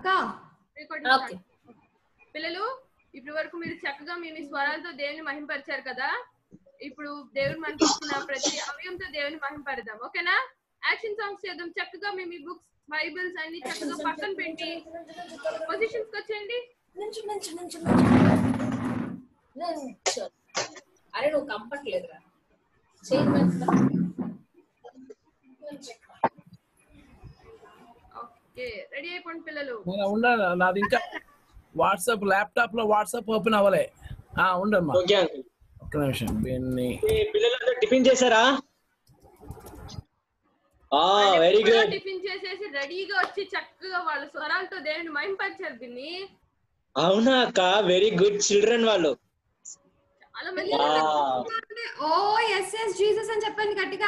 అక్క పిల్లలు ఇప్పటి వరకు మీరు చక్కగా మీ స్వరాలతో దేవుని మహింపరిచారు కదా. ఇప్పుడు దేవుని మనకి ఇచ్చిన ప్రతి అవయంతో దేవుని మహింపడదాం. ఓకేనా? యాక్షన్ సాంగ్స్ చేద్దాం. చక్కగా మీ బుక్స్ బైబిల్స్ అన్ని చక్కగా పక్కన పెట్టి పొజిషన్స్ కి వచ్చేయండి. అరే నువ్వు కంఫర్ట్ లేదురా. ఓకే, రెడీ అయిపోండి పిల్లలు. ఉండాలి, నాది ఇంకా వాట్సాప్ ల్యాప్టాప్ లో వాట్సాప్ ఓపెన్ అవ్వలే. ఉండమ్మా ఒక్క నిమిషం. పిల్లలందరూ టిఫిన్ చేశారా? Very good. టిఫిన్ చేసేసి రెడీగా వచ్చి చక్కగా వాళ్ళ స్వరాలతో దేవుని మహింపరిచారు. దీన్ని అవునా అక్క? వెరీ గుడ్ చిల్డ్రన్ వాళ్ళు. చాలా మంది ఓ ఎస్ ఎస్ జీసస్ అని చెప్పండి గట్టిగా.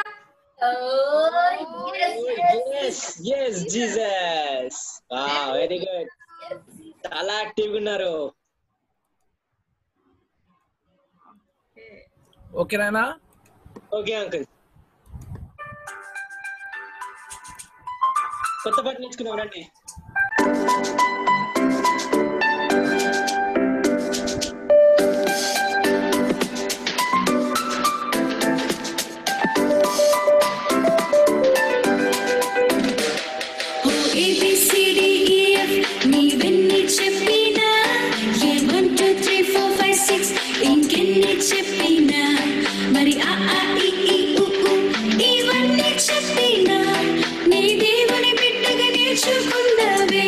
yes Jesus. Very good. చాలా యాక్టివ్ గా ఉన్నారు. ఓకేనా? Okay uncle. కొత్త పాట నేర్చుకుందాం రండి. చెప్పినా మరి ఆ ఈ ఈ ఉ ఇవన్నీ చెప్పినా నీ దేవుని బిడ్డగా నేర్చుకుందావే.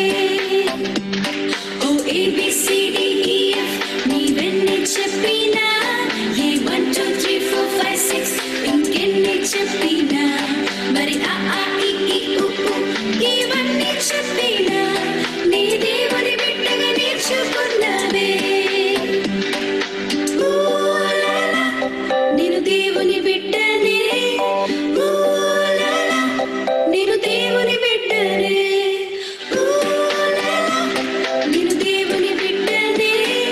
ఓ ABCDEF నీవెన్ని చెప్పినా ఏ 1 2 3 4 5 6 ఇంకెన్ని చెప్పినా మరి ఆ ఈ ఈ ఉ ఇవన్నీ చెప్పినా నీ దేవుని బిడ్డగా నేర్చుకుందావే. నేను దేవుని బిడ్డనే, నేను దేవుని బిడ్డనే, నేను దేవుని బిడ్డనే,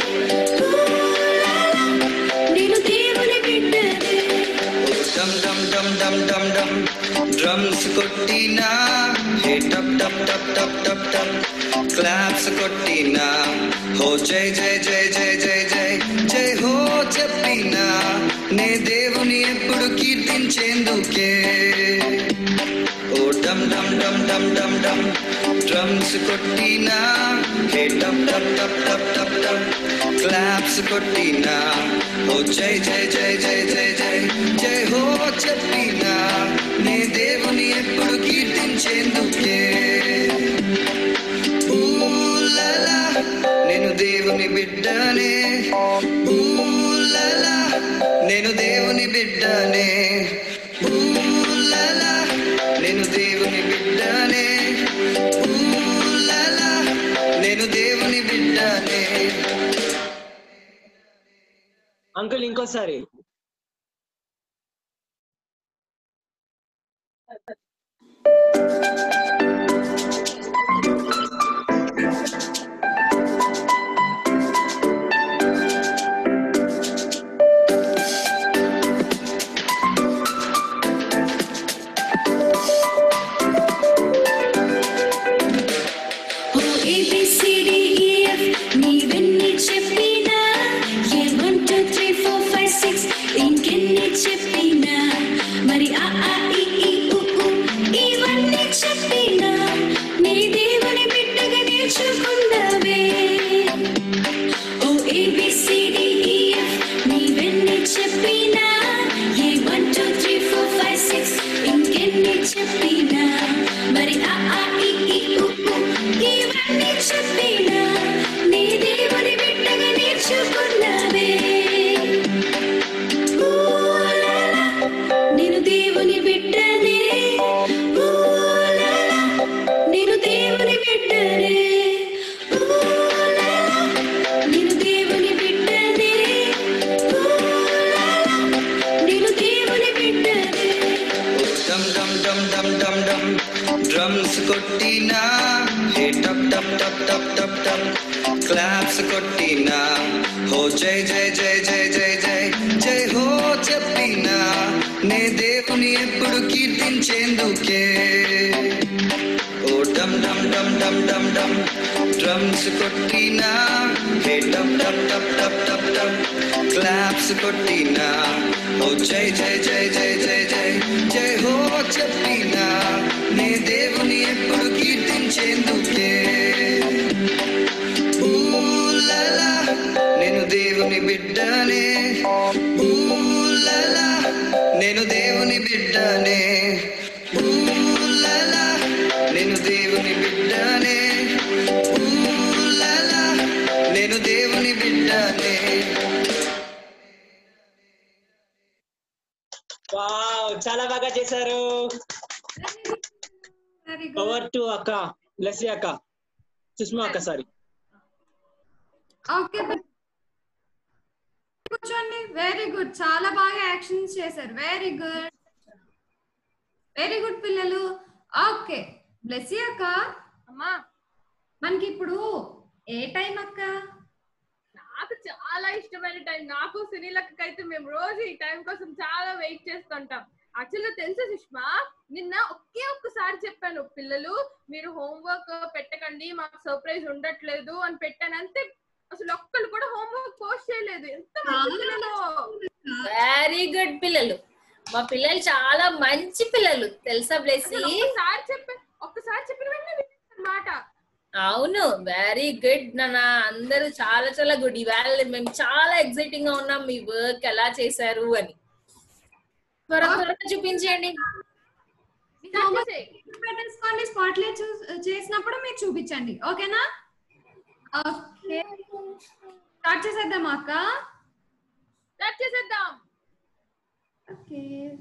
నేను దేవుని బిడ్డనే. డమ్ డమ్ డమ్ డమ్ డమ్ డమ్ డ్రమ్స్ కొట్టినా, హే టప్ టప్ టప్ టప్ టప్ టప్ క్లాప్స్ కొట్టినా, హో జై జై జై జై జై జై జై హో చెప్పినా నే దేవుని ఎప్పుడు కీర్తించేందుకే. ఓ డమ్ డమ్ డమ్ డమ్ డమ్ డమ్ డ్రమ్స్ కొట్టినా, హే టప్ టప్ టప్ టప్ టప్ టప్ క్లాప్స్ కొట్టినా, ఓ జై జై జై జై జై జై జై హో చెప్పినా నే దేవుని ఎప్పుడు కీర్తించేందుకే. ఊలలా నేను దేవుని బిడ్డనే, ఊలలా నేను దేవుని బిడ్డనే, ఊలలా నేను దేవుని బిడ్డనే, ఊలలా నేను దేవుని బిడ్డనే. అంకుల్ ఇంకోసారి. ABCDEF నీవెన్ని చెప్పినా ఏ 1 2 3 4 5 6 ఇంకెన్ని చెప్పినా మరి ఆ ఈ ఈ ఉ ఇవన్నీ చెప్పినా నీ దేవుని బిడ్డగా నేర్చుకుందావే. ఓ ABCDEF నీవెన్ని చెప్పినా ఏ 1 2 3 4 5 6 ఇంకెన్ని చెప్పినా మరి ఆ ఈ ఈ ఉ ఇవన్నీ చెప్పినా నీ దేవుని బిడ్డగా నేర్చుకుందావే. నేను దేవుని బిడ్డనే, నేను దేవుని బిడ్డనే, నేను దేవుని బిడ్డనే, నేను దేవుని బిడ్డనే. డమ్ డమ్ డమ్ డమ్ డమ్ డమ్ డ్రమ్స్ కొట్టినా, హే టప్ టప్ టప్ టప్ టప్ టప్ క్లాప్స్ కొట్టినా, హో జై జై జై జై జై జై జై హో చెప్పినా నే దేవుని ఎప్పుడు కీర్తించేందుకే. ఓ డమ్ డమ్ డమ్ డమ్ డమ్ డమ్ డ్రమ్స్ కొట్టినా హే టప్ టప్ టప్ టప్ టప్ టప్ క్లాప్స్ కొట్టినా ఓ జై జై జై జై జై జై జై హో చెప్పినా నే దేవుని ఎప్పుడు కీర్తించేందుకే ఊలలా నేను దేవుని బిడ్డనే ఊలలా నేను దేవుని బిడ్డనే ఊలలా నేను దేవుని బిడ్డనే ఊలలా నేను దేవుని బిడ్డనే. వావ్ చాలా బాగా చేశారు. Very good. పవర్ టు అక్క లెస్లీ అక్క సుష్మా అక్క సారీ. ఓకే కూర్చోండి. వెరీ గుడ్, చాలా బాగా యాక్షన్స్ చేశారు. వెరీ గుడ్, వెరీ గుడ్ పిల్లలు. ఓకే బ్లెస్సీ అక్క, అమ్మా మనకి ఇప్పుడు ఏ టైం అక్క? నాకు చాలా ఇష్టమైన టైం. నాకు సునీలకి అయితే మేము రోజు ఈ టైం కోసం చాలా వెయిట్ చేస్తుంటాం. యాక్చువల్గా తెలుసా సుష్మా, నిన్న ఒక్కసారి చెప్పాను పిల్లలు మీరు హోంవర్క్ పెట్టకండి మాకు సర్ప్రైజ్ ఉండట్లేదు అని పెట్టాను అంతే. అసలు ఒక్కళ్ళు కూడా హోంవర్క్ పోస్ట్ చేయలేదు. ఎంత మంచి పిల్లలు. వెరీ గుడ్ పిల్లలు, మా పిల్లలు చాలా మంచి పిల్లలు తెలుసా బ్లెస్సీ. ఒక్కసారి చెప్పిన వెంటనే మాట. అవును వెరీ గుడ్ నాన్న, అందరూ చాలా చాలా గుడ్. ఇవాళ మేము చాలా ఎక్సైటింగ్ గా ఉన్నాం మీ వర్క్ ఎలా చేశారు అని. త్వరగా చూపించండి. పెట్టేసుకోండి, స్పాట్లైట్ చేసినప్పుడు మీరు చూపించండి. ఓకేనా? ఓకే స్టార్ట్ చేసేద్దామా అక్క? స్టార్ట్ చేసేద్దాం. ఓకే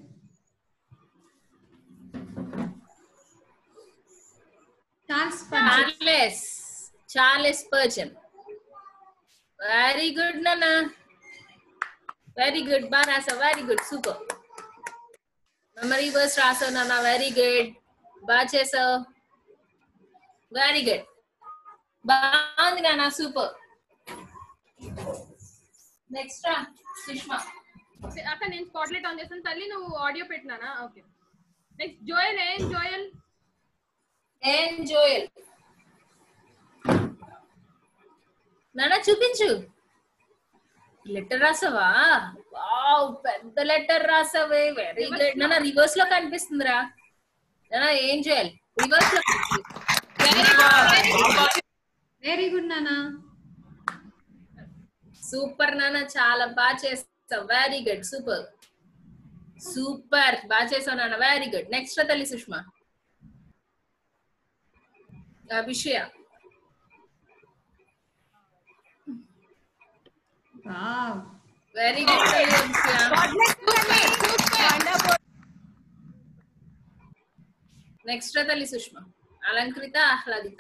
చార్లెస్ పర్చన్. వెరీ గుడ్ నాన్న, వెరీ గుడ్. బాగా రాసావు, very good, super. Memory verse రాసావు నాన్న, వెరీ గుడ్, బాగా చేసావు, వెరీ గుడ్, బాగుంది నాన్న, సూపర్. నెక్స్ట్ రా సుష్మా. అక్క నేను స్పాట్లైట్ ఆన్ చేస్తాను తల్లి, నువ్వు ఆడియో పెట్టినానా? Okay next Joel. ఏం జోయల్ నాన్న చూపించు. లెటర్ రాసావా? వావ్ పెద్ద లెటర్ రాసావే, వెరీ గుడ్ నాన్న. రివర్స్ లో కనిపిస్తుందిరా నాన్న. ఏం జోయల్ రివర్స్ లో. వెరీ గుడ్ నానా, సూపర్ నాన్న, చాలా బాగా చేస్తావు, వెరీ గుడ్, సూపర్ సూపర్, బాగా చేసావు నాన్న, వెరీ గుడ్. నెక్స్ట్ తల్లి సుష్మా. విషయ. వావ్ వెరీ గుడ్ విషయ. నెక్స్ట్ తల్లి సుష్మా. అలంకృత, ఆహ్లాదిత.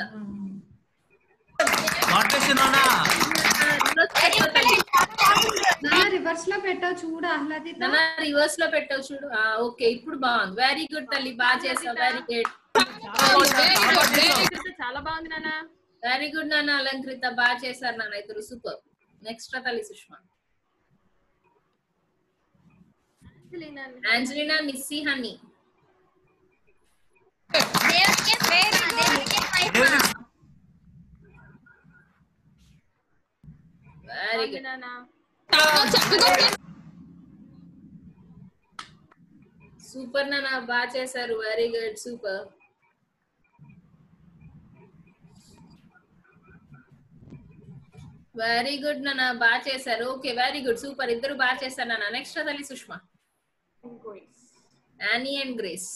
రివర్స్ లో పెట్టావు చూడు ఆహ్లాదిత. రివర్స్ లో పెట్టావు చూడు. ఓకే ఇప్పుడు బాగుంది, వెరీ గుడ్ తల్లి, బాగా చేసావు, వెరీ గుడ్, చాలా బాగుంది నాన్న. వెరీ గుడ్ నాన్న. అలంకృత బాగా చేశారు నాన్న, ఇద్దరు సూపర్. నెక్స్ట్ తల్లి Sushma. Angelina, Missy, Honey. Very good నాన్న. సూపర్ నాన్న, బాగా చేశారు, very good, super. Very good నాన్న, బాగా చేశారు, ఓకే వెరీ గుడ్, సూపర్, ఇద్దరు బాగా చేశారు నాన్న. నెక్స్ట్ తల్లి Sushma. Annie and Grace.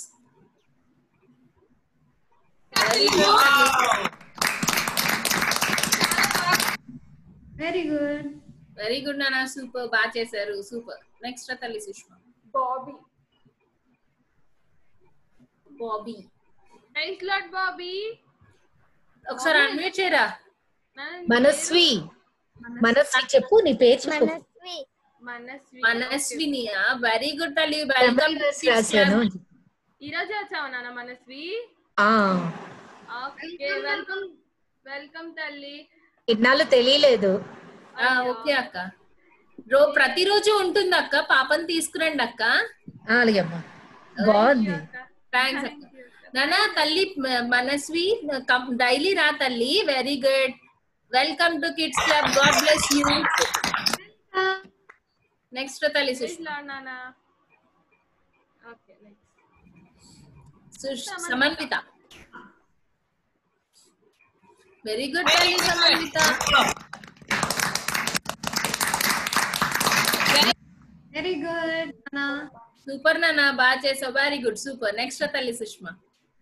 Very good, very good నాన్న, సూపర్, బాగా చేశారు, సూపర్. నెక్స్ట్ తల్లి Sushma. Bobby. Bobby. Nice lot Bobby. ఒకసారి అన్మ్యూట్ చేయరా. మనస్వి, మనస్వి చెప్పు, నీ పేరు చెప్పు. మనస్వినియా, వెరీ గుడ్ తల్లి, వెల్కమ్. ఈ రోజు వచ్చావా నాన్న మనస్వి? ఓకే వెల్కమ్, వెల్కమ్ తల్లి. ఇన్నాళ్ళు తెలియలేదు. ఓకే అక్క, ప్రతిరోజు ఉంటుంది అక్క, పాపని తీసుకురండి అక్క. అలాగేమ్మా, బాగుంది. థ్యాంక్స్ అక్క. నాన్న తల్లి మనస్వి డైలీ రా తల్లి, very good. Welcome to kids club. God bless you. Next తల్లి సుష్మా. నానా ఓకే సమన్విత. వెరీ గుడ్ తల్లి సమన్విత. వెరీ గుడ్ నానా. సూపర్ నానా, బాగా చేసావు. Very good, super. నెక్స్ట్ తల్లి సుష్మా.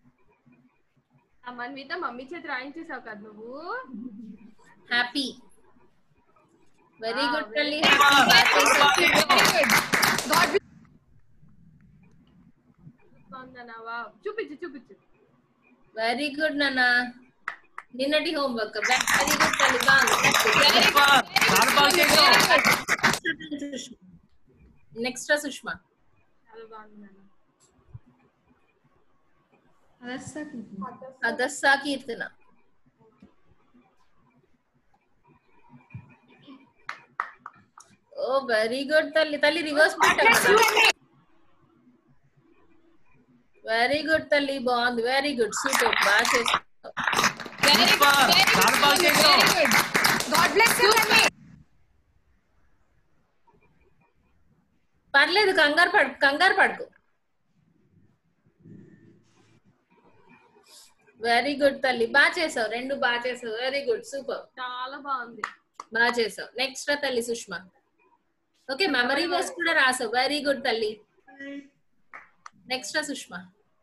మన్విత మమ్మీ చేతి రాయించేసావు కదా నువ్వు. హ్యాపీ. వెరీ గుడ్ తల్లి. చూపించు. వెరీ గుడ్ నానా. నిన్నటి హోంవర్క్. వెరీ గుడ్ తల్లి. Next Sushma. Hadassah Keerthana. Oh very good తల్లి. తల్లి రివర్స్ పెట్టాను. వెరీ గుడ్ తల్లి, బాగుంది. వెరీ గుడ్, సూపర్, బాగా చేసావు. పర్లేదు, కంగారు పడుకు. వెరీ గుడ్ తల్లి, బాగా చేసావు. రెండు బాగా చేసావు. వెరీ గుడ్, సూపర్, చాలా బాగుంది, బాగా చేసావు. నెక్స్ట్ తల్లి సుష్మా. ఓకే, మెమరీ వర్స్ కూడా రాసావు. వెరీ గుడ్ తల్లి. నెక్స్ట్ సుష్మా.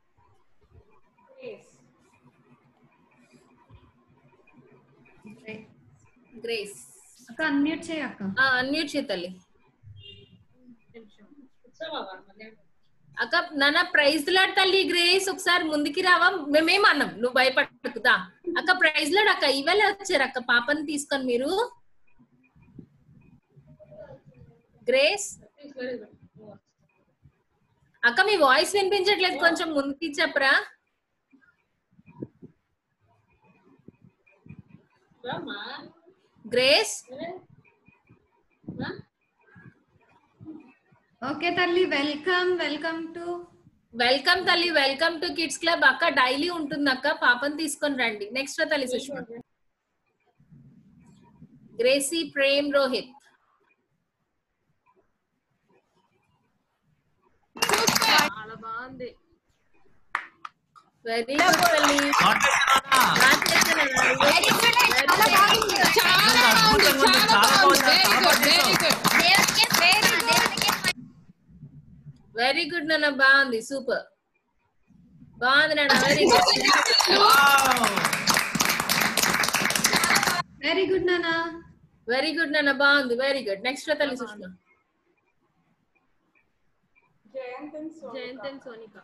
గ్రేస్. అక్క అన్మ్యూట్ చేయి అక్క. అన్మ్యూట్ చేయి తల్లి. అక్క నాన్న ప్రైజ్ లాడ్ తల్లి. గ్రేస్ ఒకసారి ముందుకి రావా? మేమేమన్నాం, నువ్వు భయపడకుదా. అక్క ప్రైజ్ లాడ్ అక్క. ఇవాళ వచ్చారు అక్క పాపని తీసుకొని మీరు. గ్రేస్ అక్క మీ వాయిస్ వినిపించట్లేదు, కొంచెం ముందుకి చెప్పరా. గ్రేస్. ఓకే తల్లి, వెల్కమ్ తల్లి. Welcome to kids club. అక్క డైలీ ఉంటుంది అక్క, పాపని తీసుకొని రండి. నెక్స్ట్ తల్లి సుష్మా. గ్రేసీ ప్రేమ్ రోహిత్. చాలా బాగుంది. వెరీ గుడ్ తల్లి. వెరీ గుడ్ నాన్న, బాగుంది, సూపర్, బాగుంది నాన్న. వెరీ గుడ్, వెరీ గుడ్ నానా. వెరీ గుడ్ నాన్న, బాగుంది. Very good. నెక్స్ట్ తల్లి సుష్మా. జయంత్ అండ్ సోనిక.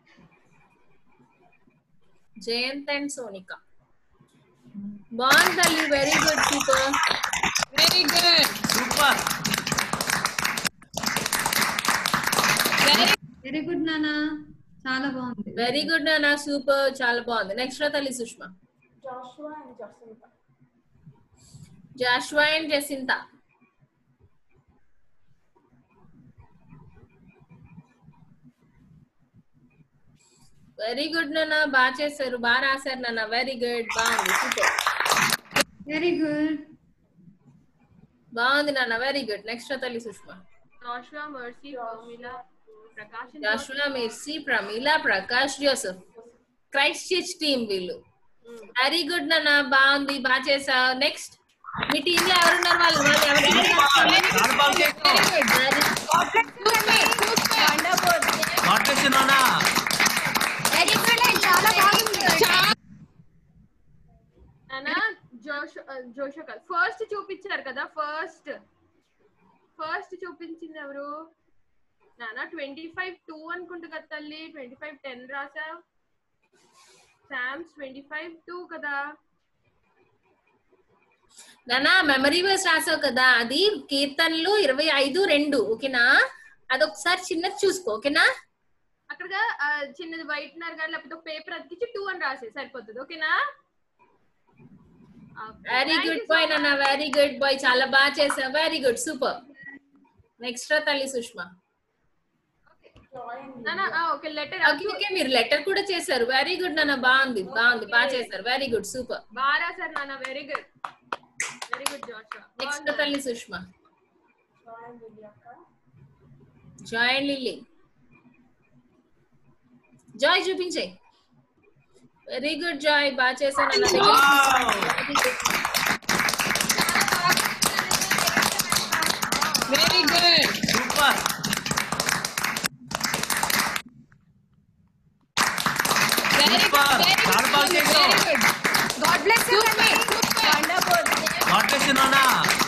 జయంత్ అండ్ సోనిక. బాగుంది తల్లి. Very good, super, very good, super, very good నానా, చాలా బాగుంది. వెరీ గుడ్ నాన్న, సూపర్, చాలా బాగుంది. నెక్స్ట్ తల్లి Sushma. Joshua and Jacintha. Very good నాన్న, బాగా చేశారు, బాగా రాశారు నాన్న. వెరీ గుడ్, బాగుంది, సూపర్, వెరీ గుడ్, బాగుంది నాన్న. Very good. నెక్స్ట్ తల్లి Sushma. Joshua, Mercy, Pramila, Prakash. Joshua, Mercy, Pramila, Prakash, Joseph. Christ church team వీళ్ళు. వెరీ గుడ్ నాన్న, బాగుంది, బాగా చేసావు. నెక్స్ట్ మీ టీమ్ లో ఎవరున్నారు? వాళ్ళు ఫస్ట్ చూపించారు కదా, ఫస్ట్ చూపించింది ఎవరు నానా? 25-2 అనుకుంటా కదా తల్లి. 25-10 రాసావు. సామ్స్ 25-2 కదా నానా. మెమరీ వర్స్ రాసావు కదా, అది కీర్తనలు 25-2. ఓకేనా? అదొకసారి చిన్నది చూసుకో. ఓకేనా? అక్కడగా చిన్నది వైట్నర్ గాని లేకపోతే పేపర్ అతికించి 2 అని రాసే సరిపోతుంది. ఓకేనా? వెరీ గుడ్ బాయ్ నాన్న, వెరీ గుడ్ బాయ్, చాలా బాగా చేసావు. Very good, super. నెక్స్ట్ తల్లి సుష్మా. ఓకే, మీరు లెటర్ కూడా చేశారు. వెరీ గుడ్ నాన్న, బాగుంది, బాగా చేశారు. వెరీ గుడ్, సూపర్, బాగా రాశారు నాన్న. Very good. Very good Joshua. Next తల్లి Sushma. Joy and Lily. Joy చూపించే. వెరీ గుడ్ జాయ్, బాగా చేశాను అన్న. Very good, super. God bless you నానా.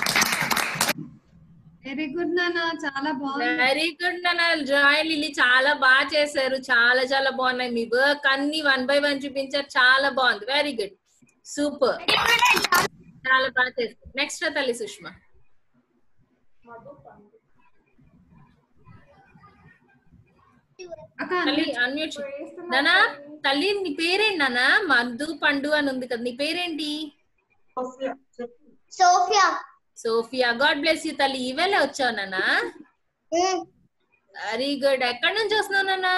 వెరీ గుడ్ నానా, చాలా బాగుంది. వెరీ గుడ్ నాన్న. జాయ్ లిల్లీ చాలా బాగా చేశారు, చాలా చాలా బాగున్నాయి. మీ వర్క్ అన్ని 1 by 1 చూపించారు, చాలా బాగుంది. వెరీ గుడ్, సూపర్, చాలా బాగా చేశారు. నెక్స్ట్ తల్లి సుష్మా. తల్లి అన్మ్యూట్. నానా తల్లి నీ పేరేంటి నానా? మధు పండు అని ఉంది కదా, నీ పేరేంటి? Sophia. Sophia. God bless you తల్లి. ఈవేళ వచ్చావు నానా? Very good. ఎక్కడి నుంచి వస్తున్నావు నానా?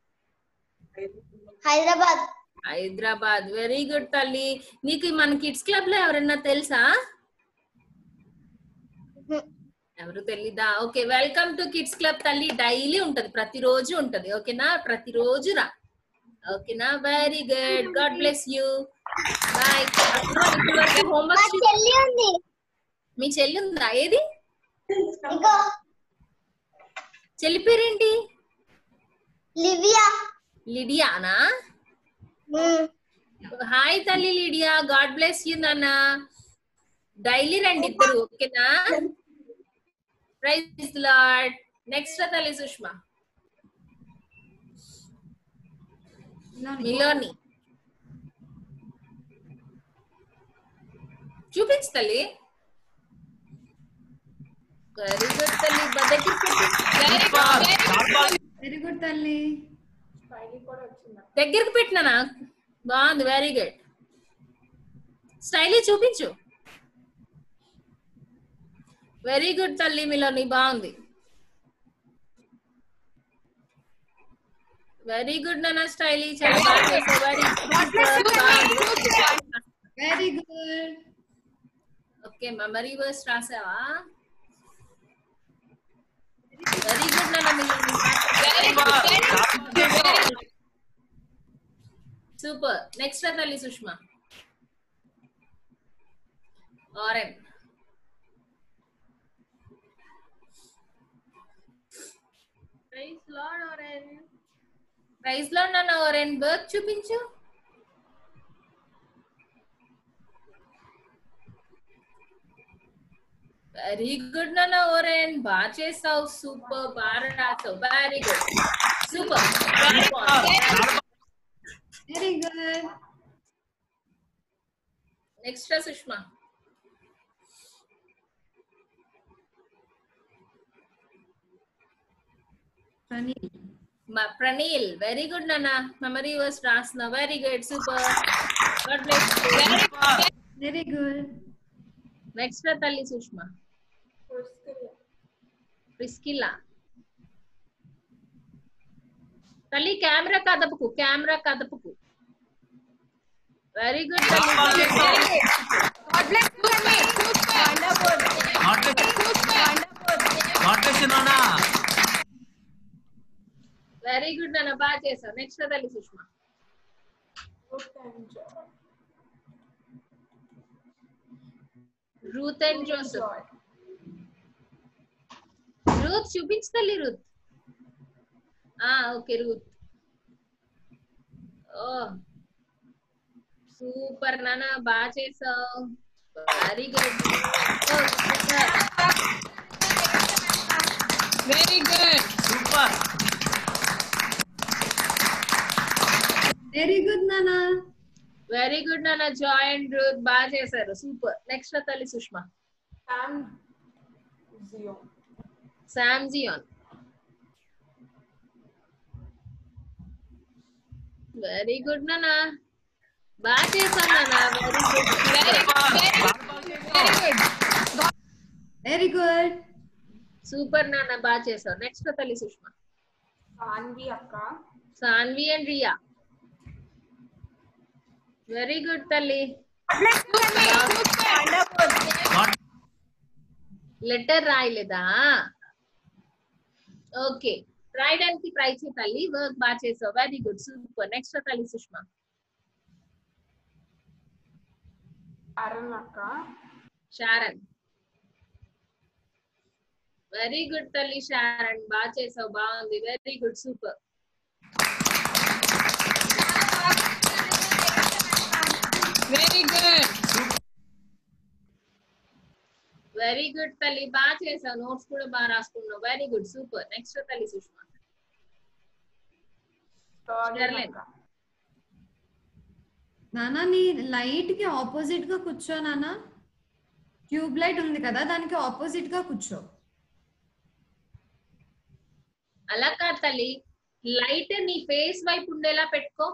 హైదరాబాద్. హైదరాబాద్. వెరీ గుడ్ తల్లి. నీకు మన కిడ్స్ క్లబ్ లో ఎవరన్నా తెలుసా? ఎవరు తెలీదా? Okay, welcome to kids club తల్లి. డైలీ ఉంటది, ప్రతిరోజు ఉంటది. ఓకేనా? ప్రతిరోజు రా. ఓకేనా? Very good. God bless you. Bye. Homework. మీ చెల్లి ఉందా? ఏది చెల్లి పేరేంటి? లివియా. లిడియానా? హాయ్ తల్లి లిడియా. గాడ్ బ్లెస్ యూ నాన్న. డైలీ రండి ఇద్దరు. ఓకేనా? Praise lord. నెక్స్ట్ తల్లి సుష్మా. మిలోని. చూపించు తల్లి. వెరీ గుడ్ తల్లి. వెరీ గుడ్ తల్లి. దగ్గరికి పెట్టినా బాగుంది. Very good. స్టైలీ చూపించు. వెరీ గుడ్ తల్లి మిలోని, బాగుంది. వెరీ గుడ్ నాన్న. స్టైలీ చాలా బాగా చేసావు. Very good. Okay, memory verse రాసావా? వెరీ గుడ్ నాన్న మిలోని. సూపర్. నెక్స్ట్ తల్లి Sushma. Aaron. Praise Lord Aaron. Praise Lord నాన్న. ఆరెన్ వర్క్ చూపించు. వెరీ గుడ్ నాన్న. ఆరెన్ బాగా చేసావు. సూపర్, బాగా రాసావు. Very good, super. Very good. Next Sushma. Praneel. Very good నాన్న. మెమరీ వర్స్ రాస్తున్నా. Very good, super. God bless you. Very good. Next తల్లి సుష్మా. ప్రిస్కిల్లా. తల్లి కెమెరా కదపకు, కెమెరా కదపకు. వెరీ గుడ్ తల్లి. వెరీ గుడ్ నాన్న, బాగా చేసావు. నెక్స్ట్ తల్లి Sushma. Ruth and Joseph. Ruth చూపించు తల్లి. Ruth. Okay Ruth. Oh super నాన్న, బాగా చేసావు. Very good. Very good, super. Very good నానా. వెరీ గుడ్ నాన్న. జాయ్ అండ్ రూత్ బాగా చేశారు. సూపర్. నెక్స్ట్ తల్లి Sushma. Sam Zion. Very good నాన్న, బాగా చేశాను నాన్న. Very good. సూపర్ నాన్న, బాగా చేశావు. నెక్స్ట్ తల్లి సుష్మా. సాన్వి అక్క. Saanvi and Riya. Very good తల్లి. లెటర్ రాయలేదా? ఓకే, రాయడానికి ట్రై చేయి తల్లి. వర్క్ బాగా చేసావు, వెరీ గుడ్, సూపర్. నెక్స్ట్ తల్లి సుష్మా. షారన్, వెరీ గుడ్ తల్లి షారన్, బాగా చేసావు, బాగుంది, very good, super. Very good, very good తల్లి, బాగా చేసావు, నోట్స్ కూడా బాగా రాసుకున్నావు, వెరీ గుడ్, సూపర్. నెక్స్ట్ తల్లి సుష్మా. నానా నీ లైట్ కి ఆపోజిట్ గా కూర్చో నానా. ట్యూబ్ లైట్ ఉంది కదా, దానికి ఆపోజిట్ గా కూర్చో. అలా కాదు తల్లి, లైట్ నీ ఫేస్ వైపు ఉండేలా పెట్టుకో.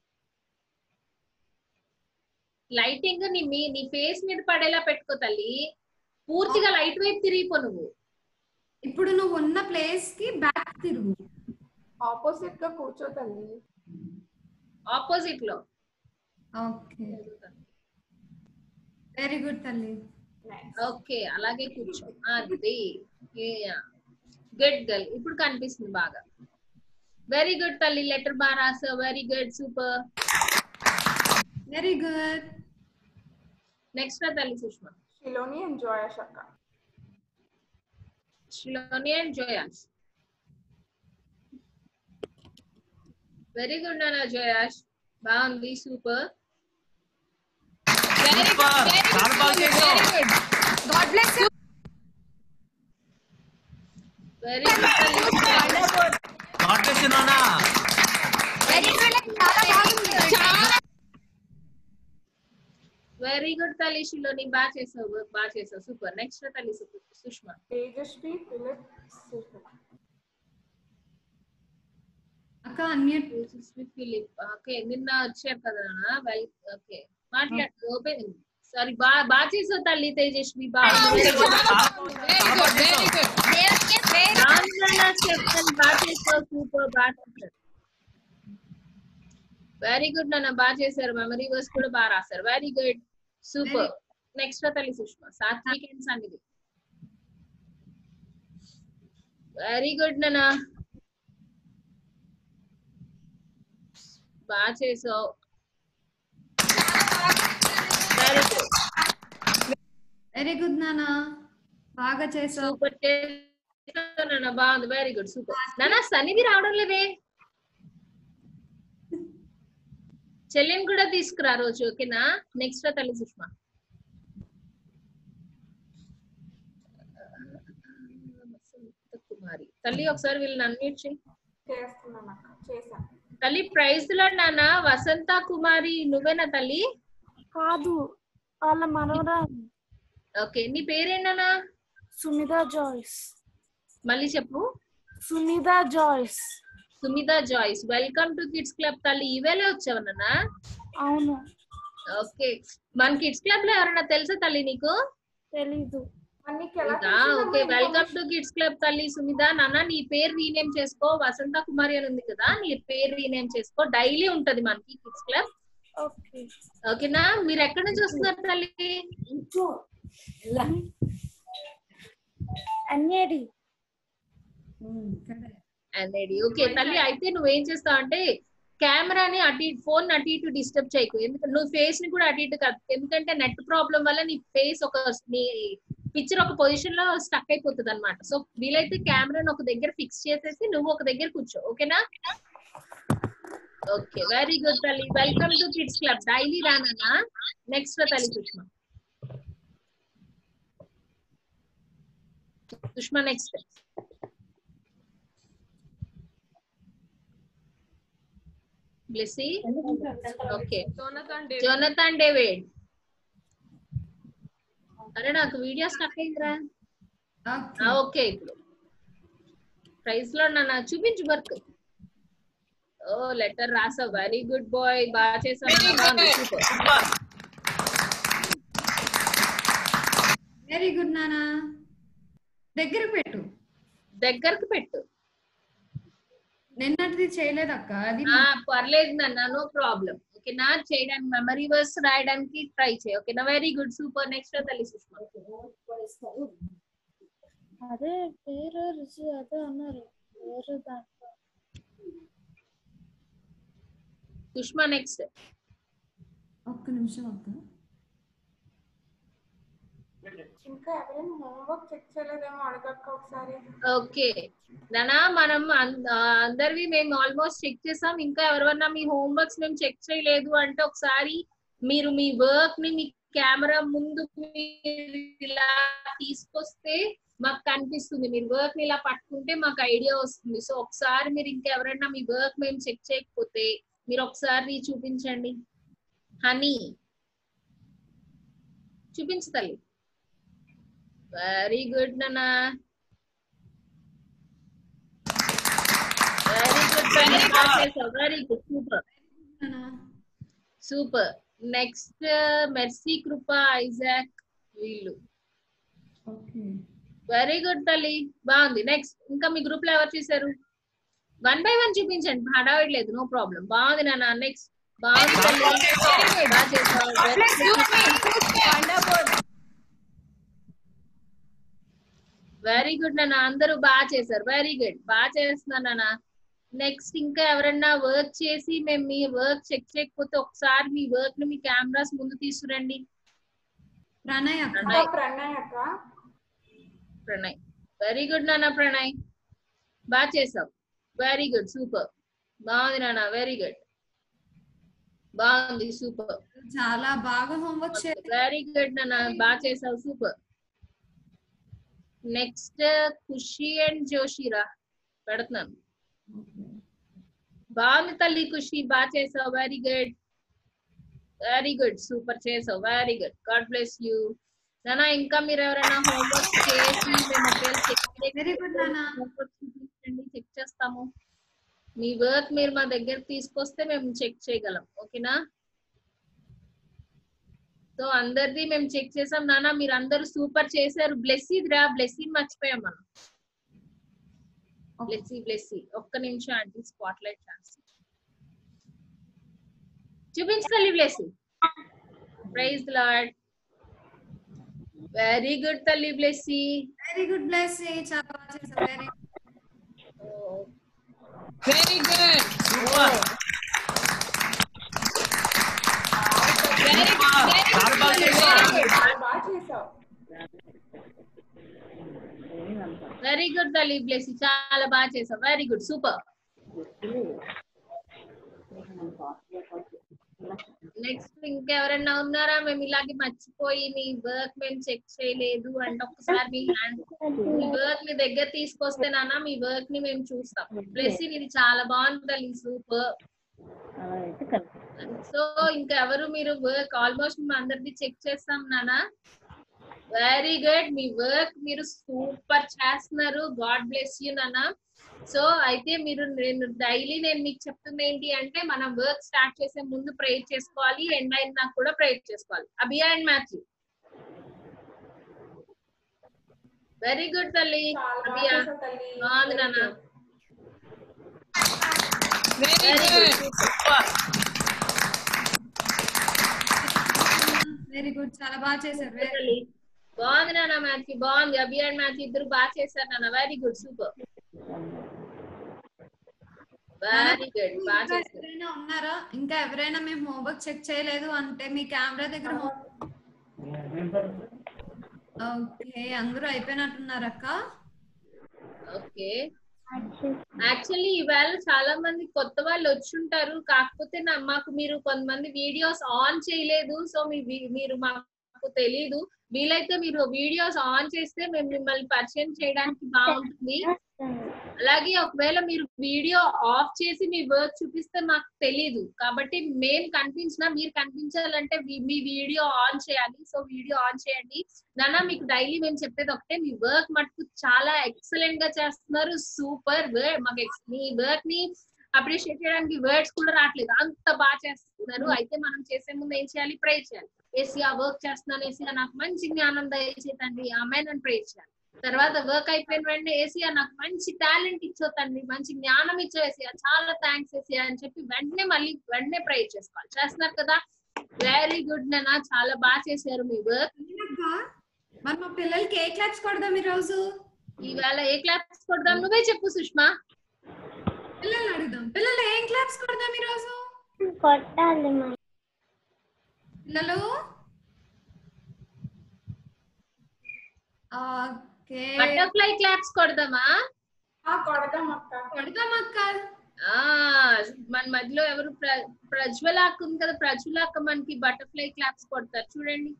లైటింగ్ నీ ఫేస్ మీద పడేలా పెట్టుకో తల్లి. పూర్తిగా లైట్ వైపు తిరిగిపో నువ్వు. ఇప్పుడు నువ్వు ఉన్న ప్లేస్ కి బ్యాక్ తిరుగు. ఆపోజిట్ గా కూర్చో తల్లి. ఆపోజిట్ లో. ఓకే, వెరీ గుడ్ తల్లి. ఓకే, అలాగే కూర్చో. అది గుడ్ గర్ల్, ఇప్పుడు కనిపిస్తుంది బాగా. వెరీ గుడ్ తల్లి, లెటర్ బాగా రాసావు, very good, super, very good. Next తల్లి సుష్మా. షిలోని అండ్ జోయాష్ అక్క. Shiloni and Joash, very good నాన్న. జోయాష్ బాగుంది, super. Very good, God bless you. Very good తల్లి. గాడ్ బ్లెస్ యు నాన్న. వెరీ గుడ్, చాలా బాగుంది. వెరీ గుడ్ తల్లి షిలోని, బాగా చేసావు, బాగా చేసావు, సూపర్. నెక్స్ట్ తల్లి సుష్మా. తేజస్వి ఫిలిప్ సుష్మా. అక్క అన్మ్యూట్. తేజస్వి ఫిలిప్, ఓకే, నిన్న వచ్చారు కదా నాన్న. వెల్, ఓకే, మాట్లాడు, ఓపెన్. సారీ, బాగా చేసావు తల్లి తేజస్వి, బాగా చేసావు, సూపర్, బాగా చేశారు, వెరీ గుడ్ నాన్న, బాగా చేశారు. మెమరీ వర్స్ కూడా బాగా రాశారు, వెరీ గుడ్, సూపర్. నెక్స్ట్ తల్లి Sushma. Satvik and Sannidhi, very good నాన్న, బాగా చేసావు, వెరీ గుడ్, వెరీ గుడ్ నానా, బాగా చేసావు, సూపర్ చేసావు నాన్న, బాగుంది, వెరీ గుడ్, సూపర్. నాన్న సన్నిధి రావడం లేదే, చెల్లిని కూడా తీసుకురా రోజు, ఓకేనా? నెక్స్ట్ తల్లి సుష్మా. కుమారి తల్లి, ఒకసారి వీళ్ళని అన్మ్యూట్ చేయి. తల్లి ప్రైజ్ లో నాన్న. వసంత కుమారి నువ్వేనా తల్లి? కాదు, వాళ్ళ మనవరా. ఓకే, నీ పేరేనా? సుమిత జాయ్స్. మళ్ళీ చెప్పు. Sumitha Joyce. Sumitha Joyce, welcome to kids club తల్లి. ఈవేళ వచ్చావు నాన్న? అవును. ఓకే, మన కిడ్స్ క్లబ్ లో ఎవరైనా తెలుసా తల్లి నీకు? తెలీదు. Okay, welcome to kids club తల్లి. సుమిత నాన్న, నీ పేరు రీనేమ్ చేసుకో. వసంత కుమారి అని ఉంది కదా, నీ పేరు రీనేమ్ చేసుకో. డైలీ ఉంటది మనకి కిడ్స్ క్లబ్, ఓకేనా? మీరు ఎక్కడి నుంచి వస్తున్నారు తల్లి? అన్నేడి. అనేది ఓకే తల్లి. అయితే నువ్వేం చేస్తావు అంటే కెమెరాని అటు ఇటు, ఫోన్ అటు ఇటు డిస్టర్బ్ చేయకు. ఎందుకంటే నువ్వు ఫేస్ ని కూడా అటు ఇటు కాదు, ఎందుకంటే నెట్ ప్రాబ్లం వల్ల నీ ఫేస్ నీ పిక్చర్ ఒక పొజిషన్ లో స్టక్ అయిపోతుంది అనమాట. సో వీలైతే కెమెరాని ఒక దగ్గర ఫిక్స్ చేసేసి నువ్వు ఒక దగ్గర కూర్చో, ఓకేనా? ఓకే, వెరీ గుడ్ తల్లి. Welcome to kids club. Daily రానా? నెక్స్ట్ తల్లి Sushma. Sushma next. Blessy, okay. Jonathan David. అరే నాకు వీడియో స్టక్ అయిందిరా. ఓకే, ఇప్పుడు ప్రైజ్ లో నాన్న చూపించు వర్క్. ఓ లెటర్ రాసావు, వెరీ గుడ్ బాయ్, బాగా చేసావు, వెరీ గుడ్ నానా. దగ్గరకు పెట్టు, దగ్గరకు పెట్టు. నిన్నటిది చేయలేదు అక్క, అది పర్లేదు నాన్న, నో ప్రాబ్లం, ఓకేనా? చేయడానికి మెమరీ వర్స్ రాయడానికి ట్రై చేయి, ఓకేనా? Very good, super. నెక్స్ట్ తల్లి సుష్మా. అదే పేరు రుచి అదే అన్నారు వేరే దాంట్లో. సుష్మా నెక్స్ట్. ఒక్క నిమిషం అక్క. ఇంకా ఎవరైనా హోంవర్క్ చెక్ చేయలేదేమో అడగక్క ఒకసారి. ఓకే నానా, మనం అందరివి మేము ఆల్మోస్ట్ చెక్ చేసాం. ఇంకా ఎవరన్నా మీ హోంవర్క్స్ మేము చెక్ చేయలేదు అంటే ఒకసారి మీరు మీ వర్క్ ని మీ కెమెరా ముందు ఇలా తీసుకొస్తే మాకు కనిపిస్తుంది. మీరు వర్క్ ని ఇలా పట్టుకుంటే మాకు ఐడియా వస్తుంది. సో ఒకసారి మీరు ఇంకెవరైనా మీ వర్క్ మేము చెక్ చేయకపోతే మీరు ఒకసారి చూపించండి. హనీ చూపించు తల్లి. వెరీ గుడ్ నానా, very good, very good, super super. Next Mercy, Krupa, Isaac వీళ్ళు. వెరీ గుడ్ తల్లి, బాగుంది. నెక్స్ట్ ఇంకా మీ గ్రూప్ లో ఎవరు చేశారు? 1 by 1 చూపించండి, హడావిడి లేదు, నో ప్రాబ్లం. బాగుంది నాన్న. నెక్స్ట్ బాగుంది తల్లి, బాగా చేసావు. వెరీ గుడ్ నాన్న, అందరూ బాగా చేశారు. వెరీ గుడ్, బాగా చేస్తున్నారు నాన్న. నెక్స్ట్ ఇంకా ఎవరన్నా వర్క్ చేసి మేము మీ వర్క్ చెక్ చేయకపోతే ఒకసారి మీ వర్క్ ని మీ కెమెరాస్ ముందు తీసుకురండి. ప్రణయ్ ప్రణయ్, వెరీ గుడ్ నాన్న. ప్రణయ్ బాగా చేసావు. వెరీ గుడ్, సూపర్, బాగుంది నాన్న. వెరీ గుడ్, బాగుంది, సూపర్, చాలా బాగా హోంవర్క్ చేశారు. వెరీ గుడ్ నాన్న, బాగా చేసావు, సూపర్. నెక్స్ట్ ఖుషి అండ్ జోషిరా పెడుతున్నాను. బాగుంది తల్లి ఖుషి, బాగా చేసావు. Very good, very good, super చేసావు. Very good, God bless you నానా. ఇంకా మీరు ఎవరైనా హోంవర్క్ చేసి మేము చెక్ చేస్తాము. మీ వర్క్ మీరు మా దగ్గర తీసుకొస్తే మేము చెక్ చేయగలం. ఓకేనా? సో అందరిది మేము చెక్ చేసాం నానా, మీరు అందరూ సూపర్ చేశారు. బ్లెస్సీదిరా, బ్లెస్సీ మర్చిపోయాం మనం. బ్లెస్సీ ఒక్క నిమిషం అంటే స్పాట్ లైట్ ఛాన్స్ చూపించాలి. Blessy, praise the Lord. Very good తల్లి బ్లెస్సీ. వెరీ గుడ్ బ్లెస్సీ, చాలా బాగా చేశారు. Very good, super, very good తల్లి బ్లెస్సీ, చాలా బాగా చేసావు. Very good, super. నెక్స్ట్ ఇంకెవరన్నా ఉన్నారా? మేము ఇలాగే మర్చిపోయి మీ వర్క్ మేము చెక్ చేయలేదు అంటే ఒకసారి మీ వర్క్ మీ దగ్గర తీసుకొస్తే నాన్న మీ వర్క్ ని మేము చూస్తాం. బ్లెస్సీ ఇది చాలా బాగుంది తల్లి, సూపర్. సో ఇంకా ఎవరు మీరు వర్క్ ఆల్మోస్ట్ మేము అందరిది చెక్ చేస్తాం నాన్న. వెరీ గుడ్, మీ వర్క్ మీరు సూపర్ చేస్తున్నారు. గాడ్ బ్లెస్ యూ నాన్న. సో అయితే మీరు నేను మీకు చెప్తుంది ఏంటి అంటే మనం వర్క్ స్టార్ట్ చేసే ముందు ప్రేయర్ చేసుకోవాలి, ఎండ్ అయినా కూడా ప్రేయర్ చేసుకోవాలి. Abhiya and Matthew. Very good తల్లి. అభియా బాగుంది నాన్న. వెరీ గుడ్, చాలా బాగా చేశారు. బాగుంది నాన్న. మాథ్యూ బాగుంది. అభియా అండ్ మాథ్యూ ఇద్దరు బాగా చేశారు నాన్న. Very good, super, very good, బాగా చేశారు. ఉన్నారా? ఇంకా ఎవరైనా మేము హోంవర్క్ చెక్ చేయలేదు అంటే మీ కెమెరా దగ్గర ఓకే, అందరూ అయిపోయినట్టున్నారు అక్క. ఓకే, యాక్చువల్లీ ఇవాళ చాలా మంది కొత్త వాళ్ళు వచ్చుంటారు. కాకపోతే మాకు మీరు కొంతమంది వీడియోస్ ఆన్ చేయలేదు. సో మీరు మాకు తెలీదు. వీలైతే మీరు వీడియోస్ ఆన్ చేస్తే మేము మిమ్మల్ని పరిచయం చేయడానికి బాగుంటుంది. అలాగే ఒకవేళ మీరు వీడియో ఆఫ్ చేసి మీ వర్క్ చూపిస్తే మాకు తెలీదు. కాబట్టి మేము కనిపించినా మీరు కనిపించాలంటే మీ వీడియో ఆన్ చేయాలి. సో వీడియో ఆన్ చేయండి నాన్న. మీకు డైలీ మేము చెప్పేది ఒకటే, మీ వర్క్ మటుకు చాలా ఎక్సలెంట్ గా చేస్తున్నారు. సూపర్. మాకు మీ వర్క్ ని అప్రిషియేట్ చేయడానికి వర్డ్స్ కూడా రావట్లేదు, అంత బాగా చేస్తున్నారు. అయితే మనం చేసే ముందు ఏం చేయాలి? ప్రే చేయాలి. ఏసీఆ వర్క్ చేస్తున్నాను, ఏసీఆ నాకు మంచి జ్ఞానం దయచేతండి, ఆమెన్ అని ప్రే చేయాలి. తర్వాత వర్క్ అయిపోయిన వెంటనే ఏసీఆ నాకు మంచి టాలెంట్ ఇచ్చోతండి, మంచి జ్ఞానం ఇచ్చో ఏసీఆ, చాలా థ్యాంక్స్ ఏసీఆ అని చెప్పి వెంటనే ప్రే చేసుకోవాలి. చేస్తున్నారు కదా? వెరీ గుడ్ నాన్న, చాలా బాగా చేశారు మీ వర్క్. మరి మా పిల్లలకి ఏ క్లాస్ కొడదాం ఈ రోజు? ఇవాళ ఏ క్లాప్స్ కొడదాం నువ్వే చెప్పు సుష్మా. పిల్లలు అడుగుదాం. పిల్లలు ఏం క్లాప్స్ కొడదాం ఈరోజు? కొట్టాలి పిల్లలు ఓకే బటర్ఫ్లై క్లాప్స్ కొడదామా? కొడదాం అక్క. మన మధ్యలో ఎవరు ప్రజ్వల అక్క ఉంది కదా, ప్రజ్వల అక్క మనకి బటర్ఫ్లై క్లాప్స్ కొడతారు చూడండి.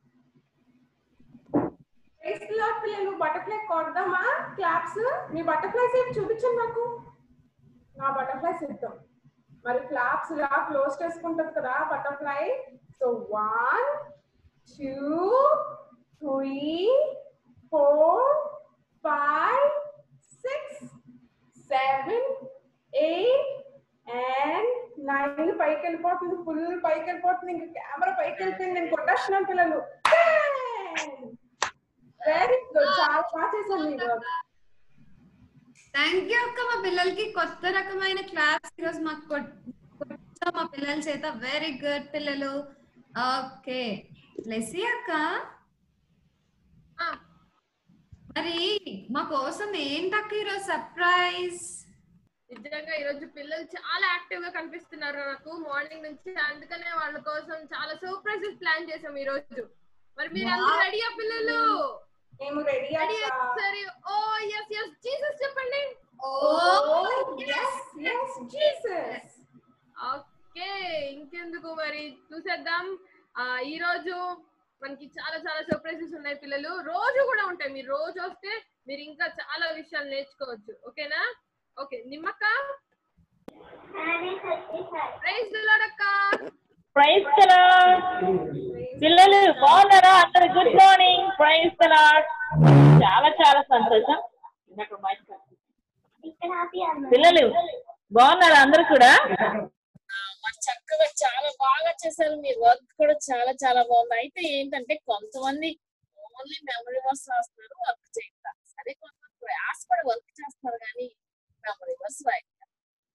పిల్లలు బటర్ఫ్లై కొడదామా క్లాప్స్? మీ బటర్ఫ్లైస్ ఏమి చూపించండి నాకు. నా బటర్ఫ్లైస్ ఇద్దాం. మరి క్లాప్స్ ఇలా క్లోజ్ చేసుకుంటది కదా బటర్ఫ్లై. సో 1 2 3 4 5 6 7 8 and 9 పైకి వెళ్ళిపోతుంది. ఫుల్ పైకి వెళ్ళిపోతుంది. ఇంకా కెమెరా పైకి వెళ్ళిపోయింది. నేను కొట్టేస్తున్నాను పిల్లలు. Very good. చాలా బాగా చేశాను మీరు. థ్యాంక్ యూ అక్క. మా పిల్లలకి కొత్త రకమైన క్లాస్ ఈరోజు మాకు మా పిల్లల చేత. వెరీ గుడ్ పిల్లలు. ఓకే లెస్సీ అక్క, మరి మా కోసం ఏంటక్క ఈరోజు సర్ప్రైజ్? నిజంగా ఈరోజు పిల్లలు చాలా యాక్టివ్ గా కనిపిస్తున్నారు నాకు మార్నింగ్ నుంచి. అందుకనే వాళ్ళ కోసం చాలా సర్ప్రైజెస్ ప్లాన్ చేసాం ఈ రోజు. మరి మీరు అందరూ రెడీయా పిల్లలు? మేము రెడీ. సరే. ఓ yes yes జీసస్ చెప్పండి. Oh yes yes Jesus. Okay ఇంకెందుకు మరి చూసేద్దాం. ఈ రోజు మనకి చాలా చాలా సర్ప్రైజెస్ ఉన్నాయి పిల్లలు. రోజు కూడా ఉంటాయి. మీరు రోజు వస్తే మీరు ఇంకా చాలా విషయాలు నేర్చుకోవచ్చు. ఓకేనా? ఓకే నిమ్మక్క ప్రైజ్ ది లార్డ్ అక్క. Praise the Lord. పిల్లలు బాగున్నారా అందరూ? Good morning. Praise the Lord. చాలా చాలా సంతోషం. పిల్లలు బాగున్నారా అందరూ కూడా? చక్కగా చాలా బాగా చేశారు. మీ వర్క్ కూడా చాలా చాలా బాగుంది. అయితే ఏంటంటే కొంతమంది ఓన్లీ మెమరీ వర్స్ రాస్తున్నారు, వర్క్ చేస్తారు. సరే కొంతమంది ప్రయాస కూడా వర్క్ చేస్తున్నారు కానీ మెమరీ వర్స్ రాయిస్తారు.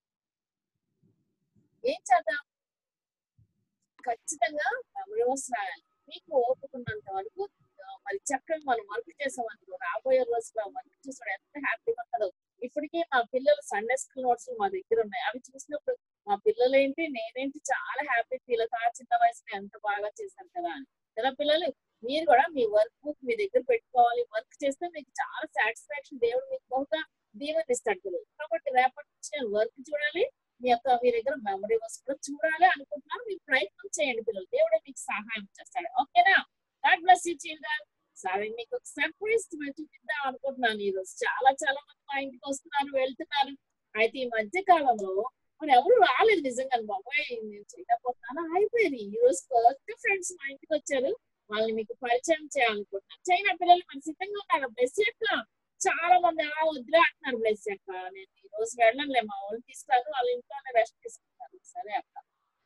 ఏం చేద్దాం? ఖచ్చితంగా మెమరీ వర్స్ రాయాలి. మీకు ఓపుకున్నంత వరకు మరి చక్కగా మనం వర్క్ చేసామనుకో రాబోయే రోజుల్లో వర్క్ చేసాడు ఎంత హ్యాపీగా ఉంటుందో. ఇప్పటికే మా పిల్లలు సండే స్కూల్ నోట్స్ మా దగ్గర ఉన్నాయి. అవి చూసినప్పుడు మా పిల్లలు ఏంటి నేనేంటి చాలా హ్యాపీ ఫీల్ అవుతా. చిన్న వయసులో ఎంత బాగా చేశాను కదా అని. కదా పిల్లలు మీరు కూడా మీ వర్క్ బుక్ మీ దగ్గర పెట్టుకోవాలి. వర్క్ చేస్తే మీకు చాలా సాటిస్ఫాక్షన్, దేవుడు మీకు బహుగా దీవెన ఇస్తాడు పిల్లలు. కాబట్టి రేపటి నుంచి నేను వర్క్ చూడాలి, మీ దగ్గర మెమరీ వర్స్ కూడా చూడాలి అనుకుంటున్నాను. మీరు ప్రయత్నం చేయండి పిల్లలు. దేవుడే మీకు సహాయం చేస్తాడు. ఓకేనా? God bless you children. సరే మీకు ఒక సర్ప్రైజ్ చూపిద్దాం అనుకుంటున్నాను. ఈ రోజు చాలా చాలా మంది మా ఇంటికి వస్తున్నారు, వెళ్తున్నారు. అయితే ఈ మధ్య కాలంలో మరి ఎవరు రాలేదు నిజంగా. బాబాయ్ నేను చేయకపోతున్నాను అయిపోయింది. ఈ రోజు కొత్త ఫ్రెండ్స్ మా ఇంటికి వచ్చారు. వాళ్ళని మీకు పరిచయం చేయాలనుకుంటున్నాను. చైనా పిల్లలు మన సిద్ధంగా ఉన్నారు. బ్లెస్ అక్క చాలా మంది వద్దులే అంటున్నారు. బ్లెస్ అక్క నేను ఈ రోజు వెళ్ళనులే, మా వాళ్ళు తీసుకురారు, వాళ్ళ ఇంట్లోనే రెస్ట్ తీసుకుంటారు. సరే అక్క.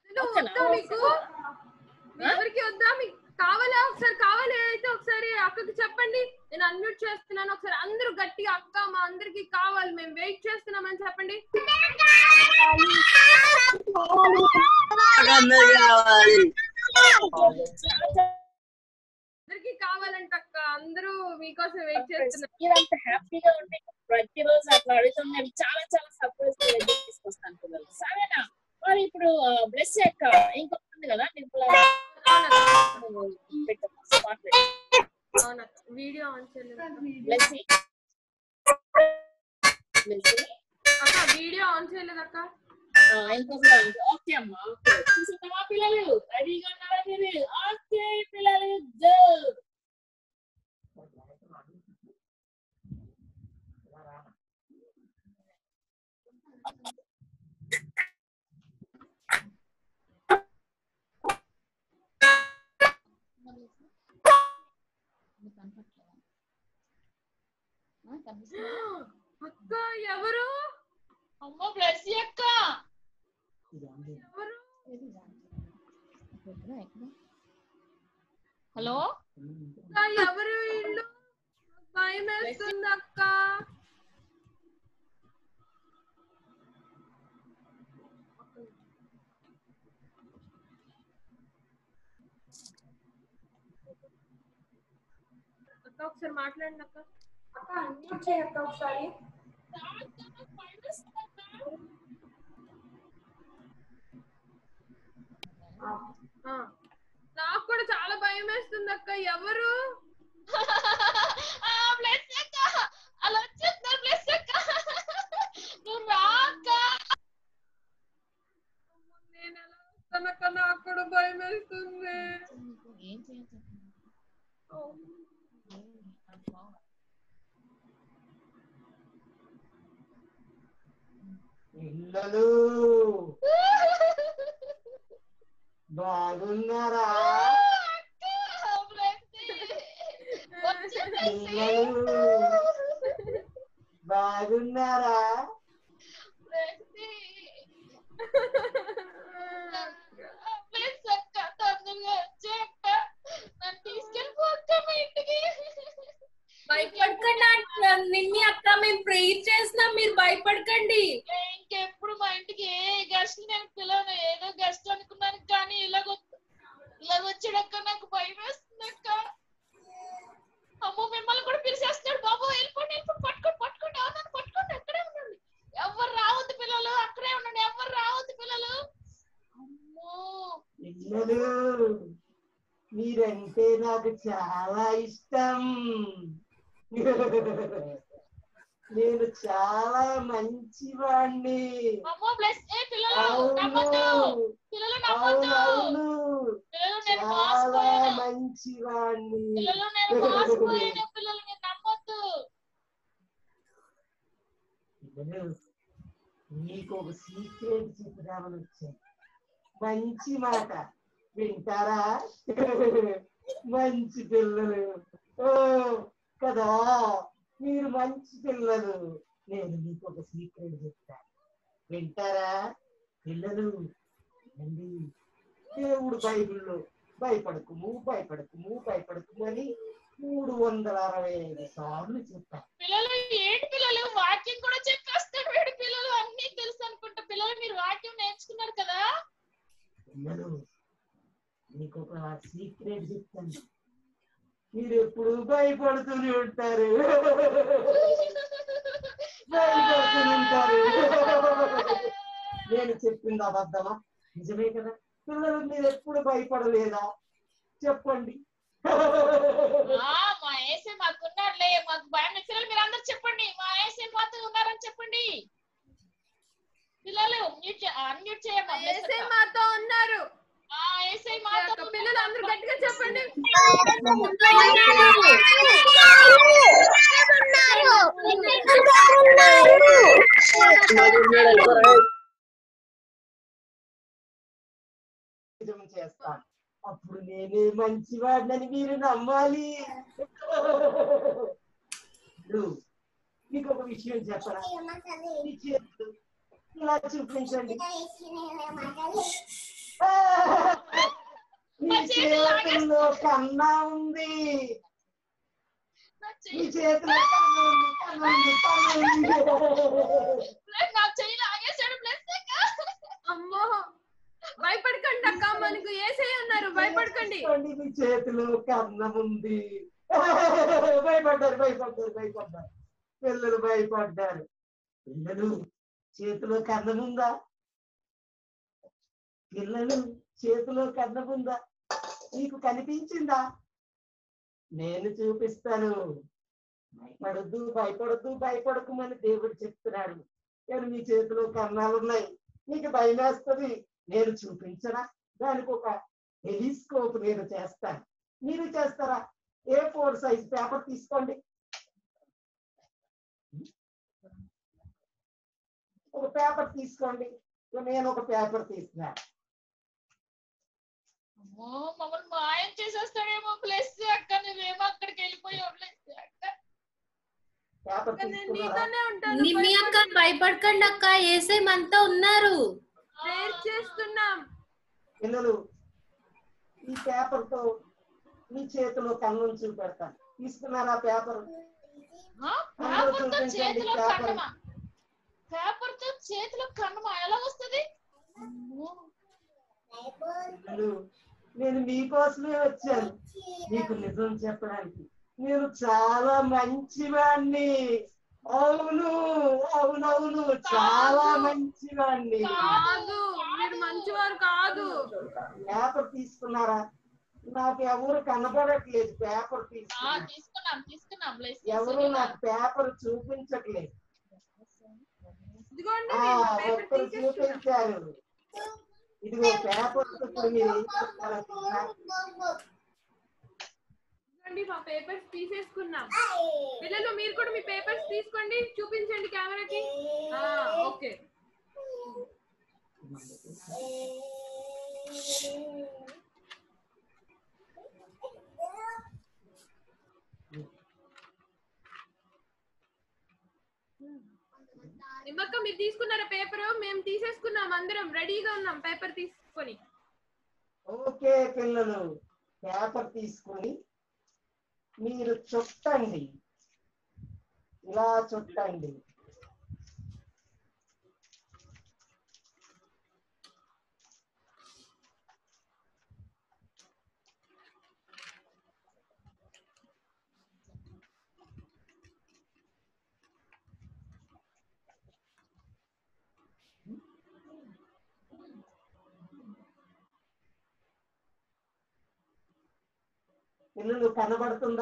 ఎవరికి వద్దా? మీకు కావాలా? ఒకసారి కావాలి అయితే ఒకసారి అక్కకి చెప్పండి. నేను అన్మ్యూట్ చేస్తున్నాను. ఒకసారి అందరూ గట్టిగా అక్క మా అందరికి కావాలి, మేము వెయిట్ చేస్తున్నామని చెప్పండి. అందరికి కావాలంట అక్క. అందరూ మీకోసం వెయిట్ చేస్తున్నారు. మీరంత హ్యాపీగా ఉంటే ప్రతిరోజు అట్లా అడుగుతాం. నేను చాలా చాలా సర్ప్రైజ్ తీసుకొస్తాను పిల్లలు. సరేనా? మరి ఇప్పుడు బ్లెస్ అక్క ఇంకొకటి కదా వీడియో ఆన్ చేయలేదు. అక్క వీడియో ఆన్ చేయలేదు అక్క. ఓకే అమ్మా. చూసావా పిల్లలు రెడీగా ఉన్నారా మీరు? ఓకే పిల్లలు అక్క ఎవరు? అమ్మ బ్లెస్ అక్క. ఎవరు? హలో ఎవరు ఇల్లు? భయం వేస్తుంది అక్క. ఒకసారి మాట్లాడండి అక్క. అక్క అన్మ్యూట్ చేయక్క ఒకసారి. నాకు కూడా చాలా భయం వేస్తుంది అక్క. ఎవరు అలా వచ్చేస్తున్నారు బ్లెస్ అక్క. నువ్వు రా అక్క. నేను ఎలా వస్తానక్క? నాకు కూడా భయం వేస్తుంది. పిల్లలు బాగున్నారా? పిల్లలు బాగున్నారా? భయపడకండి నిన్ని అక్క, మేము ప్రేయర్ చేస్తున్నాం, మీరు భయపడకండి. ఇంకెప్పుడు మా ఇంటికి ఏ గెస్ట్ నేను పిలవను. ఏదో గెస్ట్ అనుకున్నాను కానీ ఇలాగొచ్చాడక్క. నాకు భయం వేస్తుంది అక్క. అమ్మో మిమ్మల్ని కూడా పిలిచేస్తున్నాడు బాబు. వెళ్ళిపోండి పట్టుకోండి అవునండి, పట్టుకోండి. అక్కడే ఉండండి, ఎవరు రావద్దు పిల్లలు. అక్కడే ఉండండి, ఎవరు రావద్దు పిల్లలు. అమ్మో పిల్లలు మీరంటే నాకు చాలా ఇష్టం. నేను చాలా మంచివాణ్ణి. అవును చాలా మంచివాణ్ణి. మీకు ఒక సీక్రెట్ చెప్పుదామని వచ్చాను. మంచి మాట వింటారా? మంచి పిల్లలు కదా, మీరు మంచి పిల్లలు. నేను మీకు ఒక సీక్రెట్ చెప్తాను, వింటారా? పిల్లలు అండి, దేవుడు బైబిల్లో భయపడకుము అని 365 సార్లు చెప్పారు. పిల్లలు ఏంటి పిల్లలు, వాక్యం కూడా చెప్పేస్తాడు వీడు. పిల్లలు అన్ని తెలుసు అనుకుంటా. పిల్లలు మీరు వాక్యం నేర్చుకున్నారు కదా. పిల్లలు మీకు ఒక సీక్రెట్ చెప్తాను, మీరు ఎప్పుడు భయపడుతూనే ఉంటారు. నేను చెప్పింది అబద్ధమా నిజమే కదా? పిల్లలు మీరు ఎప్పుడు భయపడలేదా చెప్పండి. మా ఏసే మాకు ఉన్నారులే, మాకు భయం పిల్లలు మీరు అందరు చెప్పండి. మా ఏసే మాతో ఉన్నారని చెప్పండి. పిల్లలు అన్మ్యూట్ చేయమ్మా. ఏసే మాతో ఉన్నారు. ఏసే మాతో. పిల్లలు అందరూ గట్టిగా చెప్పండి. చేస్తాను, అప్పుడు నేనే మంచివాడినని మీరు నమ్మాలి. మీకు ఒక విషయం చెప్పరా? మీ చేతులు ఇలా చూపించండి. మీ చేతుల్లో కన్నా ఉంది. మీ చేతిలో అమ్మో భయపడకండి అక్క, మనకు ఏసై ఉన్నారు, భయపడకండి. మీ చేతిలో కన్నం ఉంది. భయపడ్డారు పిల్లలు భయపడ్డారు. పిల్లలు చేతిలో కన్నం ఉందా? పిల్లలు చేతిలో కన్నం ఉందా? నీకు కనిపించిందా? నేను చూపిస్తాను. భయపడకుమని దేవుడు చెప్తున్నాడు. నేను మీ చేతిలో కన్నాలు ఉన్నాయి, నీకు భయం వేస్తుంది. నేను చూపించరా? దానికి ఒక టెలిస్కోప్ నేను చేస్తాను. మీరు చేస్తారా? A4 సైజ్ పేపర్ తీసుకోండి. ఒక పేపర్ తీసుకోండి. నేను ఒక పేపర్ తీసుకున్నా. మమ్మల్ని మాయం చేసేస్తాడేమో. ప్లస్ అక్క నువ్వేమో అక్కడికి వెళ్ళిపోయావు. నిమ్మి అక్క భయపడకండి అక్క, ఏసే మనతో ఉన్నారు. చేస్తున్నాం. పిల్లలు ఈ పేపర్ తో మీ చేతిలో కన్ను చూపెడతాను. తీసుకున్నారా పేపర్? పేపర్ తో చేతిలో కన్ను ఎలా వస్తుంది? నేను మీకోసమే వచ్చాను, మీకు నిజం చెప్పడానికి. నేను చాలా మంచివాణ్ణి. అవును అవునవును, చాలా మంచివాణ్ణి. కాదు, మీరు మంచివారు కాదు. పేపర్ తీసుకున్నారా? నాకు ఎవరు కనపడట్లేదు. పేపర్ తీసుకున్నాం ఎవరు నాకు పేపర్ చూపించట్లేదు. ఒక్కరు చూపించారు. ఇదిగో పేపర్ మీరు ఏం చేస్తారా? మా పేపర్స్ తీసేసుకున్నాం. పిల్లలు మీరు కూడా మీ పేపర్స్ తీసుకోండి, చూపించండి కెమెరాకి. ఓకే. నిమ్మక్క మీరు తీసుకున్నారా పేపర్? మేము తీసేసుకున్నాం, అందరం రెడీగా ఉన్నాం పేపర్ తీసుకొని. ఓకే పిల్లలు, పేపర్ తీసుకొని మీరు చుట్టండి, ఇలా చుట్టండి. పిల్లలు కనబడుతుందా?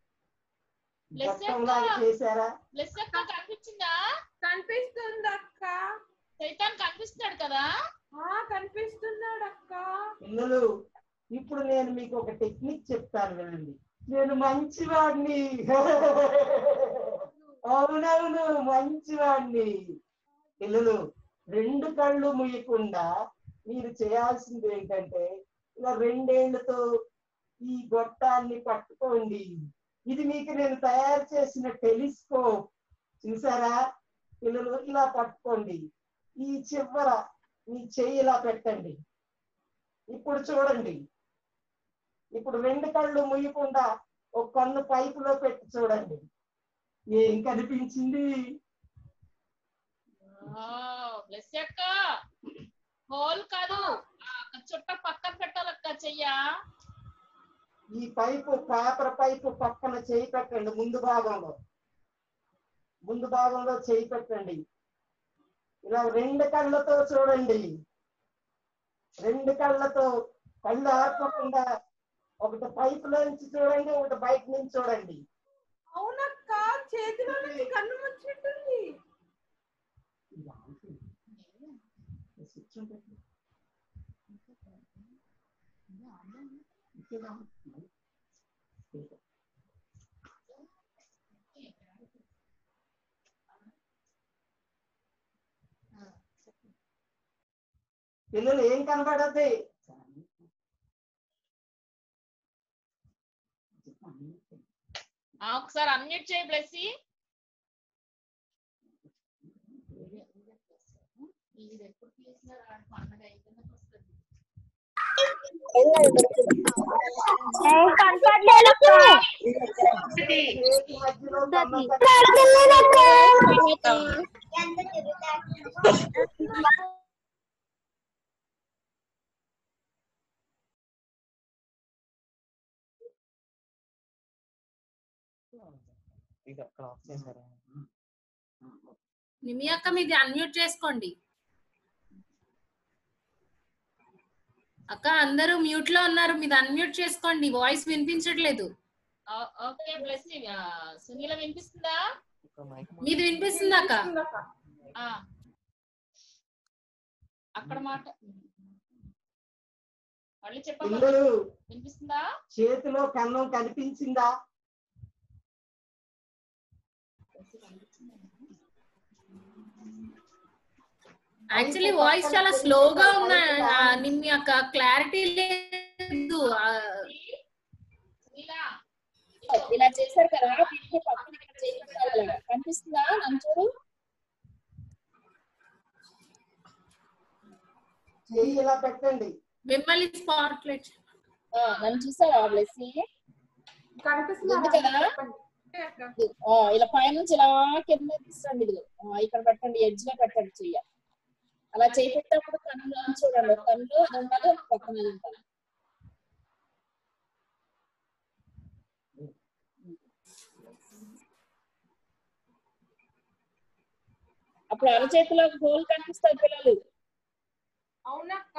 చేశారా? కనిపించిందా? కనిపిస్తుంది అక్క. సైతాన్ కనిపిస్తున్నాడు కదా? కనిపిస్తున్నాడు అక్క. పిల్లలు ఇప్పుడు నేను మీకు ఒక టెక్నిక్ చెప్తాను వినండి. నేను మంచివాడిని. అవునవును మంచివాడిని. పిల్లలు రెండు కళ్ళు ముయ్యకుండా మీరు చేయాల్సింది ఏంటంటే ఇలా రెండేళ్లతో ఈ గొట్టాన్ని పట్టుకోండి. ఇది మీకు నేను తయారు చేసిన టెలిస్కోప్. చూసారా పిల్లలు? ఇలా పట్టుకోండి. ఈ చివర మీ చెయ్యి ఇలా పెట్టండి. ఇప్పుడు చూడండి. ఇప్పుడు రెండు కళ్ళు ముయ్యకుండా ఒక కన్ను పైపులో పెట్టి చూడండి. ఏం కనిపించింది? హోల్ కాదు, చుట్ట పక్కన పెట్టాలక్క చెయ్యా. ఈ పైపు పేపర్ పైపు పక్కన చేయి పెట్టండి. ముందు భాగంలో చేయి పెట్టండి. ఇలా రెండు కళ్ళతో చూడండి. రెండు కళ్ళతో, కళ్ళు ఆర్పకుండా ఒకటి పైపులో నుంచి చూడండి, ఒకటి బయట నుంచి చూడండి. అవునక్క, చేతిలో నుంచి కన్ను ముచ్చింటుంది. పిల్లలు ఏం కనబడద్ది? ఒకసారి అన్మ్యూట్ చేయి బ్లెస్సీ. ఇది ఎప్పుడు తీసినారు? పండుగ అయిపోయినాక వస్తుంది. నిమి అక్క మీది అన్మ్యూట్ చేసుకోండి అక్క. అందరూ మ్యూట్ లో ఉన్నారు, మీది అన్మ్యూట్ చేసుకోండి. వాయిస్ వినిపించట్లేదు. ఓకే బ్లెస్సీ. సునీల వినిపిస్తుందా? మీది వినిపిస్తుందా అక్క? అక్కడ మాట మళ్ళీ చెప్పండి. పిల్లలు వినిపిస్తుందా? చేతిలో కన్నం కనిపించిందా? యాక్చువల్లీ వాయిస్ చాలా స్లోగా ఉన్నా నిమ్మి అక్క, క్లారిటీ లేదు. ఇలా చేశారు కదా, కనిపిస్తుందా? నన్ను చూడు. ఇలా పెట్టండి. మిమ్మల్ని స్పాట్లైట్. నన్ను చూసారా బ్లెస్సీ? కనిపిస్తుంది కదా? ఇలా పైనుంచి ఇలా కింద తీసుకోండి. ఇదిగో ఇక్కడ పెట్టండి, ఎడ్జ్ లో పెట్టండి చెయ్య. అలా చేయి పెట్టినప్పుడు కన్ను చూడండి. కన్ను ఉండాలి, పక్కన ఉండాలి. అప్పుడు అరచేతిలో హోల్ కనిపిస్తుంది పిల్లలు. అవునక్క.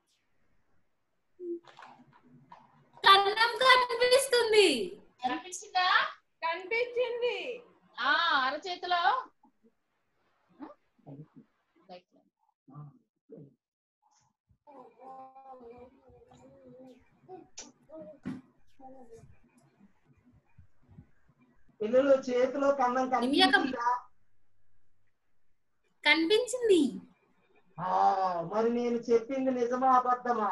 కన్నం కనిపిస్తుంది. కనిపించిందా? కనిపించింది. అరచేతిలో పిల్లలు చేతిలో కన్నం కనిపించిందా? కనిపించింది. మరి నేను చెప్పింది నిజమా అబద్ధమా?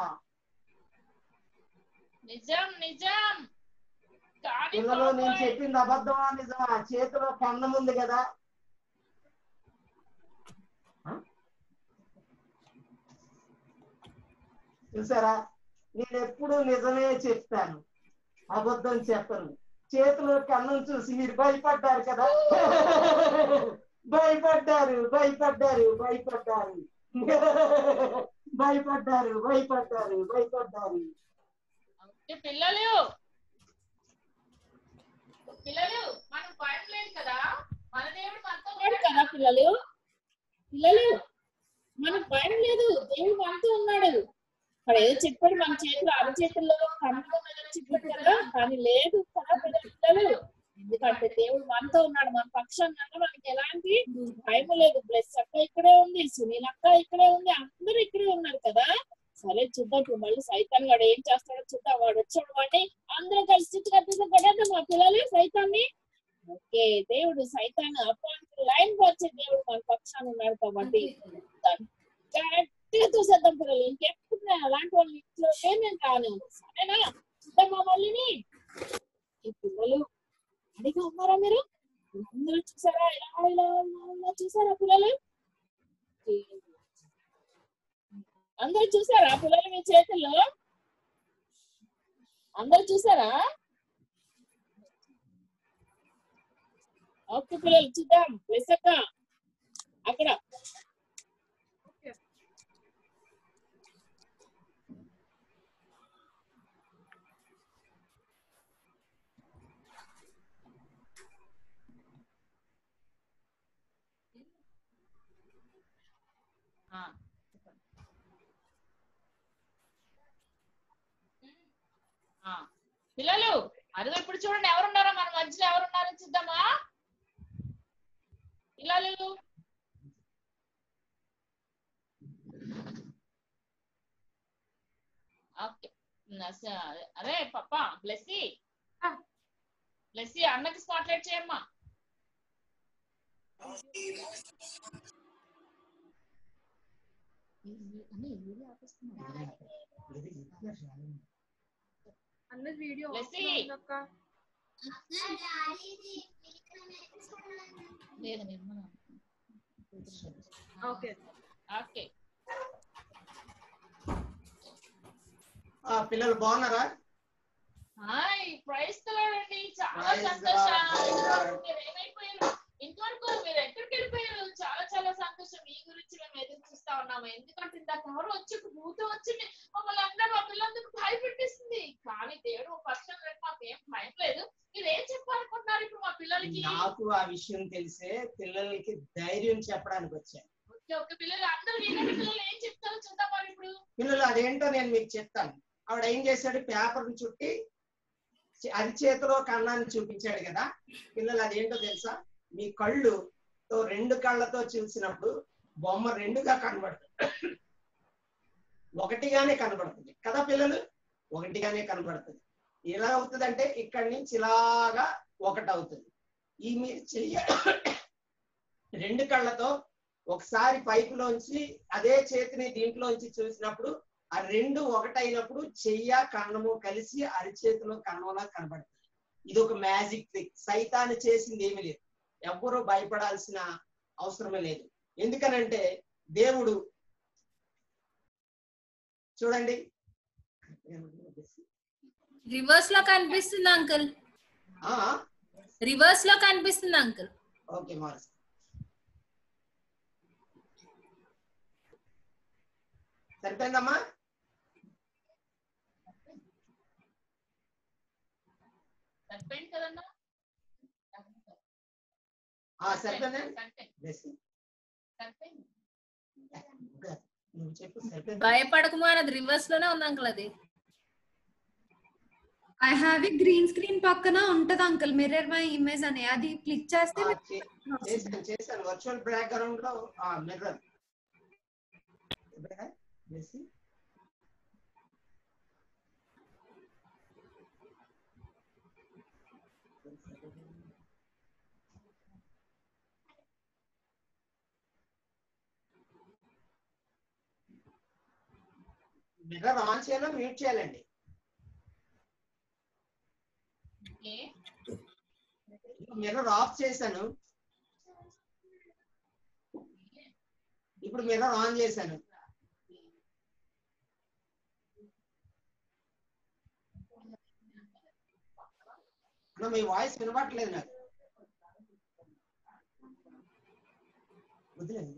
నిజం నిజం. పిల్లలు నేను చెప్పింది అబద్ధమా నిజమా? చేతిలో కన్నం ఉంది కదా. చూసారా, నేను ఎప్పుడు నిజమే చెప్తాను, అబద్ధం చెప్పను. చేతిలో కన్నం చూసి మీరు భయపడ్డారు కదా. భయపడ్డారు భయపడ్డారు భయపడ్డారు భయపడ్డారు భయపడ్డారు భయపడ్డారు. పిల్లలు పిల్లలు మనం భయం లేదు కదా, మన దేవుడు మనతో ఉన్నాడు కదా. పిల్లలు పిల్లలు మనకు భయం లేదు, దేవుడు మనతో ఉన్నాడు. అక్కడ ఏదో చెప్పాడు, మన చేతులు అరచేతుల్లో కన్నం ఉన్నదని చెప్పాడు కదా, కానీ లేదు కదా పిల్లలు. ఎందుకంటే దేవుడు మనతో ఉన్నాడు, మన పక్షాన మనకి ఎలాంటి భయం లేదు. బ్లెస్ అక్క ఇక్కడే ఉంది, సునీల్ అక్క ఇక్కడే ఉంది, అందరూ ఇక్కడే ఉన్నారు కదా. సరే చూద్దాం, ఇప్పుడు మళ్ళీ సైతాన్ వాడు ఏం చేస్తాడో చూద్దాం. వాడు వచ్చాడు వాడిని అందరం కలిసి కొట్టేద్దాం మా పిల్లలు సైతాన్ని. ఓకే, దేవుడు సైతాన్ అపాయింట్ లైన్ వచ్చే దేవుడు మన పక్షాన ఉన్నాడు కాబట్టి గట్టిగా చూసేద్దాం పిల్లలు. ఇంకెప్పుడు నేను అలాంటి వాళ్ళ ఇంట్లోనే నేను రాను. సరేనా? చూద్దామా మళ్ళీని. ఈ పిల్లలు అడిగా ఉన్నారా మీరు? అందరూ చూసారా? ఇలా ఇలా ఇలా చూసారా పిల్లలు? అందరూ చూసారా పిల్లలు? మీ చేతుల్లో అందరూ చూసారా? ఓకే పిల్లలు చూద్దాం. ప్లస్ అక్క అక్కడ పిల్లలు అదిగో ఇప్పుడు చూడండి ఎవరున్నారో మన మధ్యలో ఎవరున్నారో చూద్దామా పిల్లలు. ఓకే, అరే పప్పా బ్లెస్సీ బ్లెస్సీ అన్నకి స్పాట్లైట్ చేయమ్మా. అన్న వీడియో ఓకే ఓకే. పిల్లలు బాగున్నారా? హాయ్, ప్రైజ్ ది లార్డ్ అండి. చాలా సంతోషం. మీరు ఏమైపోయారు? ఇంతవరకు మీరు ఎక్కడికి వెళ్ళిపోయారు? చాలా చాలా సంతోషం. మీ గురించి మేము ఎదురు చూస్తా ఉన్నాము. ఎందుకంటే ఇందాక ఎవరు వచ్చి భూతం వచ్చి మమ్మల్ని అందరూ మా పిల్లలందరూ భయపెట్టిస్తుంది. కానీ దేవుడు పక్షం రేపు మాకు ఏం భయం లేదు. మీరు ఏం చెప్పాలనుకుంటున్నారు ఇప్పుడు మా పిల్లలకి? నాకు ఆ విషయం తెలిసే పిల్లలకి ధైర్యం చెప్పడానికి వచ్చాను. ఓకే ఓకే పిల్లలు అందరూ వినండి. పిల్లలు ఏం చెప్తారో చూద్దాం మరి ఇప్పుడు. పిల్లలు అదేంటో నేను మీకు చెప్తాను. ఆవిడ ఏం చేశాడు, పేపర్ని చుట్టి అరిచేతిలో కన్నాన్ని చూపించాడు కదా. పిల్లలు అదేంటో తెలుసా? మీ కళ్ళుతో రెండు కళ్ళతో చూసినప్పుడు బొమ్మ రెండుగా కనబడుతుంది, ఒకటిగానే కనబడుతుంది కదా పిల్లలు, ఒకటిగానే కనబడుతుంది. ఎలా అవుతుంది అంటే ఇక్కడి నుంచి ఇలాగా ఒకటి అవుతుంది. ఈ మీరు చెయ్య రెండు కళ్ళతో ఒకసారి పైపులోంచి అదే చేతిని దీంట్లోంచి చూసినప్పుడు ఆ రెండు ఒకటైనప్పుడు చెయ్య కన్నము కలిసి అరిచేతిలో కన్నంలా కనబడుతుంది. ఇది ఒక మ్యాజిక్ ట్రిక్. సైతాన్ని చేసింది ఏమీ లేదు. ఎవ్వరూ భయపడాల్సిన అవసరమే లేదు. ఎందుకనంటే దేవుడు చూడండి రివర్స్ లో కనిపిస్తుంది అంకుల్. రివర్స్ లో కనిపిస్తుంది అంకుల్. ఓకే మారు సరిపోయిందమ్మా. సరిపోయింది కదన్నా? సరిపోయింది. నువ్వు చెప్పు సరిపోయింది. భయపడకము అన్నది రివర్స్ లోనే ఉంది అంకుల్ అది. I have a green screen పక్కన ఉంటది అంకుల్ మిర్రర్ మై ఇమేజ్ అని, అది క్లిక్ చేస్తే చేశాను వర్చువల్ బ్యాక్గ్రౌండ్ లో మిర్రర్ మిర్రర్ ఆన్ చేయాలో మ్యూట్ చేయాలండి. మిర్రర్ ఆఫ్ చేశాను, ఇప్పుడు మిర్రర్ ఆన్ చేశాను. మీ వాయిస్ వినపట్లేదు నాకు. వదిలేదు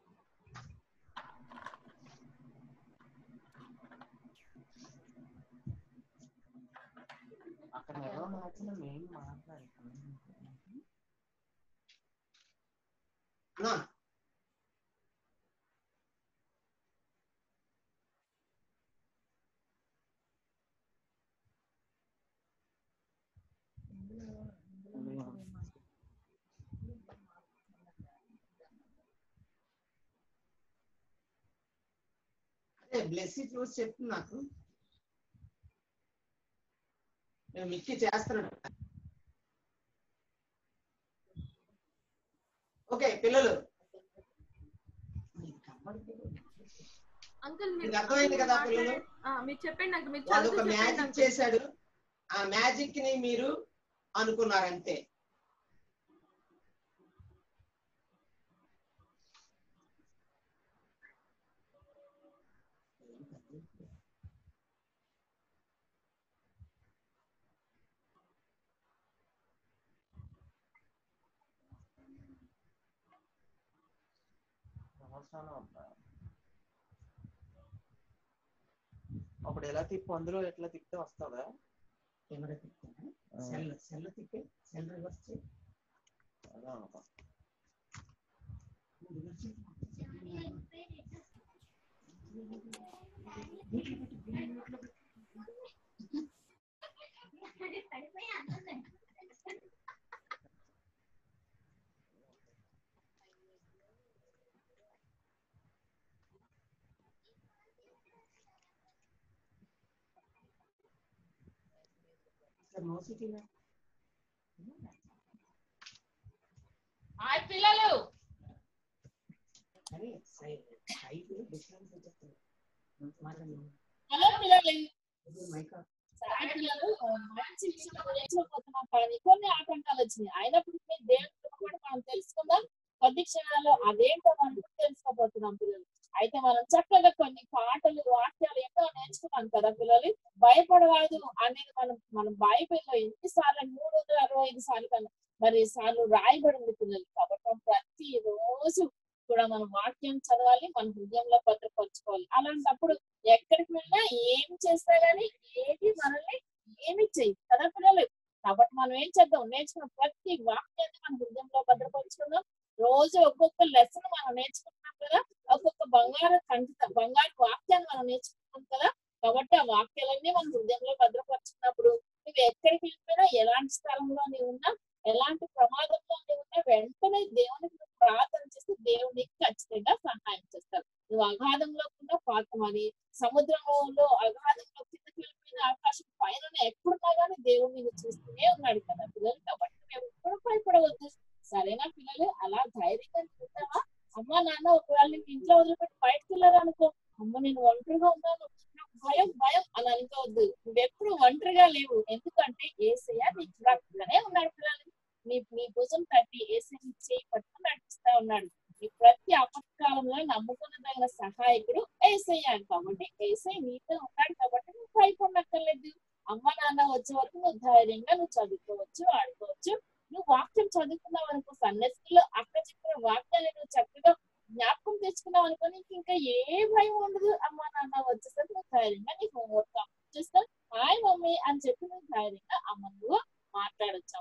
అక్కడ మెయిన్ మాట్లాడుతున్నా. అదే బ్లెస్సీ చూసి చెప్తుంది నాకు. నేను మిక్కి చేస్తున్నాను. ఓకే పిల్లలు అంకుల్ మీకు అర్థమైంది కదా పిల్లలు? మీరు చెప్పండి అంకుల్. మీరు వాడు ఒక మ్యాజిక్ చేశాడు, ఆ మ్యాజిక్ ని మీరు అనుకున్నారంతే. అప్పుడు ఎలా తిప్పు, అందులో ఎట్లా తిప్పితే వస్తుందా? కెమెరా తిప్పాను, సెల్ తిప్పి సెల్ రివర్స్ చేయి. హాయ్ పిల్లలు. హలో పిల్లలు. పిల్లలు మంచి విషయం నేర్చుకోబోతున్నాం కానీ కొన్ని ఆటంకాలు వచ్చినాయి. అయినప్పటికీ దేవుని కూడా మనం తెలుసుకుందాం. కొద్ది క్షణాల్లో అదేంటో మనం తెలుసుకోబోతున్నాం పిల్లలు. అయితే మనం చక్కగా కొన్ని పాటలు వాక్యాలు ఎన్నో నేర్చుకున్నాం కదా పిల్లలు. భయపడరాదు అనేది మనం బైబిల్లో ఎన్నిసార్లు 365 సార్లు కన్నా మరి సార్లు రాయబడింది పిల్లలు. కాబట్టి మనం ప్రతి రోజు కూడా మనం వాక్యం చదవాలి, మన హృదయంలో భద్రపరచుకోవాలి. అలాంటప్పుడు ఎక్కడికి వెళ్ళినా ఏం చేస్తా గానీ ఏది మనల్ని ఏమి చెయ్యి కదా పిల్లలు. కాబట్టి మనం ఏం చేద్దాం, నేర్చుకున్న ప్రతి వాక్యాన్ని మన హృదయంలో భద్రపరుచుకుందాం. రోజు ఒక్కొక్క లెసన్ మనం నేర్చుకుంటున్నాం కదా, ఒక్కొక్క బంగారు వాక్యాన్ని మనం నేర్చుకుంటాం కదా. కాబట్టి ఆ వాక్యాలన్నీ మన హృదయంలో భద్రపరుచుకున్నప్పుడు నువ్వు ఎక్కడికి వెళ్ళిపోయినా, ఎలాంటి స్థలంలో నీవు ఉన్నా, ఎలాంటి ప్రమాదంలో నీవు ఉన్నా, వెంటనే దేవునికి ప్రార్థన చేస్తే దేవుడు నీకు ఖచ్చితంగా సహాయం చేస్తారు. నువ్వు అగాధంలో కూడా పాతమని, సముద్రంలో అగాధంలో కిందకి వెళ్ళిపోయిన ఆకాశం పైన ఎక్కడున్నా కానీ దేవుడు నీకు చూస్తూనే ఉన్నాడు కదా పిల్లలు. కాబట్టి మేము ఎప్పుడు భయపడవద్దు, సరేనా పిల్లలు? అలా ధైర్యంగా చూద్దామా? అమ్మ నాన్న ఒకవేళ నీకు ఇంట్లో వదిలిపెట్టి బయటకు వెళ్ళారనుకో, అమ్మ నేను ఒంటరిగా ఉన్నాను, నాకు భయం భయం అని అనుకోవద్దు. నువ్వెప్పుడు ఒంటరిగా లేవు, ఎందుకంటే యేసయ్య నీకు ప్రక్కనే ఉన్నాడు పిల్లలు. నీ భుజం తట్టి యేసయ్య నీ చేయి పట్టుకుని నడిపిస్తా ఉన్నాడు. నీ ప్రతి ఆపత్కాలంలో నమ్ముకున్నదగిన సహాయకుడు యేసయ్య. కాబట్టి యేసయ్య నీతో ఉన్నాడు కాబట్టి నువ్వు భయపడక్కర్లేదు. అమ్మ నాన్న వచ్చే వరకు నువ్వు ధైర్యంగా నువ్వు చదువుకోవచ్చు, ఆడుకోవచ్చు. నువ్వు వాక్యం చదువుకున్నావు అనుకో, సన్నిధిలో అక్కడ చెప్పిన వాక్యాన్ని నువ్వు చక్కగా జ్ఞాపకం తెచ్చుకున్నావు అనుకో, నీకు ఇంకా ఏ భయం ఉండదు. అమ్మ నాన్న వచ్చేసరికి నువ్వు ధైర్యంగా నీ హోంవర్క్ కంప్లీట్ చేస్తావు. హాయ్ మమ్మీ అని చెప్పి నువ్వు ధైర్యంగా అమ్మ నువ్వు మాట్లాడొచ్చు అమ్మతో.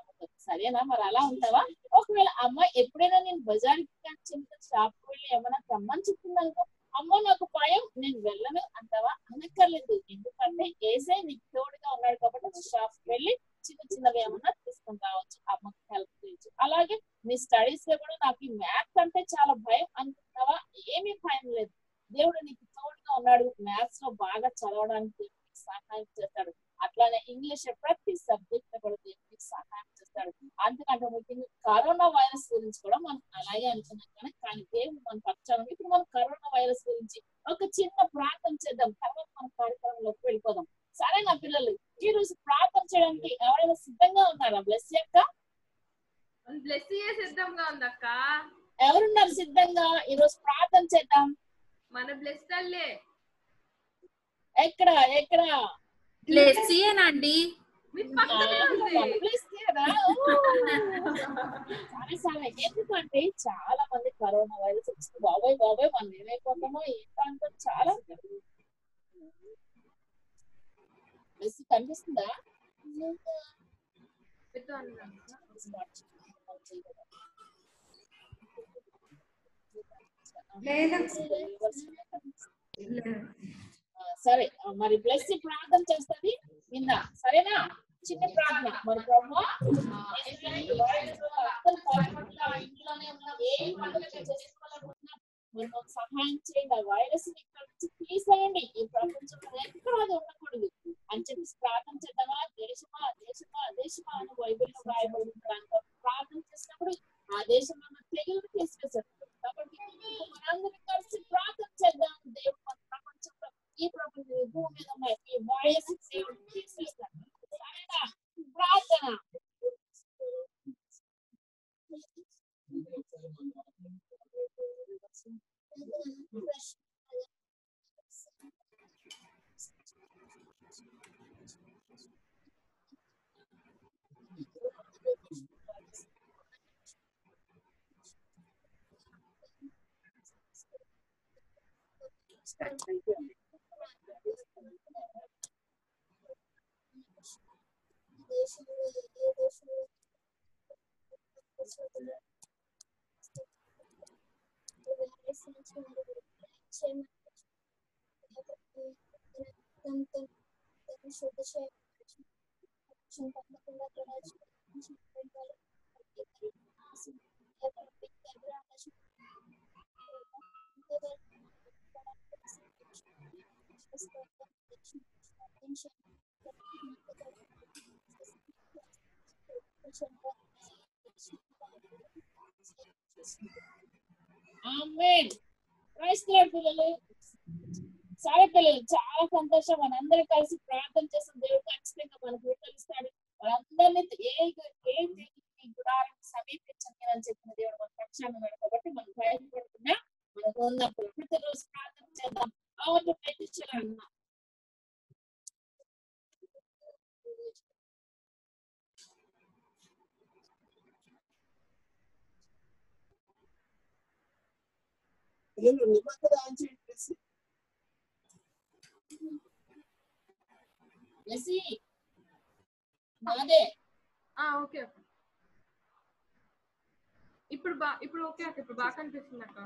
సరేనా? మరి అలా ఉంటావా? ఒకవేళ అమ్మ ఎప్పుడైనా నేను బజార్కి కానీ చిన్న షాప్కి వెళ్ళి ఏమైనా రమ్మని చెప్పిందనుకో, అమ్మ నాకు భయం నేను వెళ్ళను అంటావా? అనక్కర్లేదు. ఎందుకంటే ఏసై నీకు తోడుగా ఉన్నాడు కాబట్టి నువ్వు షాప్కి వెళ్ళి చిన్న చిన్నవి ఏమన్నా తీసుకుని రావచ్చు, అమ్మకి హెల్ప్ చేయొచ్చు. అలాగే నీ స్టడీస్ లో కూడా నాకు ఈ మ్యాథ్స్ అంటే చాలా భయం అనుకుంటున్నావా? ఏమీ భయం లేదు. దేవుడు నీకు తోడుగా ఉన్నాడు. మ్యాథ్స్ లో బాగా చదవడానికి సహాయం చేస్తాడు. అట్లానే ఇంగ్లీష్ ప్రతి సబ్జెక్ట్ లో కూడా దేవుడికి సహాయం చేస్తాడు. అంతకంటే ముఖ్యంగా కరోనా వైరస్ గురించి కూడా మనం అలాగే అనుకున్నాం కానీ దేవుడు మన పక్షాన. ఇప్పుడు మనం కరోనా వైరస్ గురించి ఒక చిన్న ప్రార్థన చేద్దాం, తర్వాత మన కార్యక్రమంలోకి వెళ్ళిపోదాం. సరేనా పిల్లలు? ఈ రోజు ప్రార్థన చేయడానికి ఎవరైనా సిద్ధంగా ఉన్నారా? బ్లెస్ అక్క సిద్ధంగా ఉందక్క. ఎవరున్నారు సిద్ధంగా? ఈ రోజు ప్రార్థన చేద్దాం. మన బ్లెస్ తల్లే. ఎక్కడ ఎక్కడ? అండి ఎందుకంటే చాలా మంది కరోనా వైరస్ వచ్చింది. బాబాయ్ బాబాయ్ మనం ఏమైపోతామో ఏంటంటే చాలా కనిపిస్తుందా? సరే మరి బ్లెస్ ప్రార్థన చేస్తుంది నిన్న. సరేనా? చిన్న ప్రార్థన. మరి ప్రభు సహాయం చేయండి, ఆ వైరస్ ఇక్కడ నుంచి తీసేయండి, ఈ ప్రపంచంలో ఎక్కడ అది ఉండకూడదు అని చెప్పి ప్రార్థన చేద్దామా? దేశమా దేశమా దేశమా అని బైబిల్లో రాయబడుతుంది. ప్రార్థన చేసినప్పుడు ఆ దేశంలో తెగులు తీసుకొచ్చారు. కాబట్టి మనందరం కలిసి ప్రార్థన చేద్దాం. దేవుడు మన ప్రపంచంలో ఈ ప్రపంచం భూమి మీద ఉన్న ఈ వైరస్ దేవుడు తీసేస్తాడు. సరేనా? ప్రార్థన. ఆమేన్. ప్రైజ్ ది లార్డ్ పిల్లలు. సరే పిల్లలు, చాలా సంతోషం. మనందరం కలిసి ప్రార్థన చేసిన దేవుడు ఖచ్చితంగా మనకు విడుదలిస్తాడు. మనందరినీ ఏ గుడారం సమీపించండి అని చెప్పిన దేవుడు మన పక్షాన ఉన్నాడు. కాబట్టి మనం భయపడుతున్నా మనకు ఉన్నప్పుడు ప్రతిరోజు ప్రార్థన చేద్దాం. అవును పెట్టించాలన్నా నాదే. ఓకే అక్క. ఇప్పుడు ఓకే అక్క. ఇప్పుడు బాగా కనిపిస్తుంది అక్క.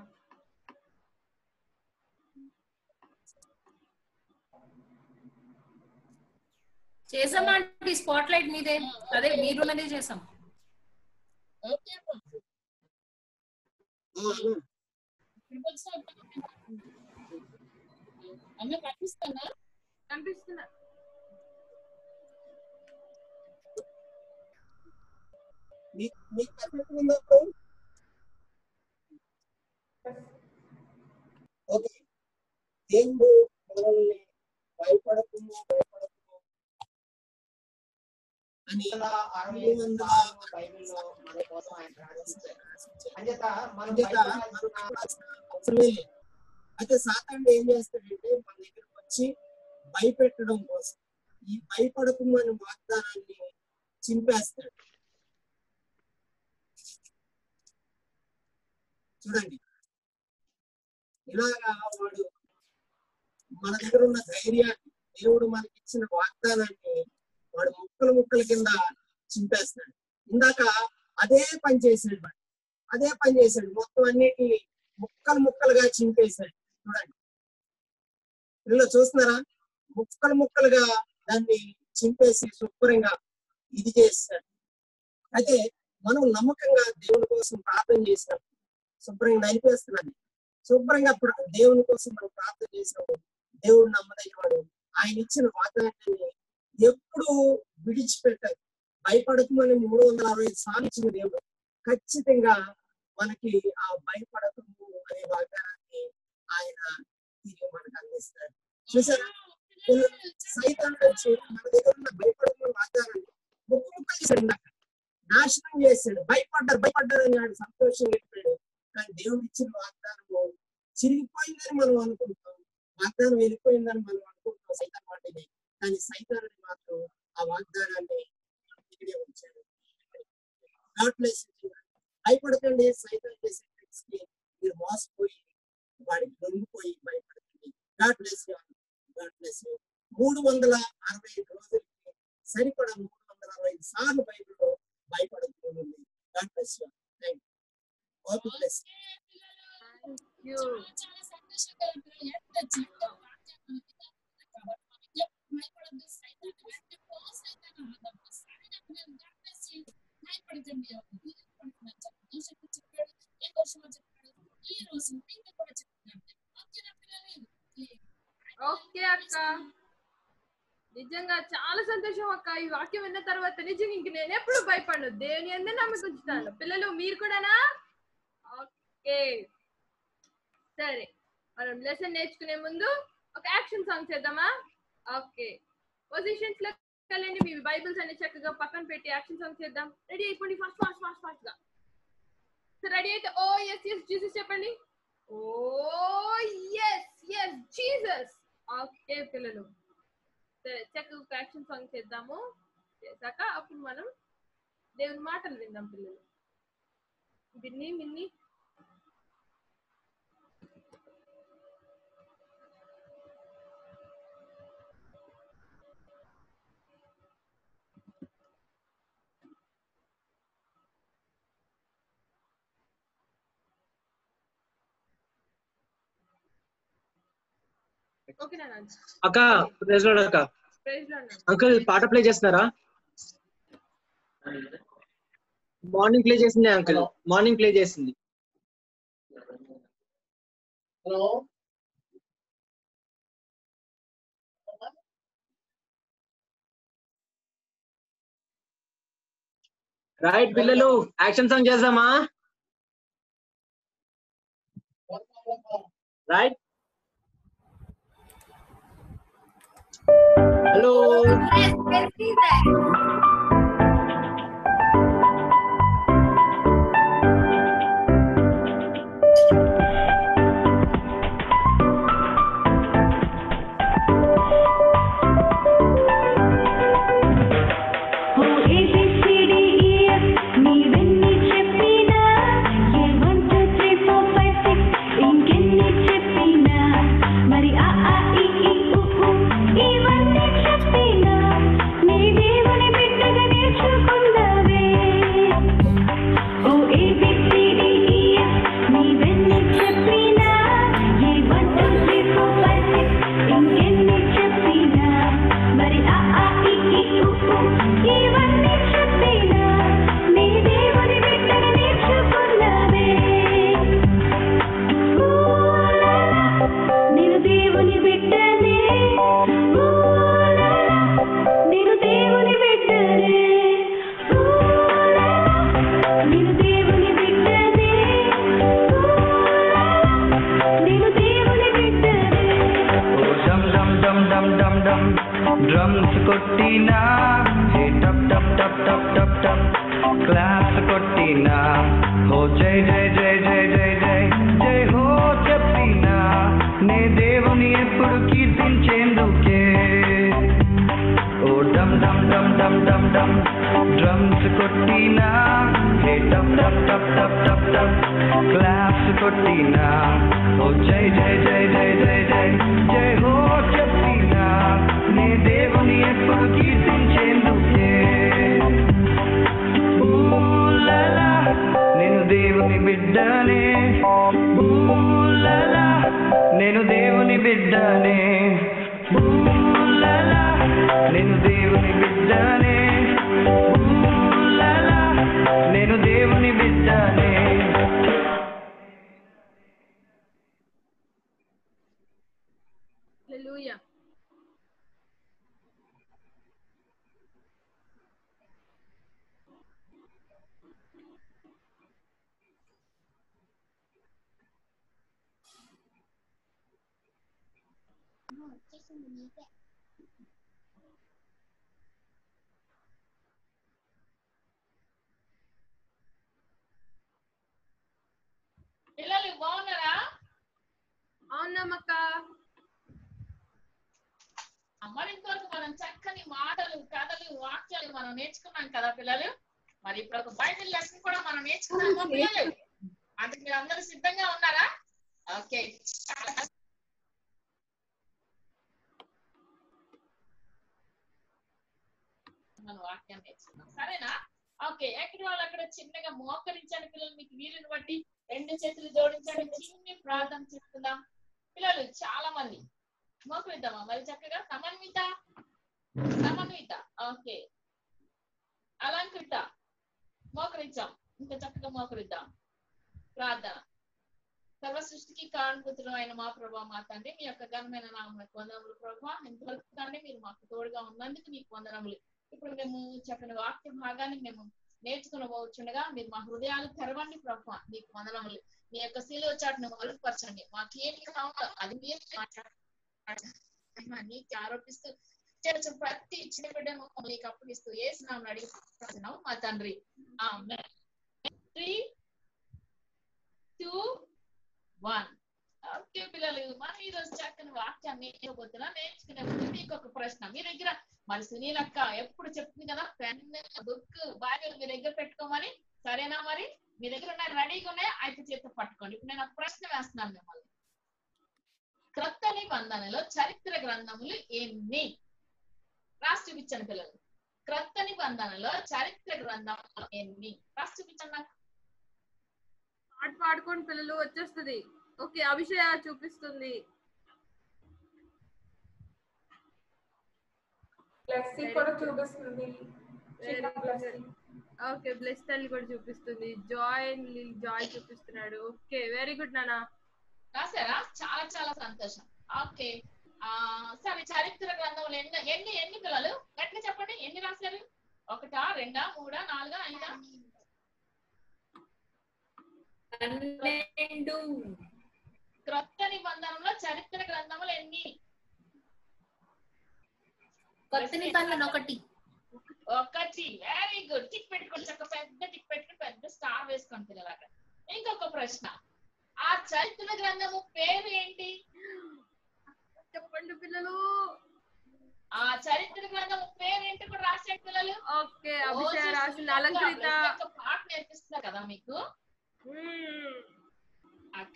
చేసామా అంటే స్పాట్ లైట్ మీదే, అదే మీరున్నదే చేసాం. అన్న కనిపిస్తానా? కనిపిస్తున్నా. ఓకే. దేవుడు మనల్ని భయపడకుండా అని బైబిల్లో మన కోసం ఆయన రాసించారు. అంచేత మనం అవసరమే లేదు. అయితే సాతానుడు ఏం చేస్తాడంటే మన దగ్గరకు వచ్చి భయపెట్టడం కోసం ఈ భయపడకుండా వాగ్దానాన్ని చింపేస్తాడు. చూడండి, ఇలాగా వాడు మన దగ్గర ఉన్న ధైర్యాన్ని, దేవుడు మనకి ఇచ్చిన వాగ్దానాన్ని వాడు ముక్కల ముక్కల కింద చింపేస్తాడు. ఇందాక అదే పని చేశాడు వాడు, అదే పని చేశాడు. మొత్తం అన్నిటిని ముక్కలు ముక్కలుగా చింపేశాడు. చూడండి పిల్లలు చూస్తున్నారా, ముక్కలు ముక్కలుగా దాన్ని చింపేసి శుభ్రంగా ఇది చేస్తాడు. అయితే మనం నమ్మకంగా దేవుని కోసం ప్రార్థన చేసినాం, శుభ్రంగా నలిపేస్తున్నాడు. శుభ్రంగా దేవుని కోసం మనం ప్రార్థన చేసినాము. దేవుడు నమ్మదగినవాడు. ఆయన ఇచ్చిన వాగ్దానాన్ని ఎప్పుడు విడిచిపెట్టారు. భయపడకమని 365 సార్లు ఇచ్చిన దేవుడు ఖచ్చితంగా మనకి ఆ భయపడకము అనే వాగ్దానాన్ని ఆయన తిరిగి మనకు అందిస్తాడు. చూసారా, సైతాన్ వచ్చి మన దగ్గర ఉన్న భయపడకమని వాగ్దానాన్ని ముక్క చేశాడు, నాశనం చేశాడు. భయపడ్డారు అని వాడు సంతోషంగా చెప్పాడు. కానీ దేవుడు ఇచ్చిన వాగ్దానము చిరిగిపోయిందని మనం అనుకుంటాం, వాగ్దానం వెళ్ళిపోయిందని మనం అనుకుంటాం సైతాన్ వాటిని. కానీ సైతాన్ని మాత్రం ఆ వాగ్దానాన్ని ఇక్కడే ఉంచాడు. భయపడకండి, సైతాన్ చేసే ట్రిక్స్ కి మీరు మోసపోయి వాడికి లొంగిపోయి భయపడకండి. God bless you. 365 రోజులకి సరిపడా 365 సార్లు బైబిల్లో భయపడుతుంది. God bless you. Thank you. God bless you. చాలా సంతోషంగా ఉంటుంది. ఎంత చిన్న భయపడద్దు, సైతాన్ వెంట పో, సైతాన్ భయపడకండి. చెప్పాడు, ఏ వర్షమో చెప్పాడు, ఈ రోజు ఇంకా కూడా చెప్తున్నాడు. ఓకే అక్క, నిజంగా చాలా సంతోషం అక్క. ఈ వాక్యం విన్న తర్వాత నిజంగా ఇంక నేను ఎప్పుడు భయపడను, దేవుని అందరూ నమ్మకం ఉంచుతాను. పిల్లలు మీరు కూడానా? ఓకే సరే, మనం లెసన్ నేర్చుకునే ముందు ఒక యాక్షన్ సాంగ్ చేద్దామా? ఓకే, పొజిషన్స్ లో వెళ్ళండి. మీ బైబిల్స్ అన్ని చక్కగా పక్కన పెట్టి యాక్షన్ సాంగ్ చేద్దాం. రెడీ అయిపోండి, ఫాస్ట్ గా. రెడీ అయితే ఓ ఎస్ జీసస్ చెప్పండి. ఓ ఎస్ జీసస్. ఓకే పిల్లలు, చక్కగా యాక్షన్ సాంగ్ చేద్దాము. చేశాక అప్పుడు మనం దేవుని మాటలు విందాం. పిల్లలు మిన్ని అక్క ప్రైజ్ లార్డ్ అక్క. అంకుల్ పాట ప్లే చేస్తున్నారా? మార్నింగ్ ప్లే చేసింది అంకుల్, మార్నింగ్ ప్లే చేసింది. హలో, రైట్ పిల్లలు, యాక్షన్ సాంగ్ చేద్దామా? Right, hello. డ్రమ్స్ కొట్టినా, హే టప్ టప్ టప్ టప్ టప్ టప్, క్లాప్స్ కొట్టినా, హో జై జై జై జై జై జై జై హో చెప్పినా, నే దేవుని ఎప్పుడు కీర్తించేందుకే. ఓ డమ్ డమ్ డమ్ డమ్ డమ్ డమ్, డ్రమ్స్ కొట్టినా, హే టప్ టప్ టప్ టప్ టప్ టప్, క్లాప్స్ కొట్టినా, ఓ జై జై జై జై జై జై జై హో చెప్పినా, నే దేవుని ఎప్పుడు కీర్తించేందుకే. ఓ దేవుని బిడ్డనే ఊలలా నేను దేవుని బిడ్డనే ఊలలా నేను దేవుని బిడ్డనే ఊలలా నేను దేవుని బిడ్డనే. హల్లెలూయా. పిల్లలు బాగున్నారా? అవునమ్మక్క. మరి ఇంతవరకు మనం చక్కని మాటలు, కథలు, వాక్యాలు మనం నేర్చుకున్నాం కదా పిల్లలు. మరి ఇప్పుడు ఒక బైబిల్ లెసన్ కూడా మనం నేర్చుకున్నాము పిల్లలు. అంటే మీరు అందరూ సిద్ధంగా ఉన్నారా? ఓకే, మన వాక్యాన్ని నేర్చుకున్నాం, సరేనా? ఓకే, ఎక్కడ వాళ్ళు అక్కడ చిన్నగా మోకరించండి పిల్లలు. మీకు వీలుని బట్టి 2 చేతులు జోడించండి, చిన్న ప్రార్థన చేస్తున్నాం పిల్లలు. చాలా మంది మోకరిద్దామా మరి చక్కగా? సమన్విత, ఓకే, అలంకృత, మోకరించాం. ఇంకా చక్కగా మోకరిద్దాం. ప్రార్థన. సర్వ సృష్టికి కారణభూతులు అయిన మా ప్రభా, మా తండ్రి, మీ యొక్క ఘనమైన నామమునకు వందనములు ప్రభా. ఇంతవరకు తండ్రి మీరు మాకు తోడుగా ఉన్నందుకు మీకు వందనములు. ఇప్పుడు మేము చక్కని వాక్య భాగాన్ని మేము నేర్చుకునబోచుండగా మీరు మా హృదయాలు తెరవండి ప్రభా. మీకు వందనములు. మీ యొక్క శిలువ చాటును మరుగుపరచండి. మాకేమి కావాలో అది మీరు నీకు ఆరోపిస్తూ ప్రతి చిన్న బిడ్డను నీకు అప్పగిస్తూ ఏసునామమున అడిగిస్తున్నాము మా తండ్రి. 3, 2, 1. ఓకే పిల్లలు, మనం ఈరోజు చక్కని వాక్యాన్ని నేర్చుకునే ముందు మీకు ఒక ప్రశ్న. మీ దగ్గర మరి సునీలక్క ఎప్పుడు చెప్తుంది కదా, పెన్, బుక్, బైబిల్ మీ దగ్గర పెట్టుకోమని. సరేనా? మరి మీ దగ్గర ఉన్నాయి, రెడీగా ఉన్నాయి, అయితే చేత పట్టుకోండి. ఇప్పుడు నేను ఒక ప్రశ్న వేస్తున్నాను మిమ్మల్ని. క్రొత్త నిబంధనలో చరిత్ర గ్రంథములు ఎన్ని? రాసి చూపించండి పిల్లలు. క్రొత్త నిబంధనలో చరిత్ర గ్రంథములు ఎన్ని? రాసి చూపించండి నాకు. పాట పాడుకోండి పిల్లలు, వచ్చేస్తుంది. ఓకే, అభిషేక చూపిస్తుంది. కూడా చూపిస్తుంది. ఓకే, బ్లెస్ తల్లి కూడా చూపిస్తుంది. జాయ్ చూపిస్తున్నాడు. ఓకే, వెరీ గుడ్ నానా. రాసారా? చాలా చాలా సంతోషం. ఓకే, సరే, చరిత్ర గ్రంథంలో ఎన్ని పిల్లలు గట్టిగా చెప్పండి. ఎన్ని రాశారు? 1, 2, 3, 4, 5? 12. క్రొత్త నిబంధనలో చరిత్ర గ్రంథములు ఎన్ని? కొత్త నిబంధన 1. Very good. టిక్ పెట్టుకోండి, చక్క పెద్ద టిక్ పెట్టుకుని పెద్ద స్టార్ వేసుకోండి పిల్లలాగా. ఇంకొక ప్రశ్న, ఆ చరిత్ర గ్రంథము పేరు ఏంటి? చెప్పండి పిల్లలు. ఆ చరిత్ర గ్రంథము పేరు ఏంటి కూడా రాసేయండి పిల్లలు. ఓకే, అభిషేక రాసిన అలంకృత. పాట నేర్పిస్తున్నారు కదా మీకు. అక్క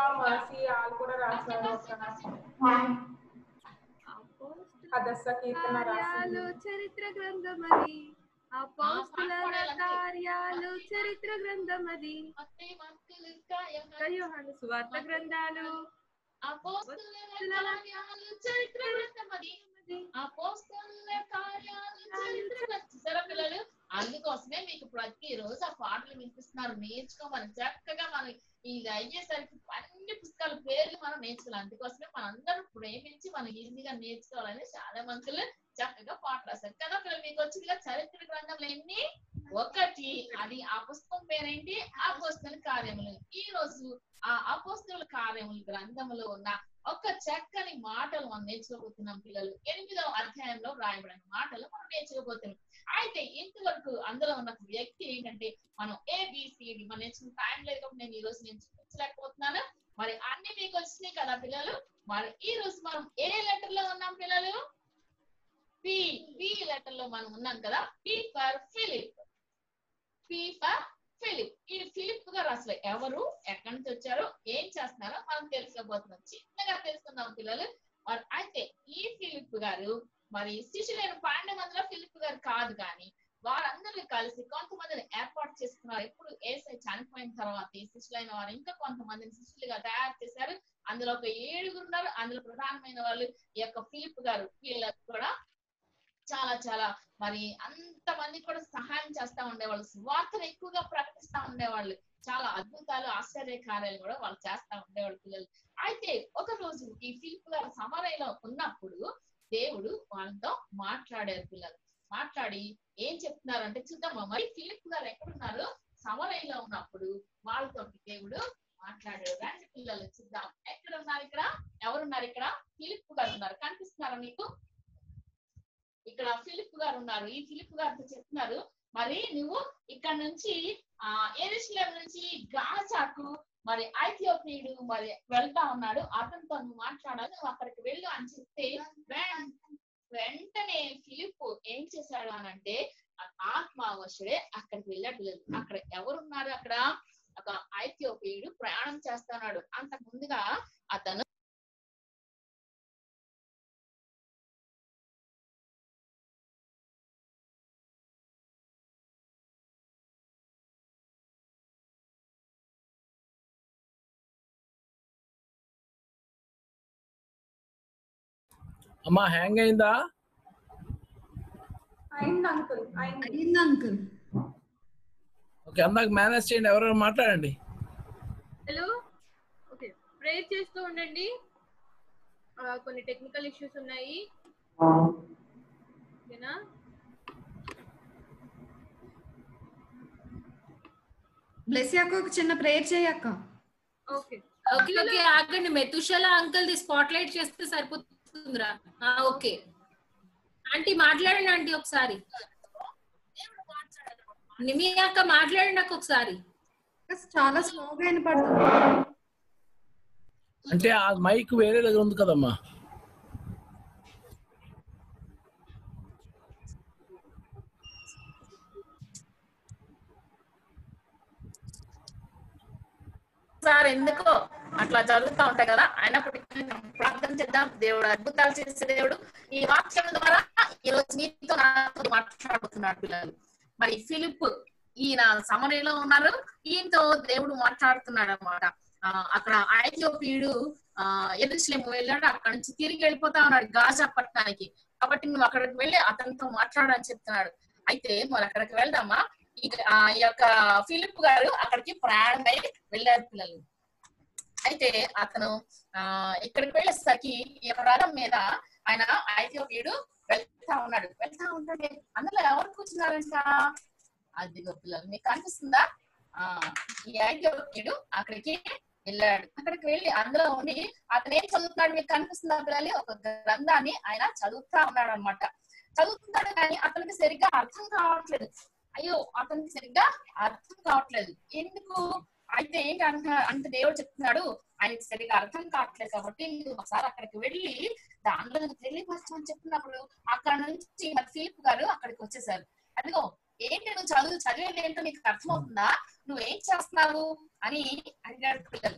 చరిత్ర గ్రంథమది, అపోస్తలుల కార్యాలు చరిత్ర గ్రంథమది, యోహాను సువార్త గ్రంథాలు అపోస్తలుల కార్యాలు చరిత్ర గ్రంథమది, అపోస్తలుల కార్యాలు చరిత్ర గ్రంథం. పిల్లలు, అందుకోసమే మీకు ప్రతిరోజు ఆ పాటలు వినిపిస్తున్నారు. నేర్చుకోమని చక్కగా మనం ఇది అయ్యేసరికి అన్ని పుస్తకాల పేర్లు మనం నేర్చుకోవాలి. అందుకోసమే మనందరం ప్రేమించి మనం ఈజీగా నేర్చుకోవాలని చాలా మందులు చక్కగా పాట రాశారు కదా పిల్లలు. మీకు వచ్చిందిగా చరిత్ర గ్రంథంలో ఎన్ని? 1. అది ఆ పుస్తకం పేరేంటి? అపోస్తలుల కార్యములు. ఈ రోజు ఆ అపోస్తలుల కార్యములు గ్రంథములో ఉన్న ఒక చక్కని మాటలు మనం నేర్చుకోబోతున్నాం పిల్లలు. 8వ అధ్యాయంలో రాయబడిన మాటలు మనం నేర్చుకోబోతున్నాం. అయితే ఇంతవరకు అందులో ఉన్న వ్యక్తి ఏంటంటే మనం ABCD మనం నేర్చుకున్న టైం లేదు కాబట్టి నేను ఈ రోజు నేను చూపించలేకపోతున్నాను. మరి అన్ని మీకు వచ్చినాయి కదా పిల్లలు. మరి ఈ రోజు మనం ఏ లెటర్ లో ఉన్నాం పిల్లలు? పి లెటర్ లో మనం ఉన్నాం కదా. P for Philip. ఈ ఫిలిప్ గారు అసలు ఎవరు, ఎక్కడి నుంచి వచ్చారో, ఏం చేస్తున్నారో మనం తెలుసుకోబోతున్నాం. చిన్నగా తెలుసుకుందాం పిల్లలు. మరి అయితే ఈ ఫిలిప్ గారు మరి శిష్యులైన 12 మందిలో ఫిలిప్ గారు కాదు, కానీ వారందరూ కలిసి కొంతమందిని ఏర్పాటు చేసుకున్నారు. ఎప్పుడు యేసయ్య చనిపోయిన తర్వాత ఈ శిష్యులైన వారు ఇంకా కొంతమందిని శిష్యులుగా తయారు చేశారు. అందులో ఒక 7 ఉన్నారు. అందులో ప్రధానమైన వాళ్ళు ఈ యొక్క ఫిలిప్ గారు. వీళ్ళకి కూడా చాలా చాలా మరి అంతమంది కూడా సహాయం చేస్తా ఉండేవాళ్ళు. సువార్తను ఎక్కువగా ప్రకటిస్తా ఉండేవాళ్ళు. చాలా అద్భుతాలు ఆశ్చర్య కార్యాలు కూడా వాళ్ళు చేస్తా ఉండేవాళ్ళు పిల్లలు. అయితే ఒక రోజు ఈ ఫిలిప్ గారు సమరయలో ఉన్నప్పుడు దేవుడు వాళ్ళతో మాట్లాడారు పిల్లలు. మాట్లాడి ఏం చెప్తున్నారు అంటే చూద్దామా. మరి ఫిలిప్ గారు ఎక్కడున్నారు? సమరయలో ఉన్నప్పుడు వాళ్ళతో దేవుడు మాట్లాడారు. రండి పిల్లలు చూద్దాం. ఎక్కడ ఉన్నారు? ఇక్కడ ఎవరున్నారు? ఇక్కడ ఫిలిప్ గారు ఉన్నారు. కనిపిస్తున్నారా మీకు? ఇక్కడ ఫిలిప్ గారు ఉన్నారు. ఈ ఫిలిప్ గారితో చెప్తున్నారు, మరి నువ్వు ఇక్కడ నుంచి యెరూషలేము నుంచి గాజాకు మరి ఐథియోపియుడు మరి వెళ్తా ఉన్నాడు, అతనితో నువ్వు మాట్లాడాలి, నువ్వు అక్కడికి వెళ్ళు అని చెప్తే వెంటనే ఫిలిప్ ఏం చేశాడు అని అంటే ఆత్మావశుడే అక్కడికి వెళ్ళాడు. అక్కడ ఎవరున్నారు? అక్కడ ఒక ఐథియోపియుడు ప్రయాణం చేస్తున్నాడు. అంతకు ముందుగా అతను అమ్మా హ్యాంగ్ అయిందా? అయింది అంకుల్. అయింది అంకుల్. ఓకే, అందాక మేనేజ్ చేయండి. ఎవరైనా మాట్లాడండి. హలో, ఓకే, ప్రేయర్ చేస్తూ ఉండండి. కొన్ని టెక్నికల్ ఇష్యూస్ ఉన్నాయి. ఓకేనా? బ్లెస్సీ అక్క ఒక చిన్న ప్రేయర్ చేయక్క. ఓకే ఓకే ఓకే ఆగండి. Methuselah uncle the spotlight చేస్తే సరిపోతుందిరా. ఓకే ఆంటీ మాట్లాడండి. ఆంటీ ఒకసారి నిమి అక్క మాట్లాడండి అక్క ఒకసారి. చాలా స్లోగా వినపడుతుంది. అంటే ఆ మైక్ వేరే దగ్గర ఉంది కదమ్మా. సార్ ఎందుకో అట్లా జరుగుతూ ఉంటాయి కదా. అయినప్పటికీ ప్రార్థన చేద్దాం. దేవుడు అద్భుతాలు చేసే దేవుడు. ఈ వాక్యం ద్వారా ఈ రోజు నీతో నాతో మాట్లాడుతున్నాడు పిల్లలు. మరి ఫిలిప్ ఈయన సమరయలో ఉన్నారు. ఈయనతో దేవుడు మాట్లాడుతున్నాడు అన్నమాట. అక్కడ ఐథియోపియుడు యెరూషలేము వెళ్ళాడు. అక్కడ నుంచి తిరిగి వెళ్ళిపోతా ఉన్నాడు గాజా పట్టణానికి. కాబట్టి నువ్వు అక్కడికి వెళ్ళి అతనితో మాట్లాడని చెప్తున్నాడు. అయితే మరి అక్కడికి వెళ్దామా. ఈ యొక్క ఫిలిప్ గారు అక్కడికి ప్రయాణమై వెళ్ళారు పిల్లలు. అయితే అతను ఇక్కడికి వెళ్ళేసరికి ఈ యొక్క రథం మీద ఆయన ఐథియోపియుడు వెళ్తా ఉన్నాడు. వెళ్తా ఉంటే అందులో ఎవరు కూర్చున్నారంట? అది పిల్లలు మీకు కనిపిస్తుందా? ఈ ఐథియోపియుడు అక్కడికి వెళ్ళాడు. అక్కడికి వెళ్ళి అందులో ఉండి అతను ఏం చదువుతున్నాడు మీకు కనిపిస్తుందా పిల్లలు? ఒక గ్రంథాన్ని ఆయన చదువుతా ఉన్నాడు అనమాట. చదువుతున్నాడు కానీ అతనికి సరిగ్గా అర్థం కావట్లేదు. అయ్యో అతనికి సరిగ్గా అర్థం కావట్లేదు. ఎందుకు? అయితే ఏంటి అంటే దేవుడు చెప్తున్నాడు ఆయనకి సరిగ్గా అర్థం కావట్లేదు కాబట్టి ఒకసారి అక్కడికి వెళ్ళి దానిలో తెలియపరచమని చెప్పినప్పుడు అక్కడ నుంచి మరి ఫిలిప్ గారు అక్కడికి వచ్చేసారు. అదిగో ఏంటి నువ్వు చదివేది ఏంటో నీకు అర్థమవుతుందా? నువ్వేం చేస్తున్నావు అని అడిగాడు పిల్లలు.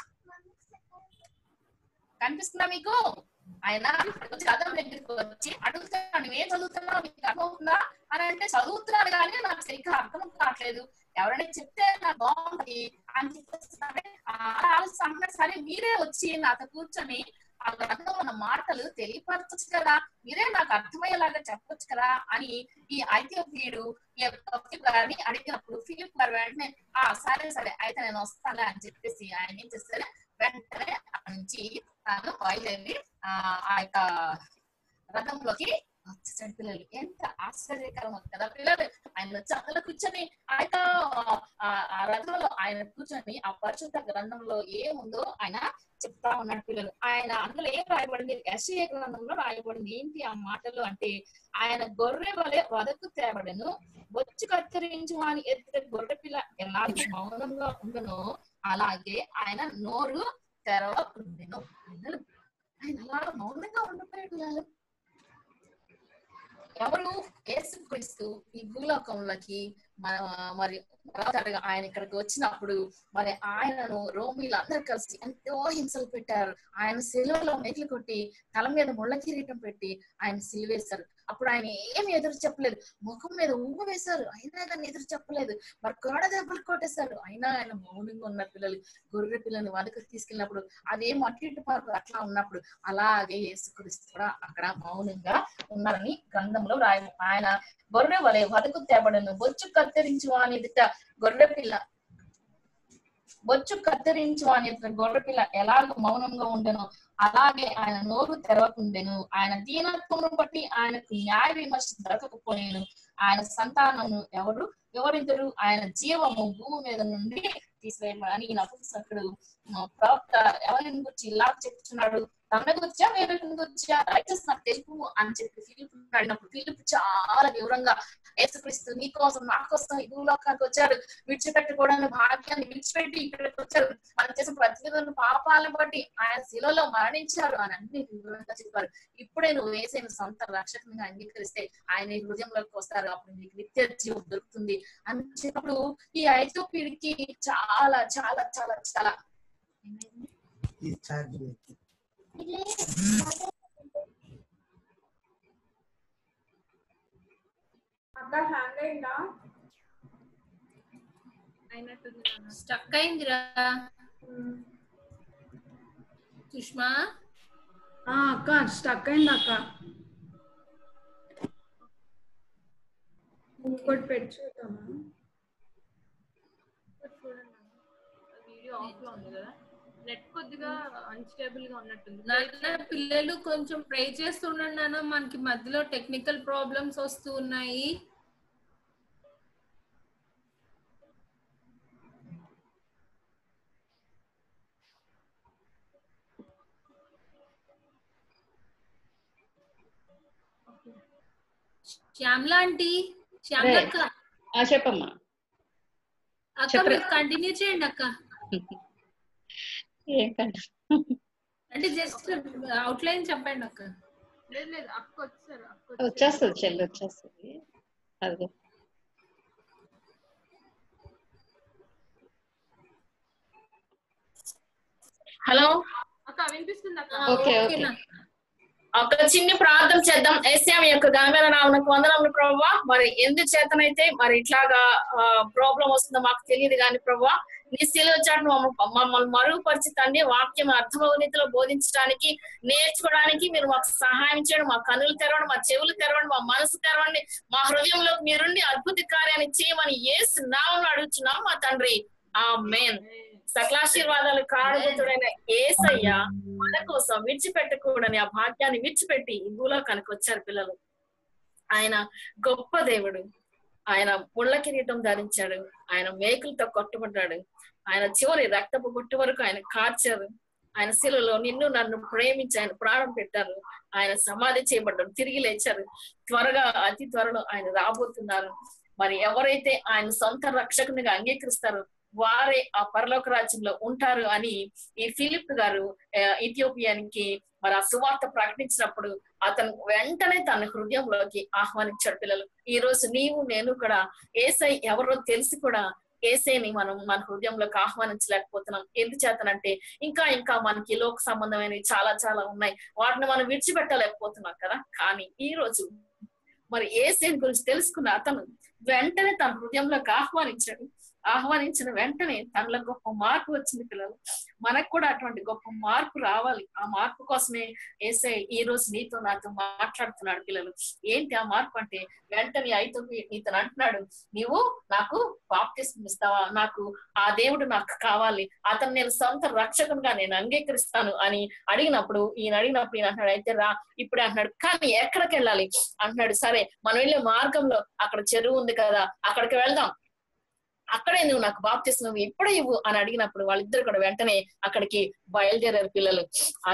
కనిపిస్తుందా మీకు? ఆయన చదవం దగ్గరికి వచ్చి అడుగుతున్నాడు, నువ్వేం చదువుతున్నావు, నీకు అర్థమవుతుందా అని అంటే చదువుతున్నాడు కానీ నాకు సరిగ్గా అర్థం కావట్లేదు, ఎవరైనా చెప్తే నాకు బాగుంటుంది అని చెప్పేస్తున్నాడే. ఆలోచన సరే మీరే వచ్చి నాతో కూర్చొని ఆ గ్రంథంలో ఉన్న మాటలు తెలియపరచచ్చు కదా, మీరే నాకు అర్థమయ్యేలాగా చెప్పొచ్చు కదా అని ఈ ఐథియోపియుడు ఈ ఫిలిప్ గారిని అడిగినప్పుడు ఫిలిప్ గారు వెంటనే సరే సరే అయితే నేను వస్తాను అని చెప్పేసి ఆయన ఏం చేస్తారు వెంటనే అక్కడి నుంచి తాను బయలుదేరి ఆ యొక్క రథంలోకి వచ్చేసాడు. పిల్లలు ఎంత ఆశ్చర్యకరం కదా పిల్లలు. ఆయన వచ్చి అందులో కూర్చొని ఆ యొక్క రథంలో ఆయన కూర్చొని ఆ పరిశుద్ధ గ్రంథంలో ఏముందో ఆయన చెప్తా ఉన్నాడు పిల్లలు. ఆయన అందులో ఏం రాయబడింది? యెషయా గ్రంథంలో రాయబడింది. ఏంటి ఆ మాటలు అంటే ఆయన గొర్రె వలె వదకు తేబడెను, బొచ్చు కత్తిరించు అని ఎదుట గొర్రె పిల్ల ఎలాగే మౌనంగా ఉండను అలాగే ఆయన నోరు తెరవకుండెను. ఆయన అలా మౌనంగా ఉండిపోయాడు పిల్లలు. ఎవరు? యేసుక్రీస్తు ఈ భూలోకంలోకి మరి ఆయన ఇక్కడికి వచ్చినప్పుడు మరి ఆయనను రోమిలు అందరు కలిసి ఎంతో హింసలు పెట్టారు. ఆయన సిలువలో మేకులు కొట్టి తల మీద ముళ్ళ కిరీటం పెట్టి ఆయన సిలువేశారు. అప్పుడు ఆయన ఏమి ఎదురు చెప్పలేదు, ముఖం మీద ఉమ్ము వేశారు, అయినా కానీ ఎదురు చెప్పలేదు. మరి గోడ దెబ్బలు కొట్టేశారు, అయినా ఆయన మౌనంగా ఉన్న పిల్లలు గొర్రె పిల్లల్ని వదకు తీసుకెళ్ళినప్పుడు అదేం అటు ఇటు పార్కు అట్లా ఉన్నప్పుడు అలాగే యేసుక్రీస్తు కూడా అక్కడ మౌనంగా ఉన్నారని గ్రంథంలో రాయము. ఆయన గొర్రె వలె వదకు తేబడను, బొచ్చు కత్తిరించు అని ఎదుట గొర్రె పిల్ల గొర్రె పిల్ల ఎలాగ మౌనంగా ఉండెనో అలాగే ఆయన నోరు తెరవకుండెను. ఆయన దీనత్వమును బట్టి ఆయనకు న్యాయ విమర్శ దొరకకపోయాను. ఆయన సంతానము ఎవరిద్దరు ఆయన జీవము భూమి మీద నుండి తీసివేయమని నపుంసకుడు ప్రవక్త ఎవరిని గురించి ఇలా చెప్తున్నాడు, తన గురించా వేరే గురించా రైటర్స్ నాకు తెలుపు అని చెప్పి ఫిలిప్ అడిగినప్పుడు ఫిలిప్ చాలా వివరంగా యేసుక్రీస్తు నీ కోసం నా కోసం ఈ భూలోకానికి వచ్చారు, విడిచిపెట్టుకోవడానికి భాగ్యాన్ని విడిచిపెట్టి ఇక్కడికి వచ్చారు, మనం చేసిన ప్రతిదిన పాపాలను బట్టి ఆయన శిలలో మరణించారు అని అన్ని వివరంగా చెప్పారు. ఇప్పుడే నువ్వు వేసే సొంత రక్షకునిగా అంగీకరిస్తే ఆయన ఈ హృదయంలోకి వస్తారు, అప్పుడు నీకు నిత్య జీవం దొరుకుతుంది అని చెప్పినప్పుడు ఈ ఐథియోపియన్కి చాలా చాలా చాలా చాలా అక్క హ్యాంగ్ అయిందా? స్టక్ అయిందిరా సుష్మా. అక్క స్టక్ అయింది అక్క. ఇంకోటి పెట్టి చూద్దామా? వీడియో ఆఫ్ లో ఉంది కదా, నెట్ కొద్దిగా అన్స్టేబుల్ గా ఉన్నట్టుంది. నాన్న పిల్లలు కొంచెం ట్రై చేస్తుండండి నాన్న, మనకి మధ్యలో టెక్నికల్ ప్రాబ్లమ్స్ వస్తూ ఉన్నాయి. శ్యామలా ఆంటీ, శ్యామలా అక్క చెప్పమ్మా. అక్క మీరు కంటిన్యూ చేయండి అక్క. అంటే జస్ట్ అవుట్లైన్ చెప్పండి అక్క. లేదు అక్క వచ్చారు, వచ్చేస్తుంది చెల్లి వచ్చేస్తుంది. అదిగో హలో అక్క వినిపిస్తుంది అక్క? Okay okay. ఒక చిన్న ప్రార్థన చేద్దాం. యేసయ్య యొక్క ఘనమైన నామమునకు వందనములు ప్రభువా. మరి ఎందుచేతనైతే మరి ఇట్లాగా ప్రాబ్లం వస్తుందో మాకు తెలియదు కానీ ప్రభువా, నీ శిలువ చాటును మమ్మల్ని మరుగుపరిచి తండ్రి వాక్యం అర్థమవనీతిలో బోధించడానికి నేర్చుకోవడానికి మీరు మాకు సహాయం చేయండి. మా కన్నులు తెరవండి, మా చెవులు తెరవండి, మా మనసు తెరవండి, మా హృదయంలోకి మీరుండి అద్భుత కార్యాన్ని చేయమని యేసు నామములో అడుగుచున్నాం మా తండ్రి. ఆమేన్. సకలాశీర్వాదాలు కారణభూతుడైన యేసయ్య మన కోసం విడిచిపెట్టకూడని ఆ భాగ్యాన్ని విడిచిపెట్టి ఈ భూలోకానికి వచ్చారు పిల్లలు. ఆయన గొప్ప దేవుడు. ఆయన ముళ్ళ కిరీటం ధరించాడు, ఆయన మేకులతో కొట్టుబడ్డాడు, ఆయన చివరి రక్తపు గుట్టు వరకు ఆయన కార్చారు. ఆయన శిలువలో నిన్ను నన్ను ప్రేమించి ఆయన ప్రాణం పెట్టారు. ఆయన సమాధి చేయబడ్డాడు, తిరిగి లేచారు. త్వరగా అతి త్వరలో ఆయన రాబోతున్నారు. మరి ఎవరైతే ఆయన సొంత రక్షకునిగా అంగీకరిస్తారో వారే ఆ పరలోక రాజ్యంలో ఉంటారు అని ఈ ఫిలిప్ గారు ఇథియోపియానికి మరి ఆ సువార్త ప్రకటించినప్పుడు అతను వెంటనే తన హృదయంలోకి ఆహ్వానించాడు. పిల్లలు, ఈ రోజు నీవు నేను కూడా యేసయ్య ఎవరో తెలిసి కూడా యేసయ్యని మనం మన హృదయంలోకి ఆహ్వానించలేకపోతున్నాం. ఎందుచేతనంటే ఇంకా ఇంకా మనకి లోక సంబంధమైనవి చాలా చాలా ఉన్నాయి, వాటిని మనం విడిచిపెట్టలేకపోతున్నాం కదా. కానీ ఈ రోజు మరి యేసయ్యని గురించి తెలుసుకున్న అతను వెంటనే తన హృదయంలోకి ఆహ్వానించిన వెంటనే తనలో గొప్ప మార్పు వచ్చింది. పిల్లలు, మనకు కూడా అటువంటి గొప్ప మార్పు రావాలి. ఆ మార్పు కోసమే యేసయ్య ఈ రోజు నీతో నాతో మాట్లాడుతున్నాడు. పిల్లలు, ఏంటి ఆ మార్పు అంటే వెంటనే నీతో అంటున్నాడు, నీవు నాకు బాప్తిస్మం ఇస్తావా, నాకు ఆ దేవుడు నాకు కావాలి, అతను నేను సొంత రక్షకునిగా నేను అంగీకరిస్తాను అని అడిగినప్పుడు ఈయన అంటున్నాడు, అయితే రా ఇప్పుడే అంటున్నాడు. కానీ ఎక్కడికి వెళ్ళాలి అంటున్నాడు. సరే, మనం వెళ్ళే మార్గంలో అక్కడ చెరువు ఉంది కదా, అక్కడికి వెళ్దాం, అక్కడే నువ్వు నాకు బాప్తిస్మం ఇప్పుడే ఇవ్వు అని అడిగినప్పుడు వాళ్ళిద్దరు కూడా వెంటనే అక్కడికి బయలుదేరారు. పిల్లలు,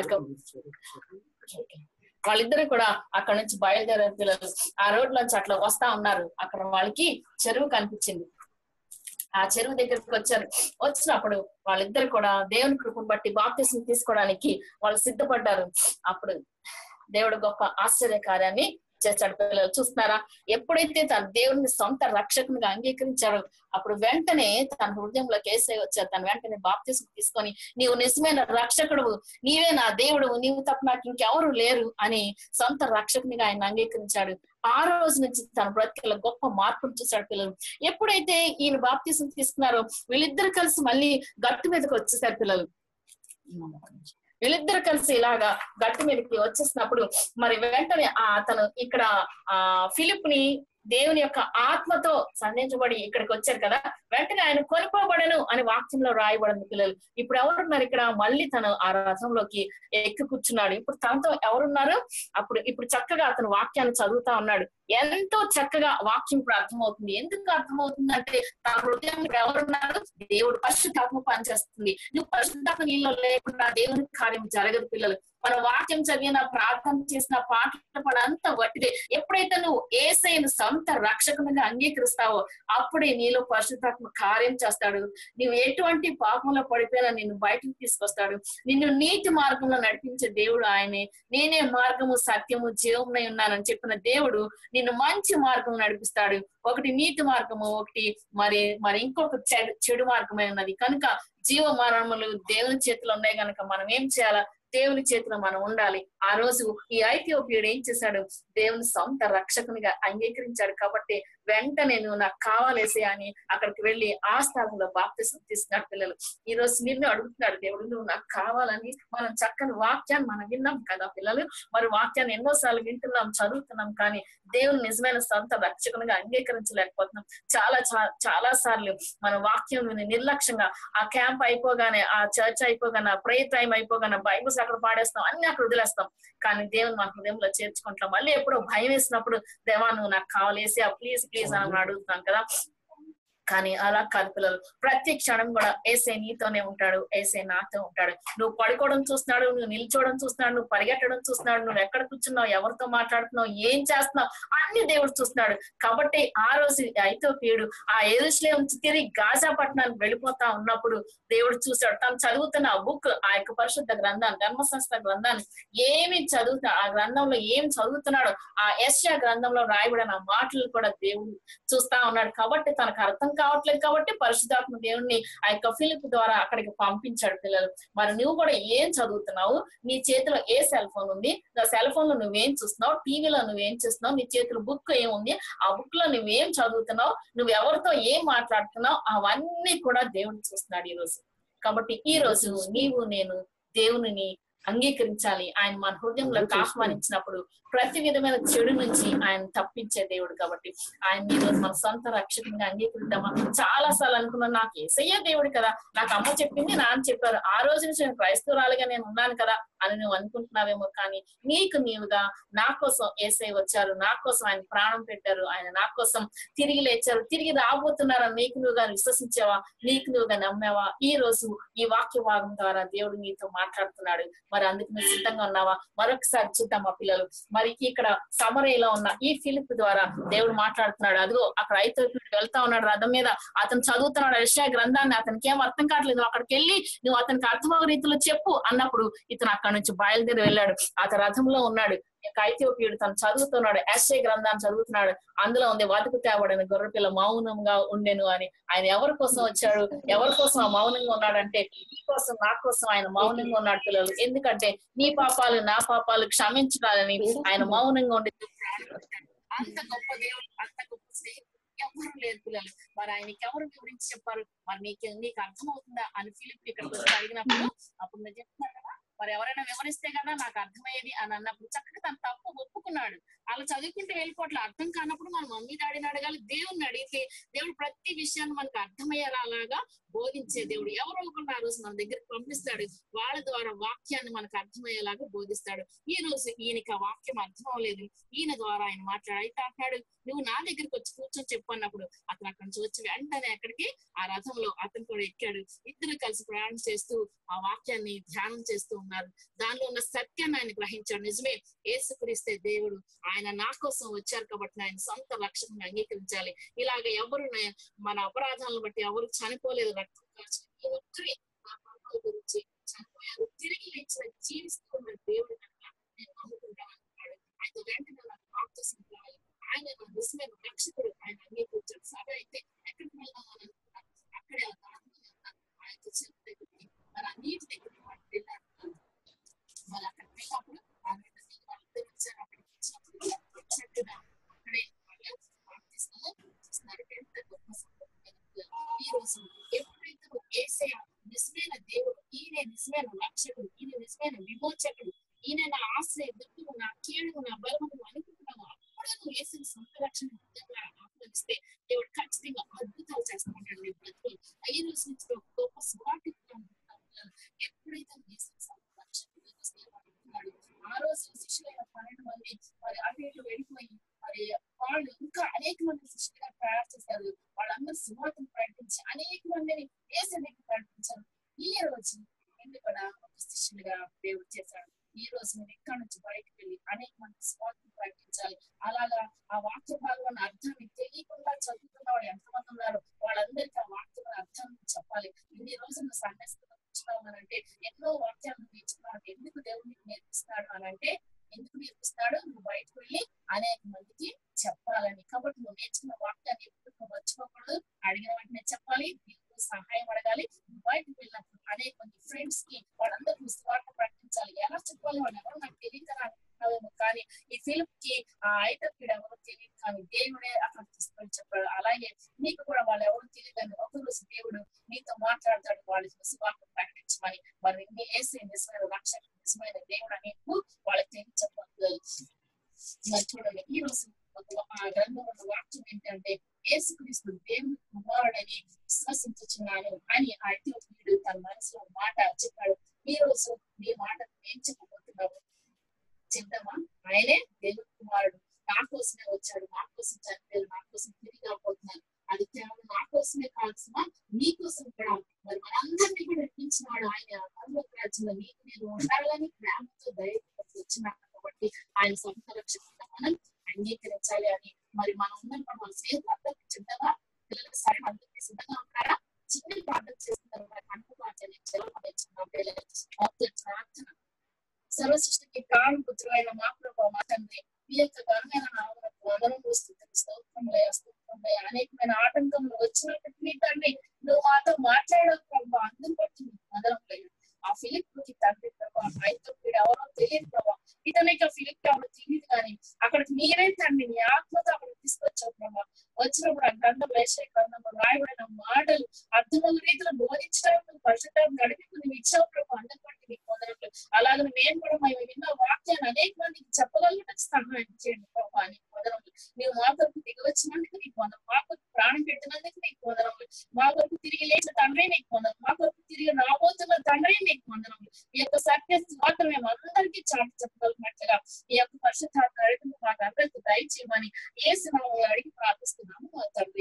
వాళ్ళిద్దరు కూడా అక్కడ నుంచి బయలుదేరారు. పిల్లలు, ఆ రోడ్ నుంచి అట్లా వస్తా ఉన్నారు. అక్కడ వాళ్ళకి చెరువు కనిపించింది. ఆ చెరువు దగ్గరికి వచ్చారు. వచ్చినప్పుడు వాళ్ళిద్దరు కూడా దేవుని కృపను బట్టి బాప్తిస్మం తీసుకోవడానికి వాళ్ళు సిద్ధపడ్డారు. అప్పుడు దేవుడు గొప్ప ఆశ్చర్య కార్యాన్ని చేస్తాడు. పిల్లలు చూస్తున్నారా, ఎప్పుడైతే తన దేవుడిని సొంత రక్షకునిగా అంగీకరించాడో అప్పుడు వెంటనే తన హృదయంలోకి యేసయ్య వచ్చారు. తన వెంటనే బాప్తిసం తీసుకొని నీవు నిజమైన రక్షకుడు, నీవే నా దేవుడు, నీవు తప్ప నాకు ఇంకెవరు లేరు అని సొంత రక్షకునిగా ఆయన అంగీకరించాడు. ఆ రోజు నుంచి తన బ్రతికలో గొప్ప మార్పులు చూశాడు. పిల్లలు ఎప్పుడైతే ఈయన బాప్తిసం తీసుకున్నారో వీళ్ళిద్దరు కలిసి మళ్ళీ గట్టు మీదకి వచ్చేసారు. పిల్లలు వీళ్ళిద్దరు కలిసి ఇలాగా గట్టు మీదకి వచ్చేసినప్పుడు మరి వెంటనే అతను ఇక్కడ ఫిలిప్ ని దేవుని యొక్క ఆత్మతో సంధించబడి ఇక్కడికి వచ్చారు కదా, వెంటనే ఆయన కొనుక్కోబడను అని వాక్యంలో రాయబడింది. పిల్లలు ఇప్పుడు ఎవరున్నారు ఇక్కడ? మళ్ళీ తను ఆ రథంలోకి ఎక్కి కూర్చున్నాడు. ఇప్పుడు తనతో ఎవరున్నారు? ఇప్పుడు చక్కగా అతను వాక్యాన్ని చదువుతా ఉన్నాడు. ఎంతో చక్కగా వాక్యం ఇప్పుడు అర్థమవుతుంది. ఎందుకు అర్థమవుతుంది అంటే తన హృదయంలో ఎవరున్నారు? దేవుడు పరిశుద్ధాత్మ పనిచేస్తుంది. నువ్వు పరిశుద్ధాత్మ నీలో లేకుండా దేవుని కార్యం జరగదు. పిల్లలు మన వాక్యం చదివిన, ప్రార్థన చేసిన, పాటలు పడంతా వట్టిదే. ఎప్పుడైతే నువ్వు యేసయ్యను సొంత రక్షకునిగా అంగీకరిస్తావో అప్పుడే నీలో పరిశుద్ధాత్మ కార్యం చేస్తాడు. నువ్వు ఎటువంటి పాపంలో పడిపోయినా నిన్ను బయటకు తీసుకొస్తాడు. నిన్ను నీతి మార్గంలో నడిపించే దేవుడు ఆయనే. నేనే మార్గము, సత్యము, జీవమునై ఉన్నానని చెప్పిన దేవుడు నిన్ను మంచి మార్గం నడిపిస్తాడు. ఒకటి నీతి మార్గము, ఒకటి మరి ఇంకొక చెడు మార్గమే ఉన్నది. కనుక జీవ మరణములు దేవుని చేతిలో ఉన్నాయి కనుక మనం ఏం చేయాలా? దేవుని చేతిలో మనం ఉండాలి. ఆ రోజు ఈ ఐథియోపియుడు ఏం చేశాడు? దేవుని సొంత రక్షకునిగా అంగీకరించాడు. కాబట్టి వెంటనే నువ్వు నాకు కావాలేసే అని అక్కడికి వెళ్ళి ఆ స్థలంలో బాప్తిసం తీసుకున్నాడు. పిల్లలు ఈ రోజు నిన్ను అడుగుతున్నాడు దేవుడు, నువ్వు నాకు కావాలని. మనం చక్కని వాక్యాన్ని మనం విన్నాం కదా పిల్లలు, మరి వాక్యాన్ని ఎన్నోసార్లు వింటున్నాం, చదువుతున్నాం, కానీ దేవుని నిజమైన సొంత రక్షకునిగా అంగీకరించలేకపోతున్నాం. చాలా సార్లు మన వాక్యం నిర్లక్ష్యంగా ఆ క్యాంప్ అయిపోగానే, ఆ చర్చ్ అయిపోగానే, ఆ ప్రేయర్ టైం అయిపోగానే బైబుల్స్ అక్కడ పాడేస్తాం, అన్ని అక్కడ వదిలేస్తాం. కానీ దేవుని మన హృదయంలో చేర్చుకుంటాం. మళ్ళీ ఎప్పుడో భయం వేసినప్పుడు దేవా నువ్వు నాకు కావాలేసి ప్లీజ్ ప్లీజ్ అని అడుగుతున్నాం కదా. కానీ అలా కాదు పిల్లలు, ప్రతి క్షణం కూడా యేసయ్య నీతోనే ఉంటాడు, యేసయ్య నాతో ఉంటాడు. నువ్వు పడుకోవడం చూస్తున్నాడు, నువ్వు నిల్చోవడం చూస్తున్నాడు, నువ్వు పరిగెట్టడం చూస్తున్నాడు, నువ్వు ఎక్కడ కూర్చున్నావు, ఎవరితో మాట్లాడుతున్నావు, ఏం చేస్తున్నావు, అన్ని దేవుడు చూస్తున్నాడు. కాబట్టి ఆ రోజు ఐథియోపియుడు ఆ యెరూషలేము నుంచి తిరిగి గాజా పట్టణానికి వెళ్ళిపోతా ఉన్నప్పుడు దేవుడు చూశాడు. తను చదువుతున్న ఆ బుక్, ఆ యొక్క పరిశుద్ధ గ్రంథాన్ని, ధర్మశాస్త్ర గ్రంథాన్ని ఏమి చదువుతా, ఆ గ్రంథంలో ఏం చదువుతున్నాడో, ఆ యెషయా గ్రంథంలో రాయబడిన మాటలు కూడా దేవుడు చూస్తా ఉన్నాడు. కాబట్టి తనకు అర్థం కావట్లేదు కాబట్టి పరిశుద్ధాత్మ దేవుణ్ణి ఆ యొక్క ఫిలిప్ ద్వారా అక్కడికి పంపించాడు. పిల్లలు మరి నువ్వు కూడా ఏం చదువుతున్నావు? నీ చేతిలో ఏ సెల్ ఫోన్ ఉంది? ఆ సెల్ ఫోన్ లో నువ్వేం చూస్తున్నావు? టీవీలో నువ్వేం చూస్తున్నావు? నీ చేతిలో బుక్ ఏముంది? ఆ బుక్ లో నువ్వేం చదువుతున్నావు? నువ్వు ఎవరితో ఏం మాట్లాడుతున్నావు? అవన్నీ కూడా దేవుడు చూస్తున్నాడు ఈ రోజు. కాబట్టి ఈ రోజు నీవు నేను దేవుని అంగీకరించాలి. ఆయన మన హృదయంలోకి ఆహ్వానించినప్పుడు ప్రతి విధమైన చెడు నుంచి ఆయన తప్పించే దేవుడు. కాబట్టి ఆయన ఈరోజు మన సొంత రక్షకునిగా అంగీకరిద్దామా? చాలా సార్లు అనుకున్నాను, నాకు యేసయ్య దేవుడు కదా, నాకు అమ్మ చెప్పింది, నాన్న చెప్పారు, ఆ రోజు నుంచి నేను క్రైస్తవురాలుగా నేను ఉన్నాను కదా అని నువ్వు అనుకుంటున్నావేమో. కానీ నీకు నీవుగా నా కోసం యేసయ్య వచ్చారు, నా కోసం ఆయన ప్రాణం పెట్టారు, ఆయన నా కోసం తిరిగి లేచారు, తిరిగి రాబోతున్నారని నీకు నువ్వుగా విశ్వసించావా? నీకు నువ్వుగా నమ్మావా? ఈ రోజు ఈ వాక్య భాగం ద్వారా దేవుడు నీతో మాట్లాడుతున్నాడు. మరి అందుకు నువ్వు సిద్ధంగా ఉన్నావా? మరొకసారి చూద్దాం మా పిల్లలు. మరి ఇక్కడ సమరయలో ఉన్న ఈ ఫిలిప్ ద్వారా దేవుడు మాట్లాడుతున్నాడు. అదిగో అక్కడ ఐథియోపియుడు వెళ్తా ఉన్నాడు రథం మీద, అతను చదువుతున్నాడు యెషయా గ్రంథాన్ని, అతనికి ఏం అర్థం కావట్లేదు. అక్కడికి వెళ్ళి నువ్వు అతనికి అర్థమయ్యే రీతిలో చెప్పు అన్నప్పుడు ఇతను అక్కడి నుంచి బయలుదేరి వెళ్ళాడు. అతను రథంలో ఉన్నాడు. ఐథియోపియుడు తను చదువుతున్నాడు, యెషయా గ్రంథాన్ని చదువుతున్నాడు. అందులో ఉంది వధకు తేబడిన గొర్రెపిల్ల మౌనంగా ఉండెను అని. ఆయన ఎవరి కోసం వచ్చాడు? ఎవరి కోసం ఆ మౌనంగా ఉన్నాడంటే నీ కోసం, నా కోసం ఆయన మౌనంగా ఉన్నాడు పిల్లలు. ఎందుకంటే నీ పాపాలు నా పాపాలు క్షమించడాలని ఆయన మౌనంగా ఉండి అంత గొప్ప దేవుడు, అంత గొప్ప స్నేహితుడు ఎవరు లేదు పిల్లలు. మరి ఆయనకి ఎవరు గురించి చెప్పారు? మరి నీకు అర్థమవుతుందా అని ఫిలిప్ ఇక్కడికి వచ్చి అడిగినప్పుడు అప్పుడు నేను చెప్తున్నాను కదా, మరి ఎవరైనా వివరిస్తే కదా నాకు అర్థమయ్యేది అని అన్నప్పుడు చక్కగా తను తప్పు ఒప్పుకున్నాడు. అలా చదువుకుంటే వెళ్ళిపోవట్లే, అర్థం కానప్పుడు మనం మమ్మీ డాడీని అడగాలి. దేవుడిని అడిగితే దేవుడు ప్రతి విషయాన్ని మనకు అర్థమయ్యేలా అలాగా బోధించే దేవుడు. ఎవరో ఒకరు ఆ రోజు మన దగ్గరికి పంపిస్తాడు, వాళ్ళ ద్వారా వాక్యాన్ని మనకు అర్థమయ్యేలాగా బోధిస్తాడు. ఈ రోజు ఈయనకి ఆ వాక్యం అర్థం అవ్వలేదు, ఈయన ద్వారా ఆయన మాట్లాడైతే అంటాడు, నువ్వు నా దగ్గరికి వచ్చి కూర్చొని చెప్పు అన్నప్పుడు అతను అక్కడి నుంచి వచ్చి వెంటనే అక్కడికి ఆ రథంలో అతను కూడా ఎక్కాడు. ఇద్దరు కలిసి ప్రయాణం చేస్తూ ఆ వాక్యాన్ని ధ్యానం చేస్తూ ఉన్నారు. దానిలో ఉన్న సత్యాన్ని ఆయన గ్రహించాడు. నిజమే, యేసుక్రీస్తే దేవుడు, ఆయన నా కోసం వచ్చారు కాబట్టి ఆయన సొంత రక్షణను అంగీకరించాలి. ఇలాగ ఎవరు మన అపరాధాలను బట్టి ఎవరు చనిపోలేదు, రక్తం కాచి ఈ ఒక్కరే నా పాపాల గురించి చనిపోయారు, తిరిగి లేచిన జీవిస్తూ ఉన్న దేవుడు కనుక నేను నమ్ముకుంటాను అంటున్నాడు. అయితే వెంటనే నాకు సంప్రదాయాలు. ఆయన నా నిజమైన రక్షకుడు. ఆయన అంగీకరించాడు. సభ అయితే ఎక్కడికి వెళ్దాం అని అనుకున్నాను. అక్కడే ఆయనతో చెరువు దగ్గరికి మరి నీటి దగ్గరికి వాళ్ళు వెళ్ళారు. వాళ్ళు అక్కడికి వెళ్ళినప్పుడు వాళ్ళందరూ వచ్చారు. అక్కడికి వచ్చినప్పుడు చక్కగా అక్కడే వాళ్ళు బాప్తిస్మం చేస్తున్నారు. ఎంత గొప్ప సందర్భం. ఈ రోజు ఎప్పుడైతే యేసయ్య నిజమైన దేవుడు, ఈయన నిజమైన రక్షకుడు, ఈయన నిజమైన విమోచకుడు, ఈయన నా ఆశ్రయ దుఃఖము, నా కీడును, నా బలమును అనుకుంటున్నాము, అప్పుడే నువ్వు యేసుని సొంత రక్షణ ఆహ్వానిస్తే దేవుడు ఖచ్చితంగా అద్భుతాలు చేస్తాడు. నీ బ్రతుకులు ఈ రోజు నుంచి ఒక గొప్ప స్వాటి ఎప్పుడైతే యేసుని సొంత రక్షకుడు అనుకున్నాడు. ఆ రోజు శిష్యులైన 12 మంది మరి అటు ఇటు వెళ్ళిపోయి మరి వాళ్ళు ఇంకా అనేక మంది శిష్యులుగా తయారు చేశారు. వాళ్ళందరూ సువార్తను ప్రకటించి అనేక మందిని యేసునికి ప్రకటించారు. ఈ రోజు నిన్ను కూడా ఒక శిష్యులుగా దేవుడు చేశాడు. ఈ రోజు నేను ఇక్కడ నుంచి బయటకు వెళ్ళి అనేక మంది సువార్తను ప్రకటించాలి. అలాగా ఆ వాక్య భాగంలో అర్థాన్ని తెలియకుండా చదువుతున్న వాళ్ళు ఎంతమంది ఉన్నారు, వాళ్ళందరికీ ఆ వాక్యం అర్థాన్ని చెప్పాలి. ఇన్ని రోజులు సన్యాసంలో కూర్చున్నామనంటే ఎన్నో వాక్యాలను నేర్చుకున్నాడు. ఎందుకు దేవుడు నీకు నేర్పిస్తాడు అనంటే, ఎందుకు నేర్పిస్తాడు? నువ్వు బయటకు వెళ్ళి అనేక మందికి చెప్పాలని. కాబట్టి నువ్వు నేర్చుకున్న వాక్యాన్ని ఎప్పుడు మర్చిపోకూడదు. అడిగిన వెంటనే చెప్పాలి, నీకు సహాయం అడగాలి. నువ్వు బయటకు వెళ్ళినప్పుడు అనేక మంది ఫ్రెండ్స్ కి వాళ్ళందరికీ స్వార్థ ప్రకటించాలి. ఎలా చెప్పాలి? వాళ్ళు ఎవరో నాకు తెలియదు అనుకుంటున్నావేమో, కానీ ఈ ఫిలిప్ కి ఆ ఐటప్పుడు ఎవరో తెలియదు, కానీ దేవుడే అక్కడ తీసుకొని చెప్పాడు. అలాగే నీకు కూడా వాళ్ళు ఎవరో తెలియదని ఒకరోజు దేవుడు నీతో మాట్లాడతాడు. వాళ్ళకి స్వార్థ ప్రకటించమని. మరి నీ యేసే నిజమైన రక్షకుడు, నిజమైన దేవుడు అని వాళ్ళకి తెలియచెప్పాలి. మరి చూడండి, ఈ రోజు ఆ గ్రంథంలో వాక్యం ఏంటంటే, యేసుక్రీస్తు దేవుని కుమారుడని విశ్వసించుచున్నాను అని ఆ ఐగుప్తీయుడు తన మనసులో మాట చెప్పాడు. ఈ రోజు నీ మాట ఏం చెప్పబోతున్నావు? చెప్తామా? ఆయనే దేవుని కుమారుడు, నా కోసమే వచ్చాడు, నా కోసం చనిపోయారు, నా కోసం తిరిగి రాబోతున్నాను. అది కేవలం నా కోసమే కాల్సిన నీ కోసం కూడా మరి మనందరినీ కూడా రక్షించినాడు. ఆయన పరలోక రాజ్యంలో నీకు నేను ఉండాలని ప్రేమతో దయతో వచ్చినాడు. కాబట్టి ఆయన సొంత రక్షకుడిగా మనం అంగీకరించాలి అని మరి మనం ఉన్నప్పుడు మన స్నేహితులందరికీ చిన్నగా పిల్లలకి సరే అందరికీ సిద్ధంగా ఉంటారా? చిన్న ప్రార్థన చేస్తున్నారు. ప్రార్థన సర్వసృష్టికి ప్రాణం పుత్రులైన మా ప్రభు మా తండ్రి, మీ యొక్క ఘనమైన నామమునకు వందనములు స్తుతులు స్తోత్రములయ్యా. అనేకమైన ఆటంకములు వచ్చినప్పటికీ తండ్రి నువ్వు మాతో మాట్లాడవు ప్రభు. అందరి బట్టి వందనములయ్యా. ఆ ఫిలిప్ కి తండ్రి ప్రభా, ఐగుప్తీయుడు ఎవరో తెలియదు ప్రభా. ఇతనికి ఆ ఫిలిప్ ఎవరో తెలియదు, కానీ అక్కడికి మీరే తండ్రి నీ ఆత్మతో అక్కడికి తీసుకొచ్చావు ప్రభా. వచ్చినప్పుడు ఆ గ్రంథం వేసే గ్రంథంలో రాయబడిన మాటలు అర్థమయ్యే రీతిలో బోధించడానికి పరిశుద్ధాత్మ నడిపి నువ్వు ఇచ్చావు ప్రభు. అందరి బట్టి నీకు వందనములు. అలాగే మేము కూడా మేము విన్న వాక్యాన్ని అనేక మందికి చెప్పగలిగినట్టు సహాయం చేయండి ప్రభా. నీకు వందనములు. నీవు మా కొరకు దిగి వచ్చినందుకు నీకు వందనం. మా కొరకు ప్రాణం పెట్టినందుకు నీకు వందనములు. మా కొరకు తిరిగి లేచిన తండ్రి నీకు వందనం. మా కొరకు తిరిగి రాబోతున్న తండ్రి నీకు వందనములు. ఈ యొక్క సత్య మాత్రం మేము అందరికీ చాటి చెప్పగలిగినట్లుగా ఈ యొక్క పరిశుద్ధాత్మ నడిపి మాకు అందరికీ దయచేయమని యేసు నామములో అడిగి ప్రార్థిస్తున్నాము మా తండ్రి.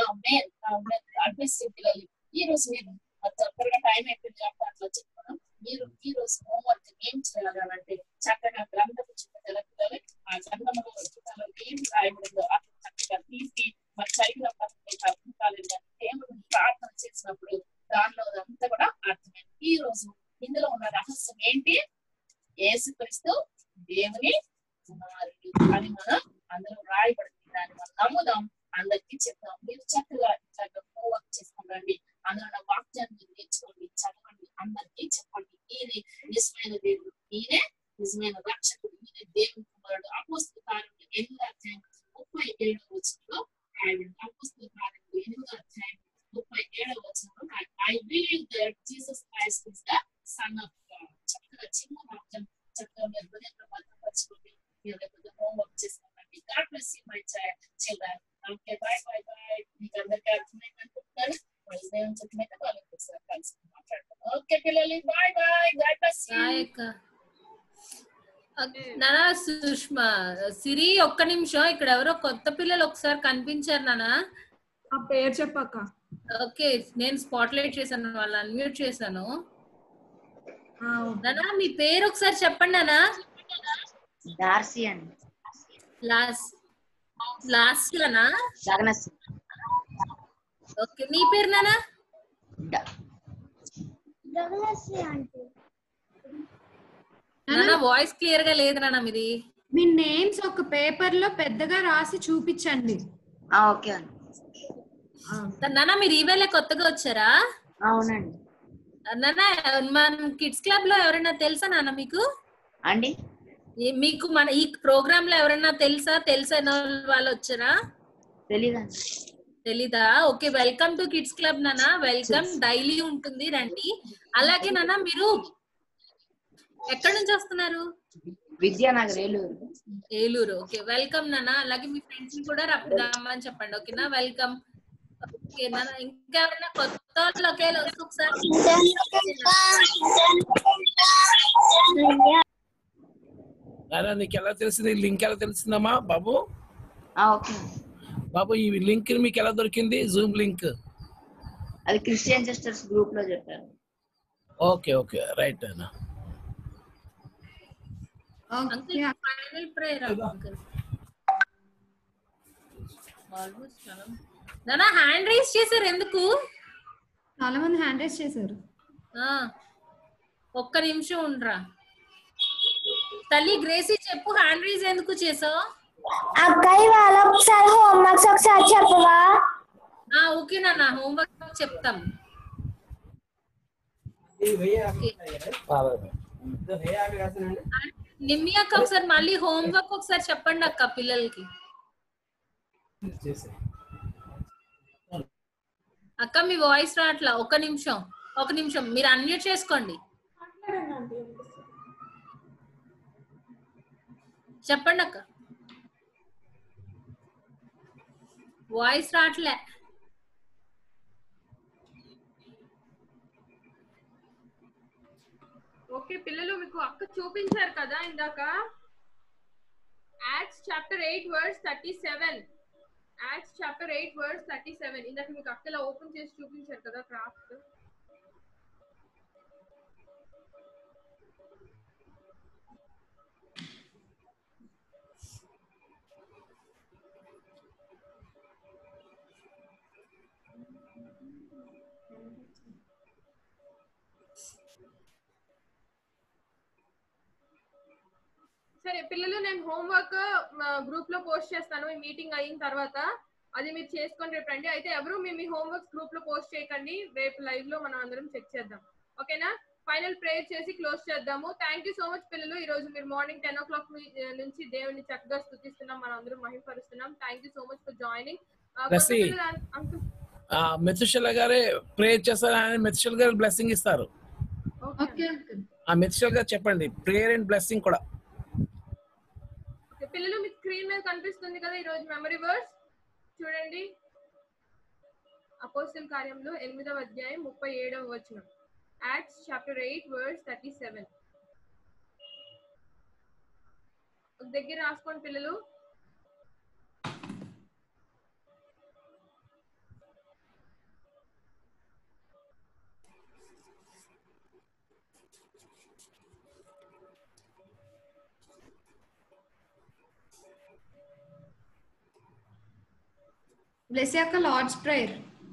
పిల్లలు ఈ రోజు మీరు త్వరగా టైం అయిపోయింది కాబట్టి అట్లా చెప్తున్నాం. మీరు ఈ రోజు హోంవర్క్ ఏం చేయాలంటే చక్కగా గ్రంథం చిన్న పిల్లలు ఆ గ్రంథంలో ఏం రాయబడిందో అట్లా చక్కగా తీసి మరి చదివిన అర్థాలు దేవుడు ప్రార్థన చేసినప్పుడు దానిలో అంతా కూడా అర్థమైంది. ఈ రోజు ఇందులో ఉన్న రహస్యం ఏంటి? యేసుక్రీస్తు దేవుని కుమారుడు అని మనం అందరూ రాయబడింది. దాన్ని మనం నమ్ముదాం, అందరికీ చెప్తాం. మీరు చక్కగా ఇట్లాగా హోంవర్క్ చేసుకోండి. అందులో వాక్యాన్ని మీరు నేర్చుకోండి, చదవండి, అందరికీ చెప్పండి. ఈయనే నిజమైన దేవుడు, ఈయనే నిజమైన రక్షకుడు, ఈయన దేవుని కుమారుడు. అపోస్తల కార్యములు 8వ అధ్యాయం 37వ వచనంలో రాయబడింది. అపోస్తల కార్యములు 8వ అధ్యాయం 37వ వచనంలో I believe that Jesus Christ is the Son of God. చక్కగా చిన్న వాక్యం చక్కగా మీరు హృదయంలో భద్రపరచుకోండి. మీరు లేకపోతే హోంవర్క్ చేసుకోండి. God bless you my children. Okay, bye bye bye. మీకు అందరికీ అర్థమైంది అనుకుంటున్నాను. దేవుని చెప్పినట్టు వాళ్ళకి ఒకసారి కలిసి మాట్లాడతాం. ఓకే పిల్లలు, bye bye. God bless you. నానా సుష్మా సిరి ఒక్క నిమిషం, ఇక్కడ ఎవరో కొత్త పిల్లలు ఒకసారి కనిపించారు నానా. ఆ పేరు చెప్పాక. ఓకే, నేను స్పాట్ లైట్ చేశాను, వాళ్ళు అన్మ్యూట్ చేశాను. నానా మీ పేరు ఒకసారి చెప్పండి నానా. దార్సి అండి. లాస్ట్ లోనా? ఓకే, నీ పేరు నానా? నానా వాయిస్ క్లియర్ గా లేదు నానా మీది. మీ నేమ్స్ ఒక పేపర్ లో పెద్దగా రాసి చూపించండి. ఓకే అండి. నాన్న మీరు ఈవేళ కొత్తగా వచ్చారా? అవునండి. నాన్న మన కిడ్స్ క్లబ్ లో ఎవరైనా తెలుసా నాన్న మీకు అండి? మీకు మన ఈ ప్రోగ్రామ్ లో ఎవరైనా తెలిసిన వాళ్ళు వచ్చారా? తెలీదండి. తెలీదా? Okay, welcome to kids club నాన్న. వెల్కమ్, డైలీ ఉంటుంది, రండి. అలాగే నాన్న మీరు ఎక్కడి నుంచి వస్తున్నారు? విద్యానగర్, ఏలూరు. ఏలూరు. ఓకే, వెల్కమ్ నాన్న. అలాగే మీ ఫ్రెండ్స్ ని కూడా రమ్మని చెప్పండి. ఓకేనా? వెల్కమ్. ఓకే నాన్న, ఇంకా ఎవరైనా కొత్త వాళ్ళు ఒకేలా వస్తే ఒకసారి నీకు ఎలా తెలిసింది? లింక్ ఎలా తెలిసిందమ్మా బాబు? ఓకే బాబు, ఈ లింక్ మీకు ఎలా దొరికింది? జూమ్ లింక్ అది క్రిస్టియన్ సిస్టర్స్ గ్రూప్ లో చెప్పారు. ఓకే ఓకే, రైట్ అన్న. Final prayer uncle. ఆల్మోస్ట్ నాన్న హ్యాండ్ రైజ్ చేశారు ఎందుకు? చాలా మంది హ్యాండ్ రైజ్ చేశారు. ఒక్క నిమిషం ఉండరా తల్లి. గ్రేసీ చెప్పు, హ్యాండ్ రైజ్ ఎందుకు చేసావు? అక్కయ్య వాళ్ళ ఒకసారి హోంవర్క్స్ ఒకసారి చెప్పవా? ఓకే నాన్న, హోంవర్క్ చెప్తాం. నిమ్మి అక్క ఒకసారి మళ్ళీ హోంవర్క్ ఒకసారి చెప్పండి అక్క పిల్లలకి. అక్క మీ వాయిస్ రావట్లా. ఒక నిమిషం మీరు అన్మ్యూట్ చేసుకోండి. చెప్పండి అక్క, వాయిస్ రావట్లే. ఓకే పిల్లలు, మీకు అక్క చూపించారు కదా ఇందాక, Acts chapter 8 verse 37. Acts chapter 8 verse 37 ఇందాక మీకు అక్కలా ఓపెన్ చేసి చూపించారు కదా క్రాఫ్ట్. సరే పిల్లలు, నేను హోంవర్క్ గ్రూప్ లో పోస్ట్ చేస్తాను ఈ మీటింగ్ అయిన తర్వాత. అది మీరు చేసుకొని రేపు రండి. అయితే ఎవరు మీ హోంవర్క్ గ్రూప్ లో పోస్ట్ చేయకండి, రేపు లైవ్ లో మనం అందరం చెక్ చేద్దాం. ఓకేనా? ఫైనల్ ప్రేయర్ చేసి క్లోజ్ చేద్దాము. థ్యాంక్ యూ సో మచ్ పిల్లలు. ఈ రోజు మీరు మార్నింగ్ 10 o'clock నుంచి దేవుని చక్కగా స్తుతిస్తున్నాం, మనం అందరం మహిమపరుస్తున్నాం. Thank you so much for joining. Methuselah గారే ప్రేయర్ చేస్తారు, ఆయన మెతుషల గారు బ్లెస్సింగ్ ఇస్తారు. మెతుషల గారు చెప్పండి ప్రేయర్ అండ్ బ్లెస్సింగ్ కూడా. పిల్లలు మీకు స్క్రీన్ మీద కనిపిస్తుంది కదా ఈ రోజు మెమరీ వర్స్ చూడండి. అపోస్తలుల కార్యములు 8వ అధ్యాయం 37వ వచనం. Acts chapter 8 verse 37. ఒక దగ్గర రాసుకోండి పిల్లలు. బ్లెస్సీ అక్క Lord's prayer.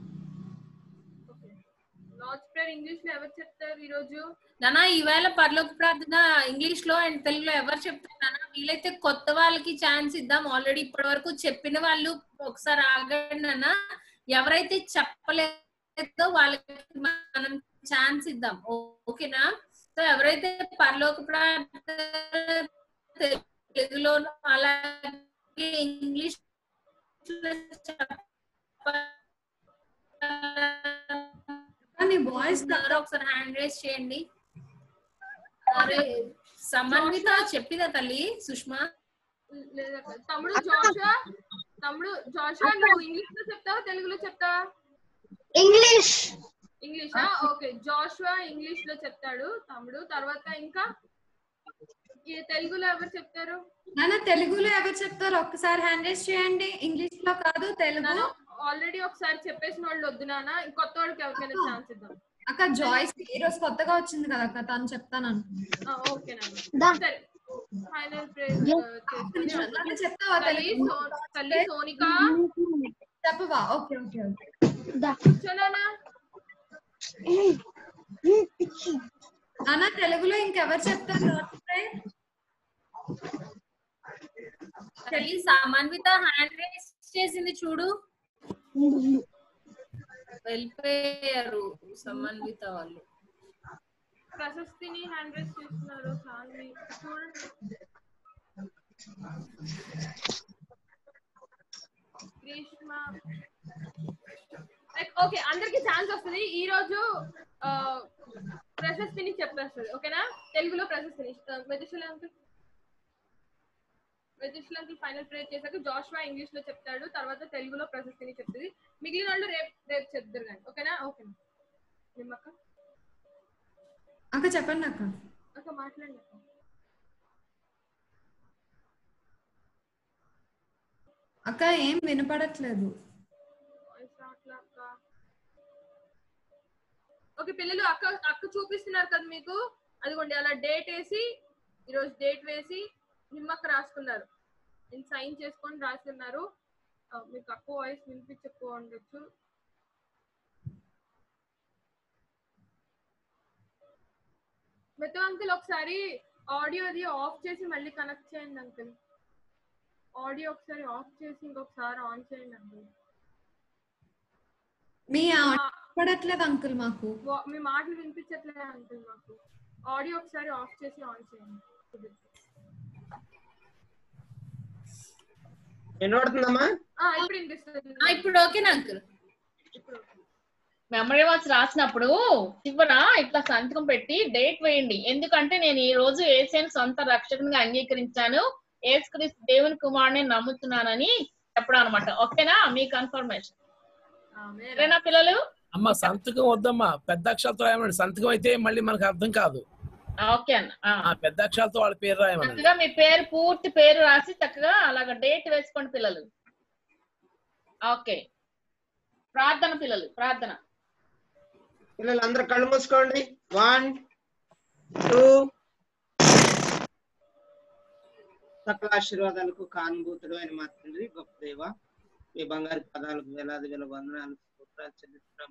Lord's prayer English లో ఎవరు చెప్తారు ఈ రోజు? నానా ఈవేళ పరలోక ప్రార్థన ఇంగ్లీష్ లో అండ్ తెలుగులో ఎవరు చెప్తారు నాన్న? వీలైతే కొత్త వాళ్ళకి ఛాన్స్ ఇద్దాం. ఆల్రెడీ ఇప్పటి వరకు చెప్పిన వాళ్ళు ఒకసారి ఆగండి నాన్న. ఎవరైతే చెప్పలేదో వాళ్ళకి మనం ఛాన్స్ ఇద్దాం. ఓకేనా? సో ఎవరైతే పరలోక ప్రార్థన తెలుగులో అలాగే ఇంగ్లీష్ ఒకసారి హ్యాండ్ రైజ్ చేయండి. అరే సమన్విత చెప్పిందా తల్లి? సుష్మా తమ్ముడు జాషువా నువ్వు ఇంగ్లీష్ లో చెప్తావా తెలుగులో చెప్తావా? ఇంగ్లీషా? ఓకే, జాషువా ఇంగ్లీష్ లో చెప్తాడు తమ్ముడు. తర్వాత ఇంకా ఈ తెలుగులో ఎవరు చెప్తారు? నాన్న తెలుగులో ఎవరు చెప్తారు ఒక్కసారి హ్యాండ్ రైజ్ చేయండి. ఇంగ్లీష్ లో కాదు, తెలుగు. ఆల్రెడీ ఒకసారి చెప్పేసిన వాళ్ళు వద్దు నాన్న, కొత్త వాళ్ళకి ఎవరికైనా ఛాన్స్ ఇద్దాం. అక్క జాయ్స్ ఈ రోజు కొత్తగా వచ్చింది కదా అక్క, తను చెప్తాను అనుకుంటున్నా. ఓకే నాన్న, సరే ఫైనల్ ప్రేయర్ చెప్తావా? తల్లి సోనిక చెప్పవా? ఓకే ఓకే ఓకే కూర్చోనా నాన్న. తెలుగులో ఇంకెవరు చెప్తారు? చెల్లి సమన్విత హ్యాండ్ రైస్ చేసింది చూడు. వెళ్ళిపోయారు సమన్విత వాళ్ళు. ప్రశస్తిని హ్యాండ్ రైస్ చేస్తున్నారు. సాన్వి చూడండి. గ్రీష్మ ఓకే, అందరికి ఛాన్స్ వస్తుంది. ఈ రోజు ప్రశస్తిని చెప్పేస్తుంది. ఓకేనా? తెలుగులో ప్రశస్తిని. మెతుశల అంకుల్ ఫైనల్ ప్రేయర్ చేశాక జాషువా ఇంగ్లీష్ లో చెప్తాడు. తర్వాత తెలుగులో ప్రశస్తిని చెప్తుంది. మిగిలిన వాళ్ళు రేపు చెప్తారు కానీ. ఓకేనా? ఓకే నిమ్మక్క అక్క చెప్పండి అక్క. అక్క మాట్లాడండి అక్క. అక్క ఏం వినపడట్లేదు. ఓకే పిల్లలు, అక్క చూపిస్తున్నారు కదా మీకు. అదిగోండి అలా డేట్ వేసి, ఈరోజు డేట్ వేసి నిమ్మక్క రాసుకున్నారు. నేను సైన్ చేసుకొని రాసుకున్నారు. మీకు అక్క వాయిస్ వినిపించకపో ఉండొచ్చు. మెతో అంకుల్ ఒకసారి ఆడియో అది ఆఫ్ చేసి మళ్ళీ కనెక్ట్ చేయండి అంకుల్. ఆడియో ఒకసారి ఆఫ్ చేసి ఇంకొకసారి ఆన్ చేయండి అంకుల్. మీ వినపడట్లేదు అంకుల్ మాకు. మీ మాటలు వినిపించట్లేదు అంకుల్ మాకు. ఆడియో ఒకసారి ఆఫ్ చేసి ఆన్ చేయండి. వినపడుతుందమ్మా? ఇప్పుడు వినిపిస్తుంది. ఇప్పుడు ఓకేనా అంకుల్? మెమరీ వర్క్స్ రాసినప్పుడు చివర ఇట్లా సంతకం పెట్టి డేట్ వేయండి. ఎందుకంటే నేను ఈ రోజు యేసుని సొంత రక్షకునిగా అంగీకరించాను, యేసుక్రీస్తు దేవుని కుమారుని నమ్ముతున్నానని చెప్పడం అనమాట. ఓకేనా? మీ కన్ఫర్మేషన్. సరేనా పిల్లలు? అమ్మ సంతకం వద్దమ్మా, పెద్ద అక్షరాలతో రాయమండి. సంతకం అయితే మళ్ళీ మనకు అర్థం కాదు. ఓకే అన్న, పెద్ద అక్షరాలతో వాళ్ళ పేరు రాయమండి. చక్కగా మీ పేరు, పూర్తి పేరు రాసి చక్కగా అలాగ డేట్ వేసుకోండి పిల్లలు. ఓకే, ప్రార్థన పిల్లలు, ప్రార్థన. పిల్లలు అందరూ కళ్ళు మూసుకోండి. 1 2. సకల ఆశీర్వాదాలకు కానుభూతుడు అయిన మా తండ్రి, గొప్ప దేవ, మీ బంగారు పదాలకు వేలాది వేల వందనాలు స్తోత్రాలు చెల్లిస్తున్నాం.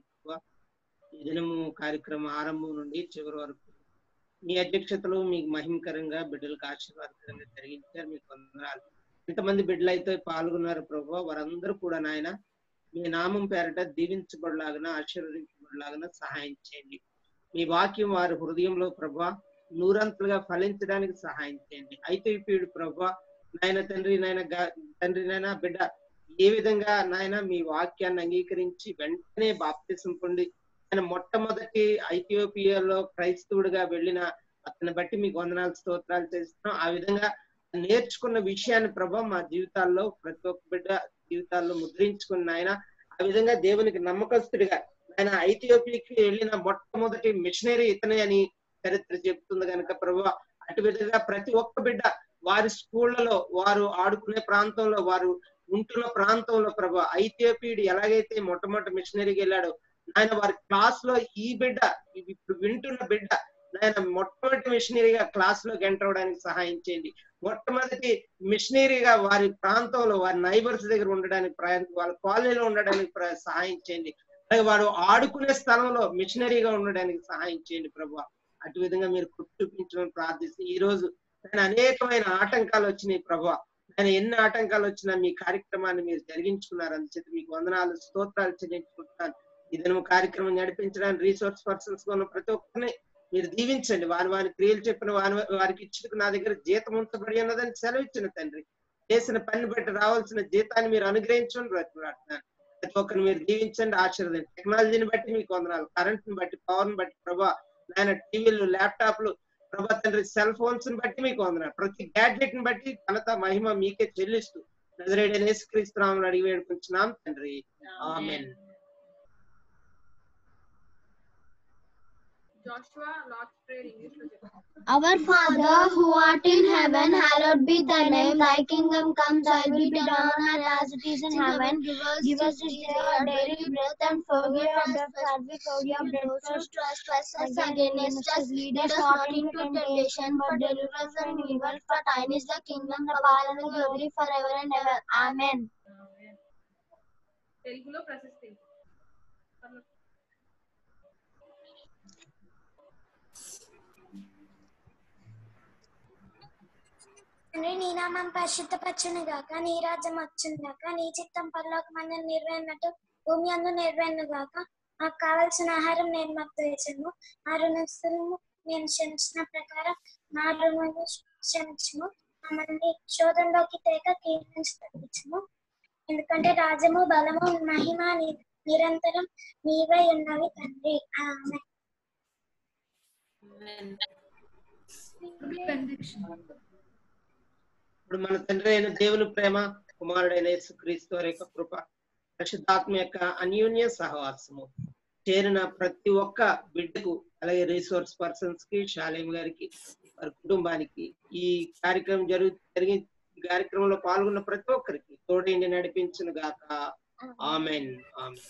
ఈ దినము కార్యక్రమం ఆరంభం నుండి చివరి వరకు మీ అధ్యక్షతలో మీకు మహిమకరంగా బిడ్డలకు ఆశీర్వాదకరంగా జరిగించారు. మీకు వందనాలు. ఎంతమంది బిడ్డలు అయితే పాల్గొన్నారు ప్రభు, వారందరూ కూడా నాయన మీ నామం పేరట దీవించబడలాగన, ఆశీర్వదించబడలాగన సహాయం చేయండి. మీ వాక్యం వారి హృదయంలో ప్రభా నూరంతులుగా ఫలించడానికి సహాయం చేయండి. అయితే ఇప్పుడు ప్రభా నాయన తండ్రి నాయన బిడ్డ ఏ విధంగా నాయన మీ వాక్యాన్ని అంగీకరించి వెంటనే బాప్తిసం పొంది ఆయన మొట్టమొదటి ఐథియోపియాలో క్రైస్తవుడిగా వెళ్ళిన అతన్ని బట్టి మీకు వందనాలు స్తోత్రాలు చేస్తున్నాం. ఆ విధంగా నేర్చుకున్న విషయాన్ని ప్రభా మా జీవితాల్లో ప్రతి ఒక్క బిడ్డ జీవితాల్లో ముద్రించుకున్న ఆయన ఆ విధంగా దేవునికి నమ్మకస్తుడిగా ఆయన ఐథియోపియాకి వెళ్ళిన మొట్టమొదటి మిషనరీ ఇతనే అని చరిత్ర చెప్తుంది కనుక ప్రభా అటు విధంగా ప్రతి ఒక్క బిడ్డ వారి స్కూళ్లలో, వారు ఆడుకునే ప్రాంతంలో, వారు ఉంటున్న ప్రాంతంలో ప్రభా ఐథియోపియుడు ఎలాగైతే మొట్టమొదటి మిషనరీకి వెళ్ళాడో ఆయన వారి క్లాస్ లో ఈ బిడ్డ ఇప్పుడు వింటున్న బిడ్డ ఆయన మొట్టమొదటి మిషనరీగా క్లాస్ లోకి ఎంటర్ అవడానికి సహాయం చేయండి. మొట్టమొదటి మిషనరీగా వారి ప్రాంతంలో, వారి నైబర్స్ దగ్గర ఉండడానికి వాళ్ళ కాలనీలో ఉండడానికి సహాయం చేయండి. అలాగే వాడు ఆడుకునే స్థలంలో మిషనరీగా ఉండడానికి సహాయం చేయండి ప్రభా. అటు విధంగా మీరు చూపించమని ప్రార్థిస్తూ ఈ రోజు ఆయన అనేకమైన ఆటంకాలు వచ్చినాయి ప్రభా. ఆయన ఎన్ని ఆటంకాలు వచ్చినా మీ కార్యక్రమాన్ని మీరు జరిగించుకున్నారు. అందుచేత మీకు వందనాలు స్తోత్రాలు చెల్లించుకుంటున్నాను. ఈ దినం కార్యక్రమం నడిపించడానికి రీసోర్స్ పర్సన్స్ ఉన్న ప్రతి ఒక్కరిని మీరు దీవించండి. వారి క్రియలు చెప్పిన వారికి ఇచ్చిన నా దగ్గర జీతం ఉంచబడి ఉన్నదని సెలవు ఇచ్చిన తండ్రి, చేసిన పని బట్టి రావాల్సిన జీతాన్ని మీరు అనుగ్రహించండి. బ్రతుకులాడుతున్నాను ప్రతి ఒక్కరిని మీరు దీవించండి, ఆశీర్వదించండి. టెక్నాలజీని బట్టి మీకు వందనాలు, కరెంట్ ని బట్టి, పవర్ ని బట్టి ప్రభా, నాయన టీవీలు, ల్యాప్టాప్లు ప్రభా తండ్రి, సెల్ ఫోన్స్ ని బట్టి మీకు వందనాలు. ప్రతి గ్యాడ్జెట్ ని బట్టి ఘనత మహిమ మీకే చెల్లిస్తూ నజరేయుడైన యేసుక్రీస్తు నామములో అడిగి వేడుకుంటున్నాం తండ్రి, ఆమేన్. Joshua, Lord's Prayer, English lo cheppu. Our Father who art in heaven, hallowed be thy name. Thy kingdom come, thy will be done on earth as it is in heaven. Give us this day our daily bread, and forgive us as we forgive those who trespass against us. Lead us not into temptation, but deliver us from evil. For thine is the kingdom, the power, and the glory forever and ever. Amen. Telugulo ప్రశస్తి. తండ్రి నీ నామం పరిశుద్ధపరచును గాక, నీ రాజ్యం వచ్చును గాక, నీ చిత్తం పరలోకమందు నెరవేరినట్టు భూమి అందు నెరవేరును గాక. మాకు కావలసిన ఆహారం నేను మాకు దయచేయము, మా రుణస్తులను నేను క్షమించిన ప్రకారం మా రుణము క్షమించము, మమ్మల్ని శోధనలోకి తేక కీడు నుంచి తప్పించము. ఎందుకంటే రాజ్యము బలము మహిమ నిరంతరం నీవై ఉన్నవి తండ్రి. ఆమేన్. ఇప్పుడు మన తండ్రి అయిన దేవుని ప్రేమ, కుమారుడైన యేసుక్రీస్తు వారి యొక్క కృప, పరిశుద్ధాత్మ యొక్క అన్యోన్య సహవాసము చేరిన ప్రతి ఒక్క బిడ్డకు, అలాగే రిసోర్స్ పర్సన్స్ కి, శాలేం గారికి, వారి కుటుంబానికి, ఈ కార్యక్రమం జరిగి ఈ కార్యక్రమంలో పాల్గొన్న ప్రతి ఒక్కరికి తోడైండి నడిపించును గాక. Amen. Amen.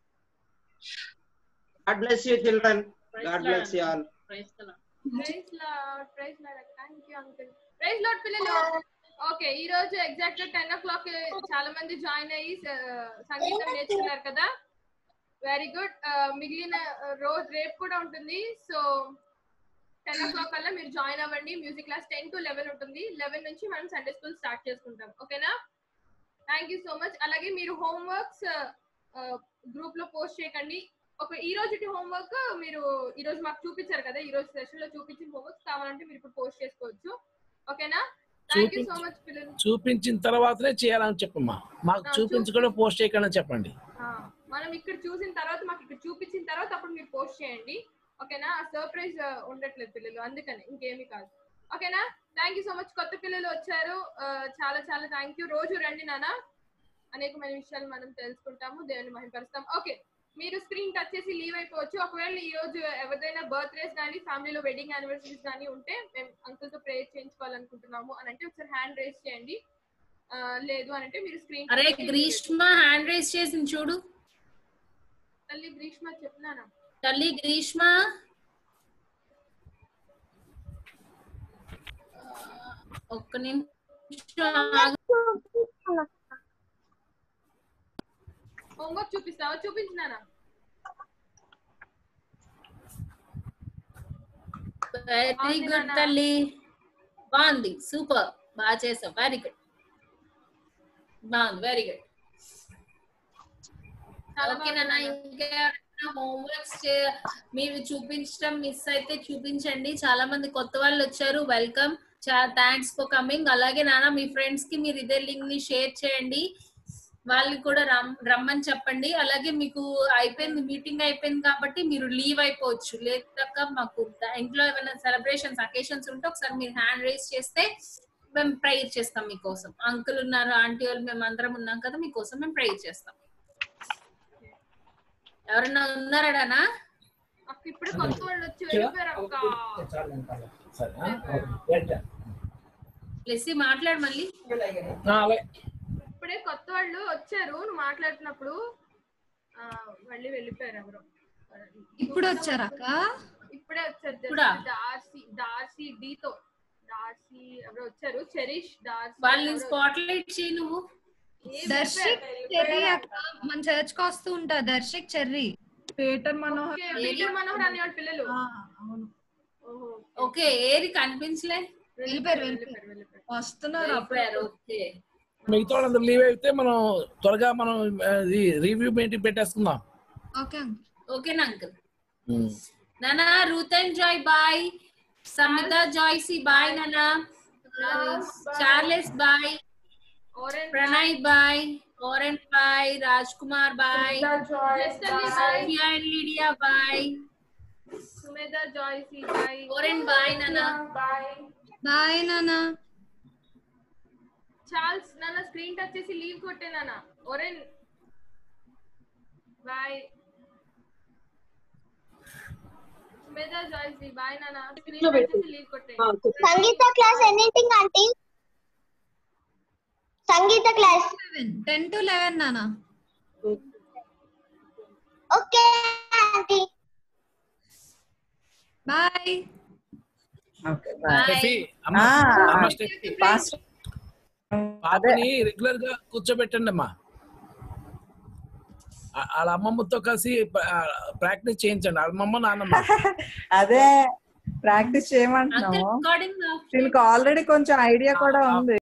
God bless you children. God bless you all. Praise Lord. Praise Lord. Thank you uncle. Praise Lord పిల్లలు. ఓకే, ఈ రోజు ఎగ్జాక్ట్ 10 o'clock చాలా మంది జాయిన్ అయ్యి సంగీతం నేర్చుకున్నారు కదా. Very good. మిగిలిన రోజు రేపు కూడా ఉంటుంది. సో 10 o'clock కల్లా మీరు జాయిన్ అవ్వండి. మ్యూజిక్ క్లాస్ 10 to 11 ఉంటుంది. 11 నుంచి మనం సండే స్కూల్ స్టార్ట్ చేసుకుంటాం. ఓకేనా? Thank you so much. అలాగే మీరు హోంవర్క్స్ గ్రూప్ లో పోస్ట్ చేయకండి. ఈ రోజు హోంవర్క్ మీరు ఈ రోజు మాకు చూపించారు కదా, ఈ రోజు సెషన్ లో చూపించిన హోంవర్క్స్ కావాలంటే మీరు ఇప్పుడు పోస్ట్ చేసుకోవచ్చు. ఓకేనా? థ్యాంక్ యూ సో మచ్ పిల్లలు. చూపించిన తర్వాతనే చేయాలని చెప్పమ్మా, మాకు చూపించకుండా పోస్ట్ చేయకుండా చెప్పండి. మనం ఇక్కడ చూసిన తర్వాత మాకు ఇక్కడ చూపించిన తర్వాత అప్పుడు మీరు పోస్ట్ చేయండి. ఓకేనా? సర్ప్రైజ్ ఉండట్లేదు పిల్లలు, అందుకని ఇంకేమీ కాదు. ఓకేనా? Thank you so much. కొత్త పిల్లలు వచ్చారు, చాలా చాలా థ్యాంక్ యూ. రోజు రండి నాన్న, అనేకమైన విషయాలు మనం తెలుసుకుంటాము, దేవుని మహిమపరుస్తాం. ఓకే, మీరు స్క్రీన్ టచ్ చేసి లీవ్ అయిపోవచ్చు. ఒకవేళ ఈ రోజు ఎవరిదైనా బర్త్డేస్ కానీ ఫ్యామిలీలో వెడ్డింగ్ యానివర్సరీస్ కానీ ఉంటే మేము అంకుల్ తో ప్రేయర్ చేయించుకోవాలనుకుంటున్నాము అని అంటే ఒకసారి హ్యాండ్ రేస్ చేయండి. లేదు అని అంటే మీరు స్క్రీన్. అరే గ్రీష్మ హ్యాండ్ రేస్ చేసింది చూడు. తల్లి గ్రీష్మ చెప్తున్నానా? తల్లి గ్రీష్మ ఒక్క నిమిషం. హోంవర్క్ చూపిస్తావా? చూపించినానా? వెరీ గుడ్ తల్లి, బాగుంది, సూపర్, బాగా చేసావు, వెరీ గుడ్, బాగుంది, వెరీ గుడ్. ఓకేనా? ఇంకా హోంవర్క్స్ మీరు చూపించడం మిస్ అయితే చూపించండి. చాలా మంది కొత్త వాళ్ళు వచ్చారు, వెల్కమ్, థ్యాంక్స్ ఫర్ కమింగ్. అలాగే నాన్న మీ ఫ్రెండ్స్ కి మీరు ఇదే లింక్ ని షేర్ చేయండి, వాళ్ళకి కూడా రమ్మని చెప్పండి. అలాగే మీకు అయిపోయింది, మీటింగ్ అయిపోయింది కాబట్టి మీరు లీవ్ అయిపోవచ్చు. లేక మాకు ఇంట్లో ఏమైనా సెలబ్రేషన్స్ అకేషన్స్ ఉంటే ఒకసారి మీరు హ్యాండ్ రేస్ చేస్తే మేము ప్రేయర్ చేస్తాం మీకోసం. అంకుల్ ఉన్నారు, ఆంటీ వాళ్ళు, మేము అందరం ఉన్నాం కదా, మీకోసం మేము ప్రేయర్ చేస్తాం. ఎవరన్నా ఉన్నారాడానా? ఇప్పుడే కొత్త వాళ్ళు వచ్చి వెళ్ళిపోయారు అక్క. లెస్సీ మాట్లాడు మళ్ళీ. ఇప్పుడే కొత్త వాళ్ళు వచ్చారు, నువ్వు మాట్లాడుతున్నప్పుడు మళ్ళీ వెళ్ళిపోయారు ఎవరు. ఇప్పుడు వచ్చారక్క? ఇప్పుడే వచ్చారు. డార్సీ డీతో డార్సీ ఎవరో వచ్చారు. Cherish, Darcy. వాళ్ళని స్పాట్ లైట్ చేయి నువ్వు. దర్శిక్ చెర్రీ అక్క, మన చర్చ్ కి వస్తూ ఉంటా. దర్శిక్ చెర్రీ, పీటర్ మనోహర్ అనేవాడు పిల్లలు. ఓకే, ఏది కనిపించలే, వెళ్ళిపోయారు, వస్తున్నారు. ఓకే, మిగతా వాళ్ళందరూ లీవ్ అయితే మనం త్వరగా మనం రివ్యూ మీటింగ్ పెట్టేసుకుందాం. ఓకేనా అంకుల్? నానా Ruth and Joy bye, Samitha Joycee bye, నానా Charles bye, Pranay bye, Oren bye, Raj Kumar bye, Sophia and Lydia bye, Sumedha Joycee bye, Oren bye నానా, బాయ్ నానా. చార్ల్స్ నాన్న స్క్రీన్ టచ్ చేసి లీవ్ కొట్టే నాన్న. Oren bye, Sumedha Joycee bye నాన్న. స్క్రీన్ టచ్ చేసి leave కొట్టే. సంగీత క్లాస్ ఎనీథింగ్ ఆంటీ? సంగీత క్లాస్ 10 to 11 నానా. Okay aunty, bye. పాపని రెగ్యులర్ గా కూర్చోబెట్టండి అమ్మా, వాళ్ళ అమ్మమ్మతో కలిసి ప్రాక్టీస్ చేయించండి, అమ్మమ్మ నాన్నమ్మ. అదే ప్రాక్టీస్ చేయమంటున్నాము. దీనికి ఆల్రెడీ కొంచెం ఐడియా కూడా ఉంది.